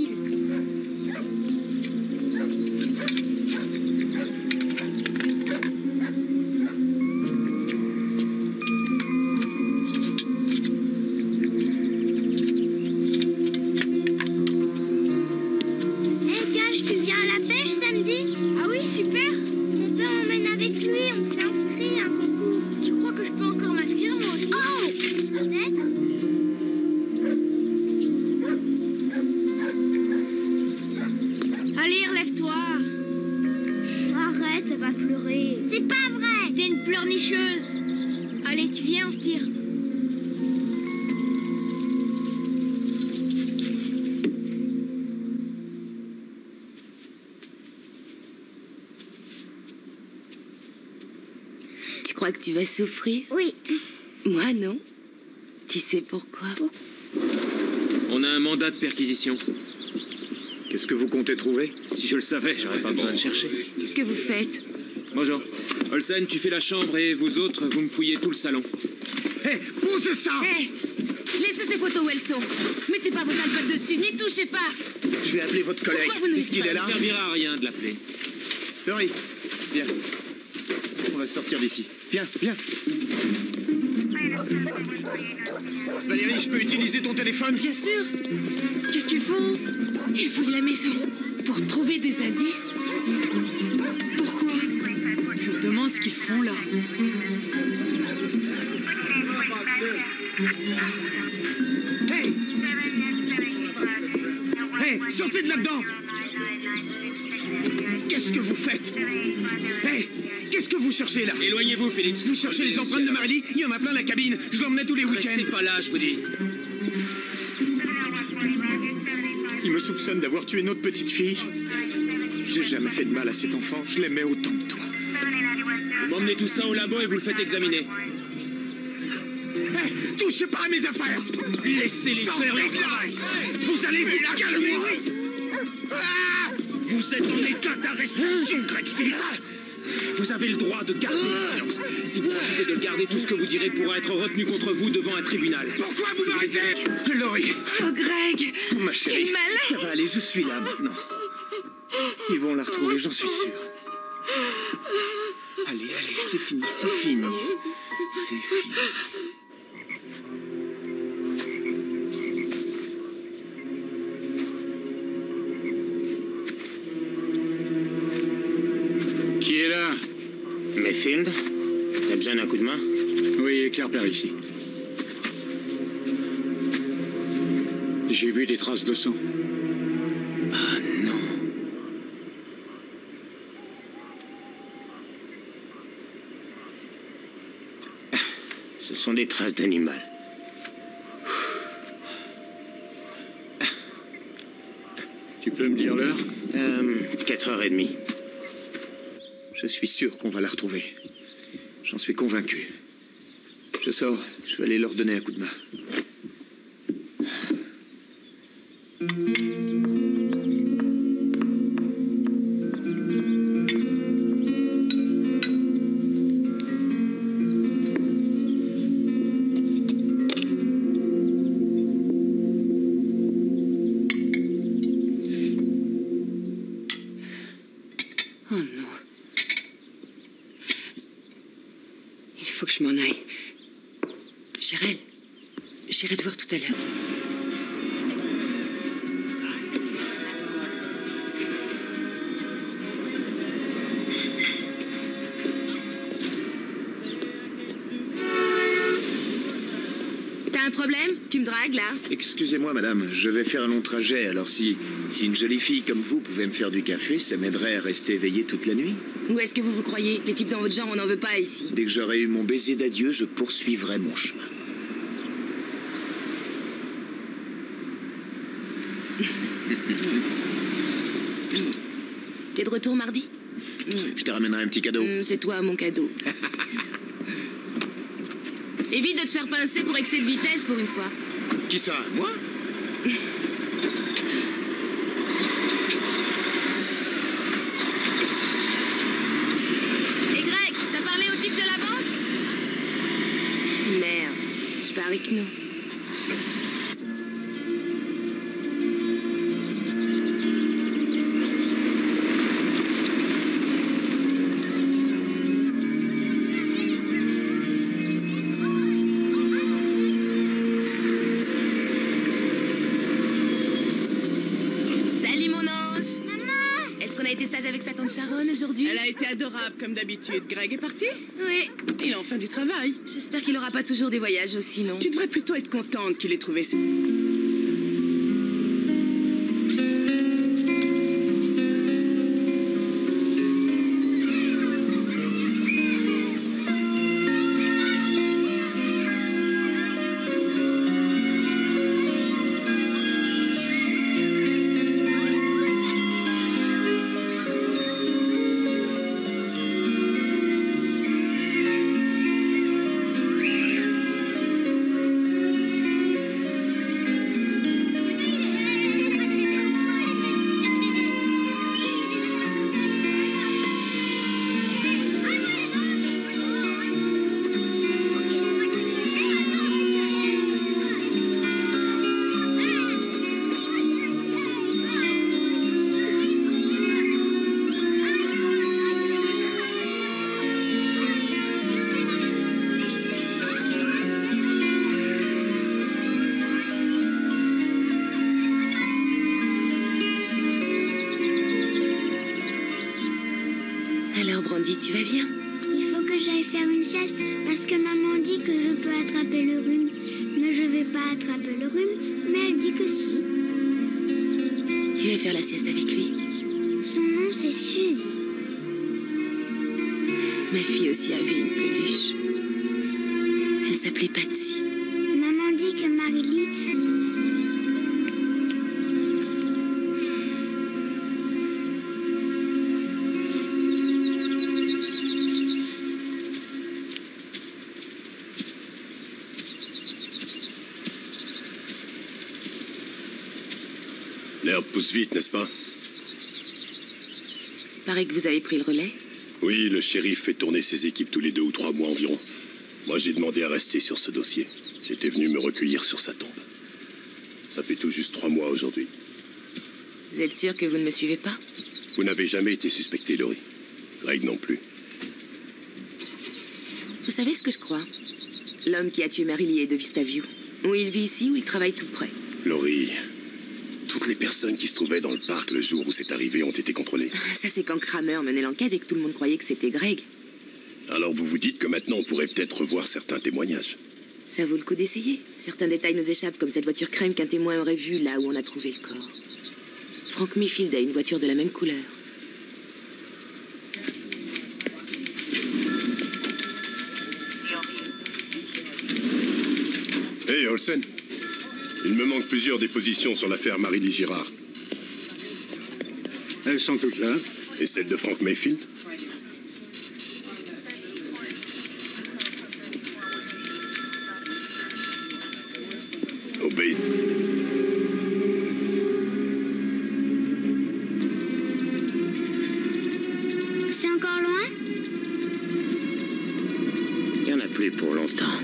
Hé, Cash, tu viens à la pêche samedi? Ah oui, super. Mon père m'emmène avec lui, on s'est inscrit à un concours. Tu crois que je peux encore m'inscrire, moi aussi? Oh! Peut-être. crois que tu vas souffrir? Oui. Moi, non. Tu sais pourquoi? On a un mandat de perquisition. Qu'est-ce que vous comptez trouver? Si je le savais, j'aurais pas besoin de chercher. Qu'est-ce que vous faites? Bonjour. Olsen, tu fais la chambre et vous autres, vous me fouillez tout le salon. Hé, posez ça! Hé, laissez ces photos où elles sont. Mettez pas vos alpates dessus, n'y touchez pas. Je vais appeler votre collègue. Pourquoi vous ne Est-ce qu'il est là? Ça ne servira à rien de l'appeler. Sorry. Viens. On va sortir d'ici. Viens, viens. Valérie, je peux utiliser ton téléphone? Bien sûr. Qu'est-ce qu'ils font? Ils fouillent la maison pour trouver des indices. Pourquoi? Je me demande ce qu'ils font là. Hey! Hey, sortez de là-dedans! Qu'est-ce que vous faites? Hey! Qu'est-ce que vous cherchez là? Éloignez-vous, Félix. Vous cherchez les empreintes de Marily? Il y en a plein la cabine. Je l'emmenais tous les week-ends. Restez pas là, je vous dis. Il me soupçonne d'avoir tué notre petite fille. J'ai jamais fait de mal à cet enfant. Je l'aimais autant que toi. Vous m'emmenez tout ça au labo et vous le faites examiner. Hey, touchez pas à mes affaires! Laissez-les faire leur travail. Vous allez vous calmer! Ah! Vous êtes en état d'arrestation, Greg Phillips! Vous avez le droit de garder le silence. Si vous refusez de le garder, tout ce que vous direz pourra être retenu contre vous devant un tribunal. Pourquoi vous m'arrêtez? Laurie. Oh, Greg. Ma chérie. Quel malin. Ça va aller, je suis là maintenant. Ils vont la retrouver, j'en suis sûr. Allez, allez, c'est fini, c'est fini. C'est fini. Qui est là? Mayfield, t'as besoin d'un coup de main? Oui, Claire par ici. J'ai vu des traces de sang. Ah non. Ce sont des traces d'animal. Tu peux me dire l'heure? 4h30. Je suis sûr qu'on va la retrouver. J'en suis convaincu. Je sors, je vais aller leur donner un coup de main. Oh non. Il faut que je m'en aille. J'irai te voir tout à l'heure. T'as un problème? Tu me dragues, là? Excusez-moi, madame, je vais faire un long trajet, alors si une jolie fille comme vous pouvait me faire du café, ça m'aiderait à rester éveillé toute la nuit. Où est-ce que vous croyez? Les types dans votre genre, on n'en veut pas ici. Dès que j'aurai eu mon baiser d'adieu, je poursuivrai mon chemin. T'es de retour mardi? Je te ramènerai un petit cadeau. C'est toi, mon cadeau. Évite de te faire pincer pour excès de vitesse pour une fois. Qui ça? Moi? Et Greg, t'as parlé au type de la banque? Merde, je pars avec nous. Elle a été adorable comme d'habitude. Greg est parti? Oui. Il a enfin du travail. J'espère qu'il n'aura pas toujours des voyages aussi, non? Tu devrais plutôt être contente qu'il ait trouvé ça. Tu vas bien? Il faut que j'aille faire une sieste parce que maman dit que je peux attraper le rhume. Mais je vais pas attraper le rhume, mais elle dit que si. Tu vas faire la sieste avec lui? Son nom, c'est Suze. Ma fille aussi avait une peluche. Elle s'appelait Patsy. Maman dit que Marily... L'herbe pousse vite, n'est-ce pas? Paraît que vous avez pris le relais. Oui, le shérif fait tourner ses équipes tous les 2 ou 3 mois environ. Moi, j'ai demandé à rester sur ce dossier. J'étais venu me recueillir sur sa tombe. Ça fait tout juste 3 mois aujourd'hui. Vous êtes sûr que vous ne me suivez pas? Vous n'avez jamais été suspecté, Laurie. Greg non plus. Vous savez ce que je crois? L'homme qui a tué Marily est de Vistaview. Ou il vit ici, ou il travaille tout près. Laurie, toutes les personnes qui se trouvaient dans le parc le jour où c'est arrivé ont été contrôlées. Ça, c'est quand Kramer menait l'enquête et que tout le monde croyait que c'était Greg. Alors vous vous dites que maintenant on pourrait peut-être revoir certains témoignages. Ça vaut le coup d'essayer. Certains détails nous échappent, comme cette voiture crème qu'un témoin aurait vue là où on a trouvé le corps. Frank Mayfield a une voiture de la même couleur. Hey, Olsen. Il me manque plusieurs dépositions sur l'affaire Marily Girard. Elles sont toutes là. Et celle de Frank Mayfield? Obéis. C'est encore loin? Il n'y en a plus pour longtemps.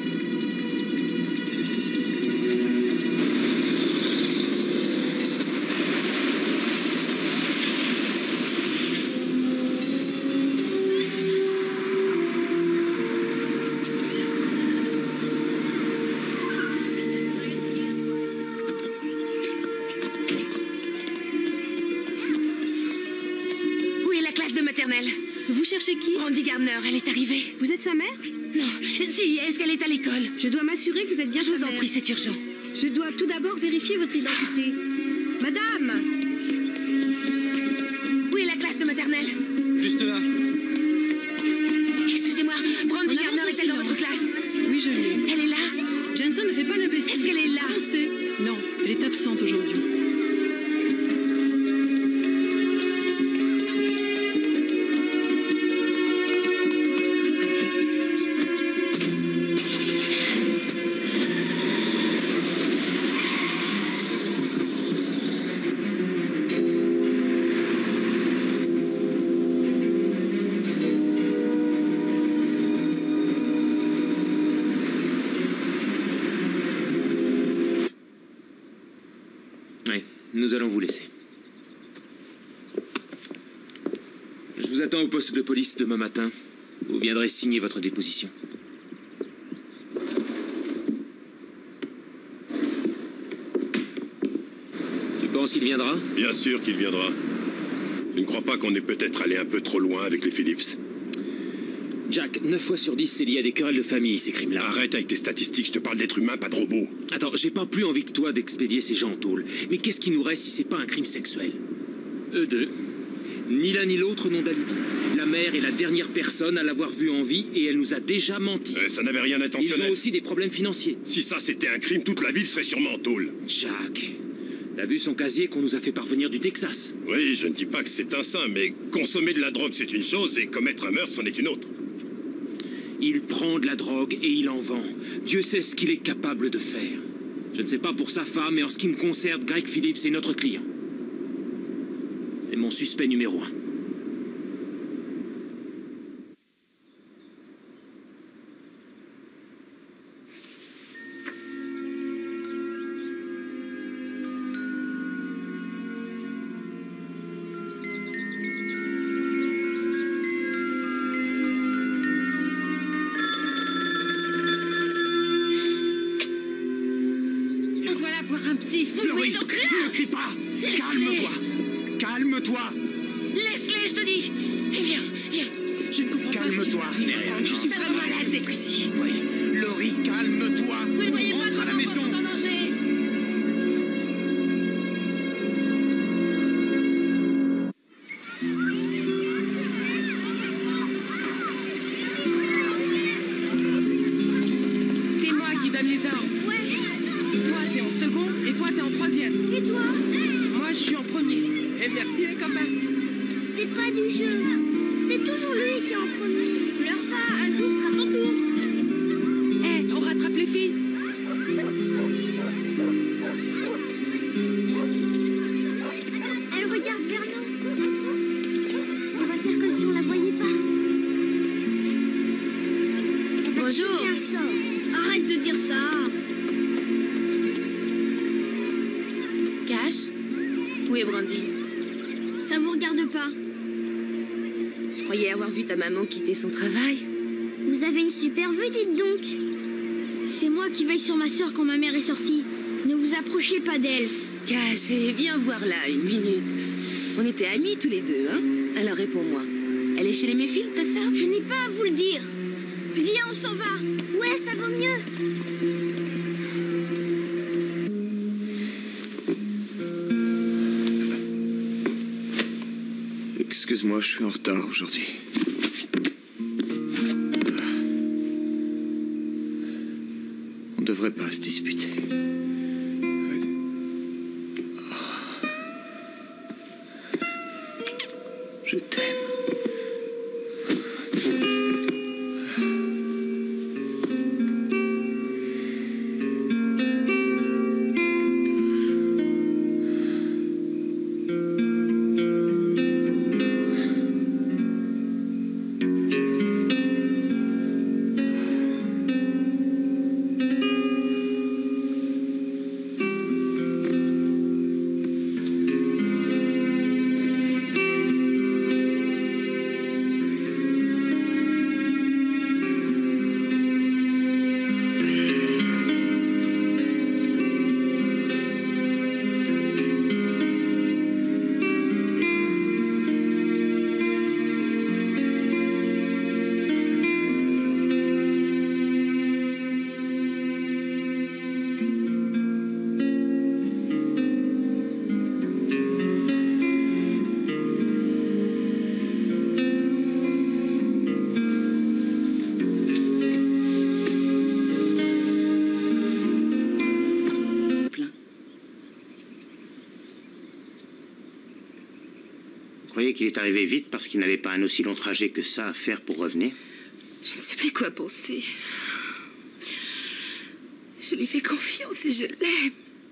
Vous cherchez qui? Brandy Gardner, elle est arrivée. Vous êtes sa mère? Non. Si, est-ce qu'elle est à l'école? Je dois m'assurer que vous êtes bien sa mère. Je vous en prie, c'est urgent. Je dois tout d'abord vérifier votre identité. Madame! Où est la classe de maternelle? Juste là. Excusez-moi, Brandy Gardner est-elle dans votre classe? Oui, je l'ai. Elle est là? Jensen ne fait pas l'imbécile. Est-ce qu'elle est là? Non, elle est absente aujourd'hui. Nous allons vous laisser. Je vous attends au poste de police demain matin. Vous viendrez signer votre déposition. Tu penses qu'il viendra? Bien sûr qu'il viendra. Je ne crois pas qu'on ait peut-être allé un peu trop loin avec les Phillips. Jack, 9 fois sur 10, c'est lié à des querelles de famille, ces crimes-là. Arrête avec tes statistiques, je te parle d'êtres humains, pas de robots. Attends, j'ai pas plus envie que toi d'expédier ces gens en tôle. Mais qu'est-ce qui nous reste si c'est pas un crime sexuel? Eux deux. Ni l'un ni l'autre n'ont d'alibi. La mère est la dernière personne à l'avoir vue en vie et elle nous a déjà menti. Ça n'avait rien d'intentionnel. Ils ont aussi des problèmes financiers. Si ça c'était un crime, toute la ville serait sûrement en tôle. Jack, t'as vu son casier qu'on nous a fait parvenir du Texas? Oui, je ne dis pas que c'est un saint, mais consommer de la drogue c'est une chose et commettre un meurtre c'en est une autre. Il prend de la drogue et il en vend. Dieu sait ce qu'il est capable de faire. Je ne sais pas pour sa femme, mais en ce qui me concerne, Greg Phillips est notre client. C'est mon suspect numéro 1. Laurie, ne crie pas. Calme-toi. Calme-toi. Laisse-les, je te dis. Viens, viens. Je ne comprends pas. Calme-toi. Je suis vraiment malade d'être ici. Oui. Laurie, calme-toi. Vous ne voyez pas Rentre à la que maison. en danger. C'est moi qui donne les ordres. Ouais. Toi, t'es en second et toi, t'es en troisième. Et toi? Moi, je suis en premier. Et merci, les copains. C'est pas du jeu. C'est toujours lui qui est en premier. Pleure pas, un jour sera ton tour. Eh, on rattrape les filles. Elle regarde vers nous. On va faire comme si on la voyait pas. Bonjour. Arrête de dire ça. Cash? Où est Brandy? Ça vous regarde pas. Je croyais avoir vu ta maman quitter son travail. Vous avez une super vue, dites donc. C'est moi qui veille sur ma sœur quand ma mère est sortie. Ne vous approchez pas d'elle. Cash, viens voir là, une minute. On était amis tous les deux, hein? Alors réponds-moi. Elle est chez les Méfiles, ta sœur? Je n'ai pas à vous le dire. Viens, on s'en va. Ouais, ça vaut mieux. Excuse-moi, je suis en retard aujourd'hui. On devrait pas se disputer. Je t'aime. Vous croyez qu'il est arrivé vite parce qu'il n'avait pas un aussi long trajet que ça à faire pour revenir? Je ne sais plus quoi penser. Je lui fais confiance et je l'aime.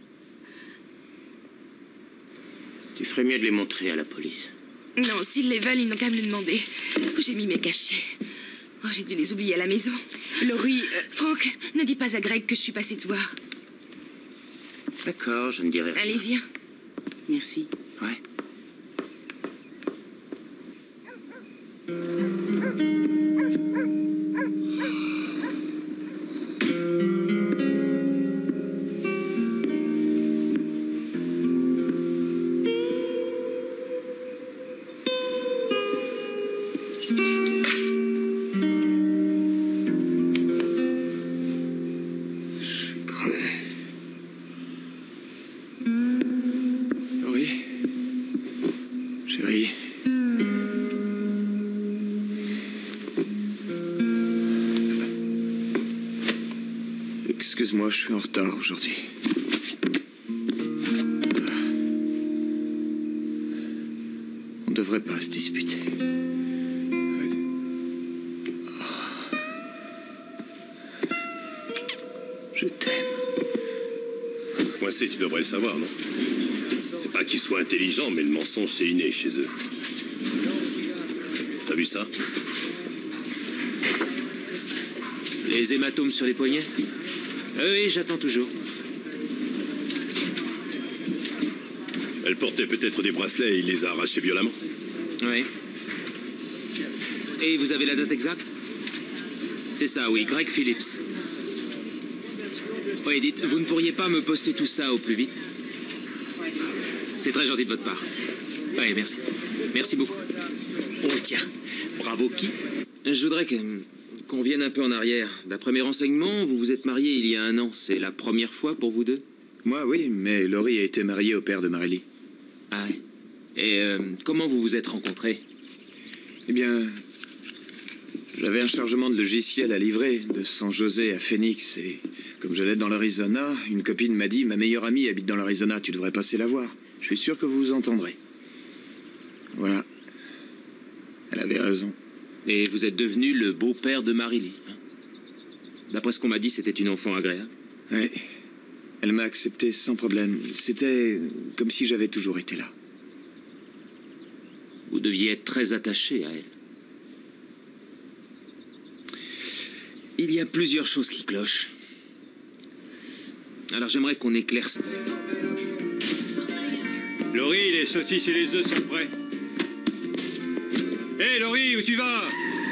Tu ferais mieux de les montrer à la police. Non, s'ils les veulent, ils n'ont qu'à me le demander. Où j'ai mis mes cachets? Oh, j'ai dû les oublier à la maison. Laurie, Franck, ne dis pas à Greg que je suis passée te voir. D'accord, je ne dirai rien. Allez, viens. Merci. Ouais. Laurie? Chérie? Excuse-moi, je suis en retard aujourd'hui. On devrait pas se disputer. Je t'aime. Coincé, tu devrais le savoir, non? C'est pas qu'ils soient intelligents, mais le mensonge, c'est inné chez eux. T'as vu ça? Les hématomes sur les poignets? Oui, j'attends toujours. Elle portait peut-être des bracelets et il les a arrachés violemment. Oui. Et vous avez la date exacte? C'est ça, oui, Greg Phillips. Oui, dites, vous ne pourriez pas me poster tout ça au plus vite? C'est très gentil de votre part. Oui, merci. Merci beaucoup. Oh, tiens. Bravo, qui? Je voudrais qu'on vienne un peu en arrière. D'après mes renseignements, vous vous êtes mariés il y a 1 an. C'est la première fois pour vous deux? Moi, oui, mais Laurie a été mariée au père de Marélie. Ah ouais. Et comment vous vous êtes rencontrés? Eh bien, j'avais un chargement de logiciel à livrer de San José à Phoenix. Et comme j'allais dans l'Arizona, une copine m'a dit « Ma meilleure amie habite dans l'Arizona, tu devrais passer la voir. Je suis sûr que vous vous entendrez. » Voilà. Elle avait raison. Et vous êtes devenu le beau-père de Marélie, hein? D'après ce qu'on m'a dit, c'était une enfant agréable. Oui. Elle m'a accepté sans problème. C'était comme si j'avais toujours été là. Vous deviez être très attaché à elle. Il y a plusieurs choses qui clochent. Alors j'aimerais qu'on éclaircisse. Laurie, les saucisses et les œufs sont prêts. Hé, Laurie, où tu vas?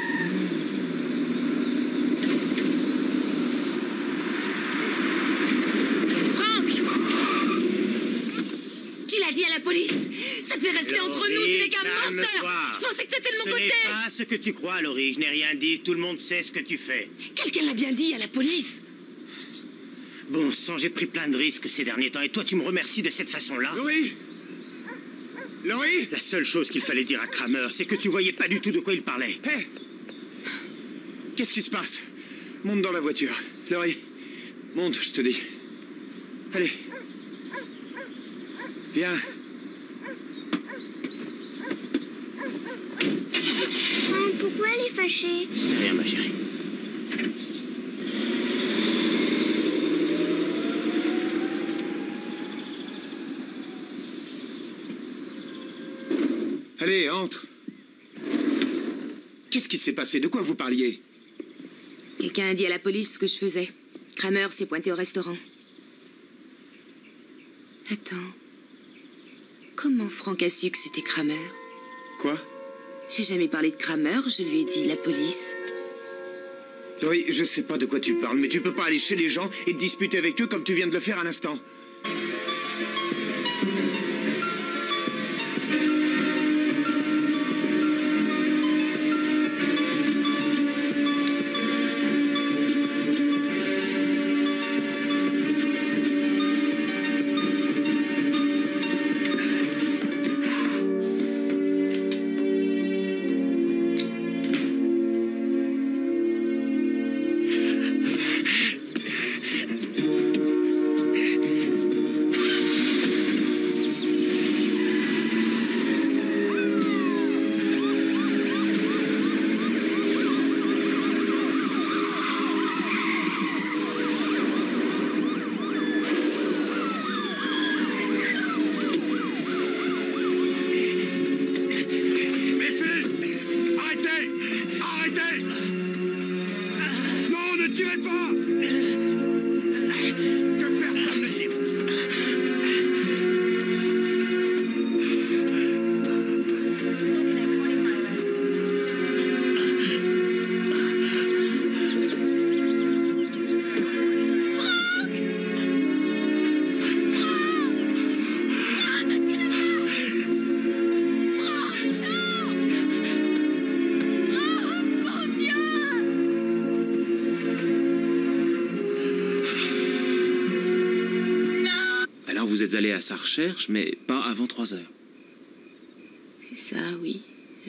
Qui l'a dit à la police? Ça devait rester entre nous, tu n'es qu'un menteur. Je pensais que c'était de mon côté. Ce n'est pas ce que tu crois, Laurie. Je n'ai rien dit. Tout le monde sait ce que tu fais. Quelqu'un l'a bien dit à la police. Bon sang, j'ai pris plein de risques ces derniers temps. Et toi, tu me remercies de cette façon-là? Laurie! Laurie! La seule chose qu'il fallait dire à Kramer, c'est que tu voyais pas du tout de quoi il parlait. Hé! Qu'est-ce qui se passe? Monte dans la voiture. Laurie, monte, je te dis. Allez. Viens. Pourquoi elle est fâchée? Rien, ma chérie. Allez, entre. Qu'est-ce qui s'est passé? De quoi vous parliez? Quelqu'un a dit à la police ce que je faisais. Kramer s'est pointé au restaurant. Attends. Comment Franck a su que c'était Kramer? Quoi? J'ai jamais parlé de Kramer, je lui ai dit la police. Laurie, je sais pas de quoi tu parles, mais tu peux pas aller chez les gens et te disputer avec eux comme tu viens de le faire à l'instant. Vous êtes allé à sa recherche, mais pas avant 3 heures. C'est ça, oui.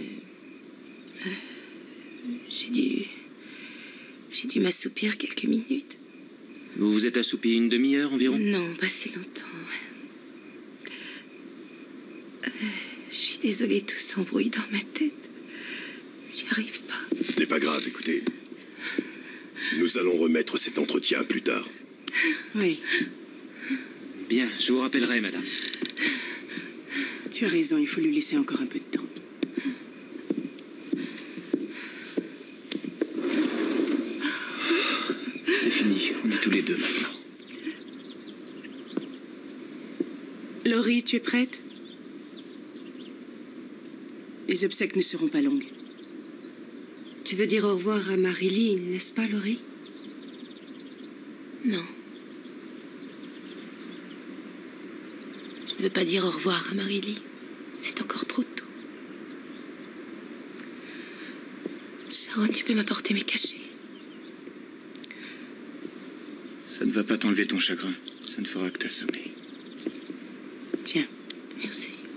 J'ai dû m'assoupir quelques minutes. Vous vous êtes assoupi une demi-heure environ? Non, pas si longtemps. Je suis désolée, tout s'embrouille dans ma tête. J'y arrive pas. Ce n'est pas grave, écoutez. Nous allons remettre cet entretien plus tard. Oui. Bien, je vous rappellerai, madame. Tu as raison, il faut lui laisser encore un peu de temps. C'est fini, on est tous les deux maintenant. Laurie, tu es prête? Les obsèques ne seront pas longues. Tu veux dire au revoir à Marélie, n'est-ce pas, Laurie? Non. Je ne veux pas dire au revoir à Marélie. C'est encore trop tôt. Aaron, tu peux m'apporter mes cachets. Ça ne va pas t'enlever ton chagrin. Ça ne fera que t'assommer. Tiens, merci.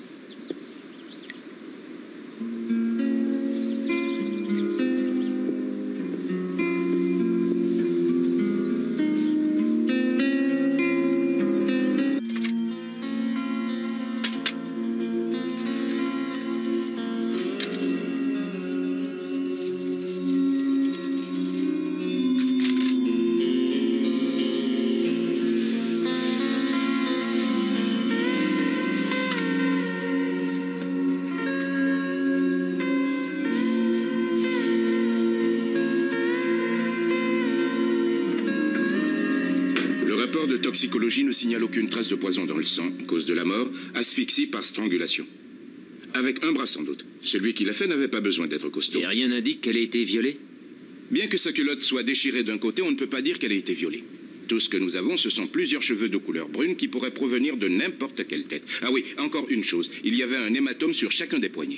Toxicologie ne signale aucune trace de poison dans le sang, cause de la mort, asphyxie par strangulation. Avec un bras sans doute. Celui qui l'a fait n'avait pas besoin d'être costaud. Et rien n'indique qu'elle ait été violée? Bien que sa culotte soit déchirée d'un côté, on ne peut pas dire qu'elle ait été violée. Tout ce que nous avons, ce sont plusieurs cheveux de couleur brune qui pourraient provenir de n'importe quelle tête. Ah oui, encore une chose, il y avait un hématome sur chacun des poignets.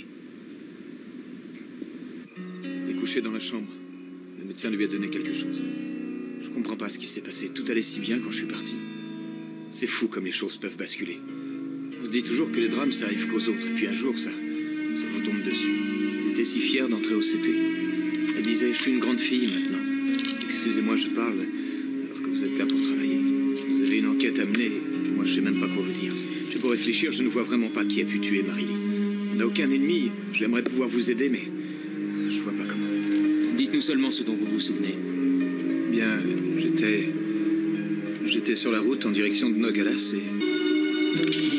Il est couché dans la chambre. Le médecin lui a donné quelque chose. Je comprends pas ce qui s'est passé. Tout allait si bien quand je suis parti. C'est fou comme les choses peuvent basculer. On se dit toujours que les drames, ça arrive qu'aux autres. Et puis un jour, ça vous tombe dessus. J'étais si fier d'entrer au CP. Elle disait, je suis une grande fille maintenant. Excusez-moi, je parle, alors que vous êtes là pour travailler. Vous avez une enquête à mener, et moi je sais même pas quoi vous dire. J'ai beau réfléchir, je ne vois vraiment pas qui a pu tuer Marie Lee. On n'a aucun ennemi. J'aimerais pouvoir vous aider, mais je vois pas comment. Dites-nous seulement ce dont vous vous souvenez. Bien, j'étais sur la route en direction de Nogales et...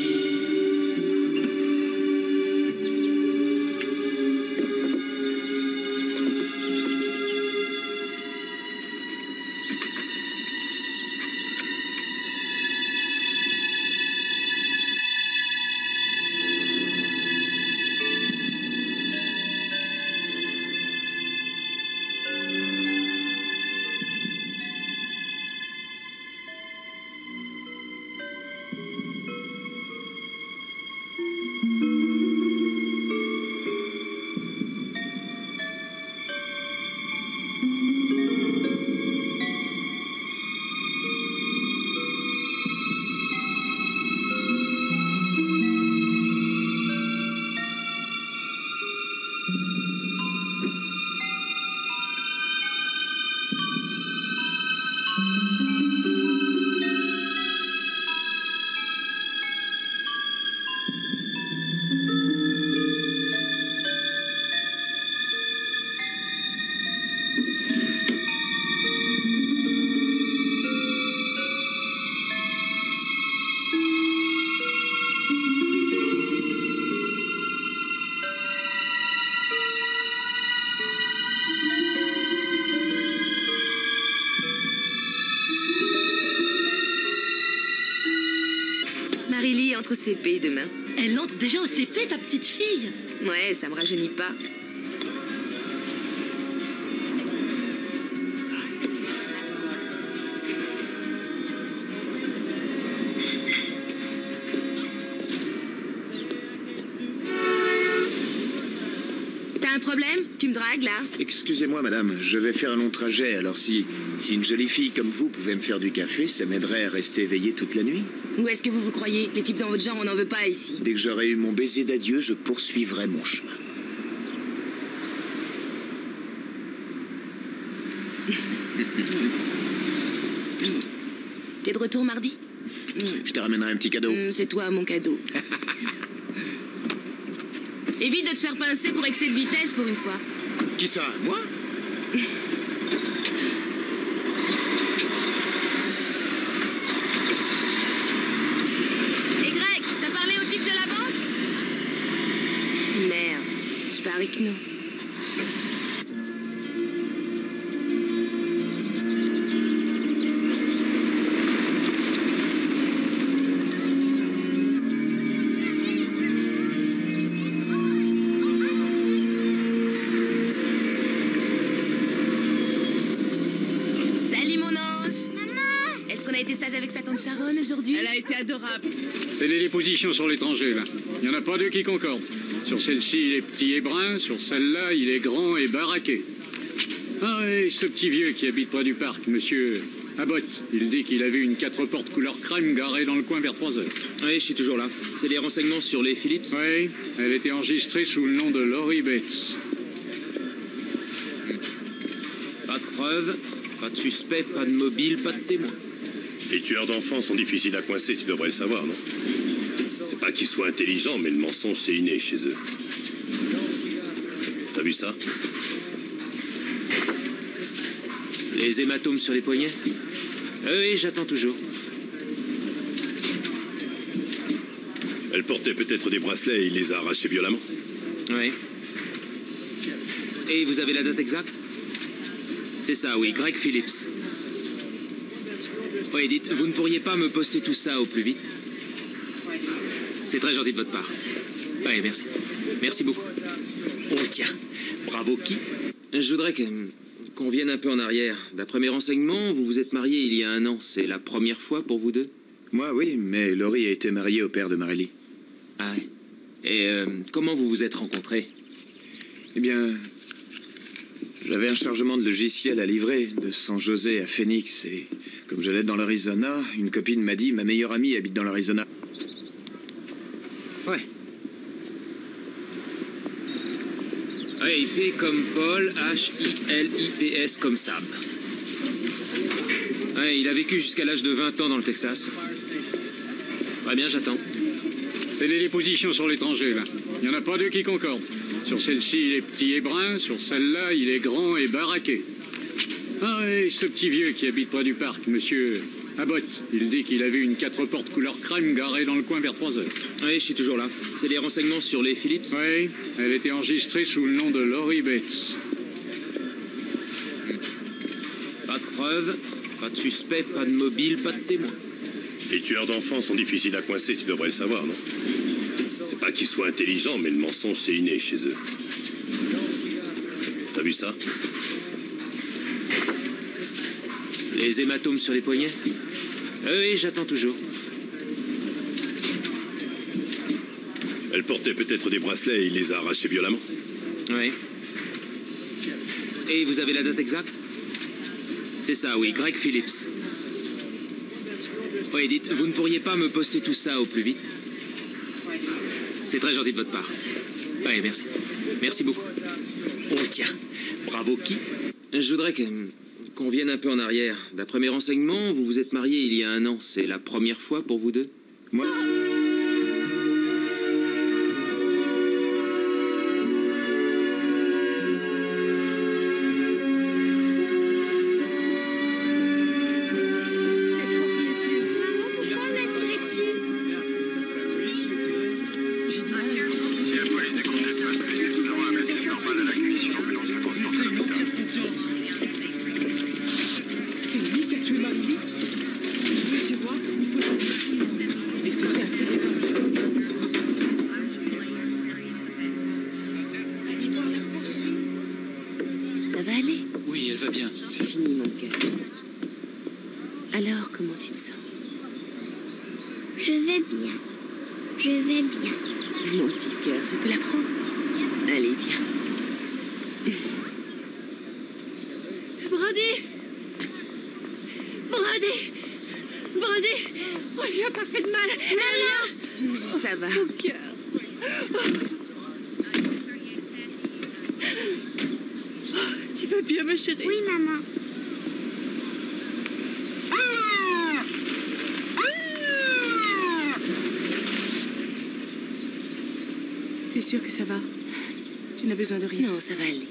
Marie-Lie entre au CP demain. Elle entre déjà au CP, ta petite fille? Ouais, ça me rajeunit pas. T'as un problème? Tu me dragues, là? Excusez-moi, madame, je vais faire un long trajet, alors si une jolie fille comme vous pouvait me faire du café, ça m'aiderait à rester éveillé toute la nuit. Où est-ce que vous croyez? Les types dans votre genre, on n'en veut pas ici. Dès que j'aurai eu mon baiser d'adieu, je poursuivrai mon chemin. T'es de retour mardi? Je te ramènerai un petit cadeau. C'est toi, mon cadeau. Évite de te faire pincer pour excès de vitesse pour une fois. Qui ça? Moi? Et Greg, t'as parlé au type de la banque? Merde, je pars avec nous. Elle a été adorable. C'est des dépositions sur l'étranger, là. Il n'y en a pas deux qui concordent. Sur celle-ci, il est petit et brun. Sur celle-là, il est grand et baraqué. Ah oui, ce petit vieux qui habite près du parc, monsieur Abbott. Il dit qu'il a vu une 4 portes couleur crème garée dans le coin vers 3 heures. Oui, je suis toujours là. C'est des renseignements sur les Phillips? Oui, elle était enregistrée sous le nom de Laurie Bates. Pas de preuves, pas de suspect, pas de mobile, pas de témoin. Les tueurs d'enfants sont difficiles à coincer, tu devrais le savoir, non? C'est pas qu'ils soient intelligents, mais le mensonge, c'est inné chez eux. T'as vu ça? Les hématomes sur les poignets? Oui, j'attends toujours. Elle portait peut-être des bracelets et il les a arrachés violemment. Oui. Et vous avez la date exacte? C'est ça, oui, Greg Phillips. Oui, dites, vous ne pourriez pas me poster tout ça au plus vite? C'est très gentil de votre part. Oui, merci. Merci beaucoup. Oh tiens, bravo qui? Je voudrais qu'on vienne un peu en arrière. D'après mes renseignements, vous vous êtes mariés il y a 1 an. C'est la première fois pour vous deux? Moi, oui, mais Laurie a été mariée au père de Marily. Ah ouais. Et comment vous vous êtes rencontrés? Eh bien, j'avais un chargement de logiciel à livrer de San José à Phoenix. Et comme j'allais dans l'Arizona, une copine m'a dit « Ma meilleure amie habite dans l'Arizona. » Ouais. Ouais, il fait comme Paul, H-I-L-I-P-S, comme Sam. Ouais, il a vécu jusqu'à l'âge de 20 ans dans le Texas. Très bien, j'attends. C'est les dépositions sur l'étranger, là. Il n'y en a pas 2 qui concordent. Sur celle-ci, il est petit et brun. Sur celle-là, il est grand et baraqué. Ah oui, ce petit vieux qui habite près du parc, monsieur Abbott. Il dit qu'il a vu une 4 portes couleur crème garée dans le coin vers 3 heures. Oui, je suis toujours là. C'est des renseignements sur les Phillips? Oui, elle était enregistrée sous le nom de Laurie Bates. Pas de preuves, pas de suspect, pas de mobile, pas de témoin. Les tueurs d'enfants sont difficiles à coincer, tu devrais le savoir, non? C'est pas qu'ils soient intelligents, mais le mensonge, c'est inné chez eux. T'as vu ça? Les hématomes sur les poignets? Oui, j'attends toujours. Elle portait peut-être des bracelets et il les a arrachés violemment. Oui. Et vous avez la date exacte? C'est ça, oui, Greg Phillips. Oui, dites, vous ne pourriez pas me poster tout ça au plus vite? C'est très gentil de votre part. Oui, merci. Merci beaucoup. Oh tiens, bravo qui? Je voudrais qu'on vienne un peu en arrière. D'après mes renseignements, vous vous êtes mariés il y a 1 an. C'est la première fois pour vous deux? Moi... Ça va aller? Oui, elle va bien. C'est fini, mon cœur. Alors, comment tu te sens? Je vais bien. Je vais bien. Mon petit cœur, je peux la prendre? Allez, viens. Brody! Brody! Brody! Oh, il a pas fait de mal. Maman! Ça va. Mon cœur. Tu vas bien, ma chérie? Oui, maman. T'es sûre que ça va? Tu n'as besoin de rien? Non, ça va aller.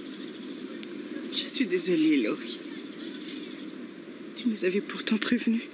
Je suis désolée, Laurie. Tu nous avais pourtant prévenus.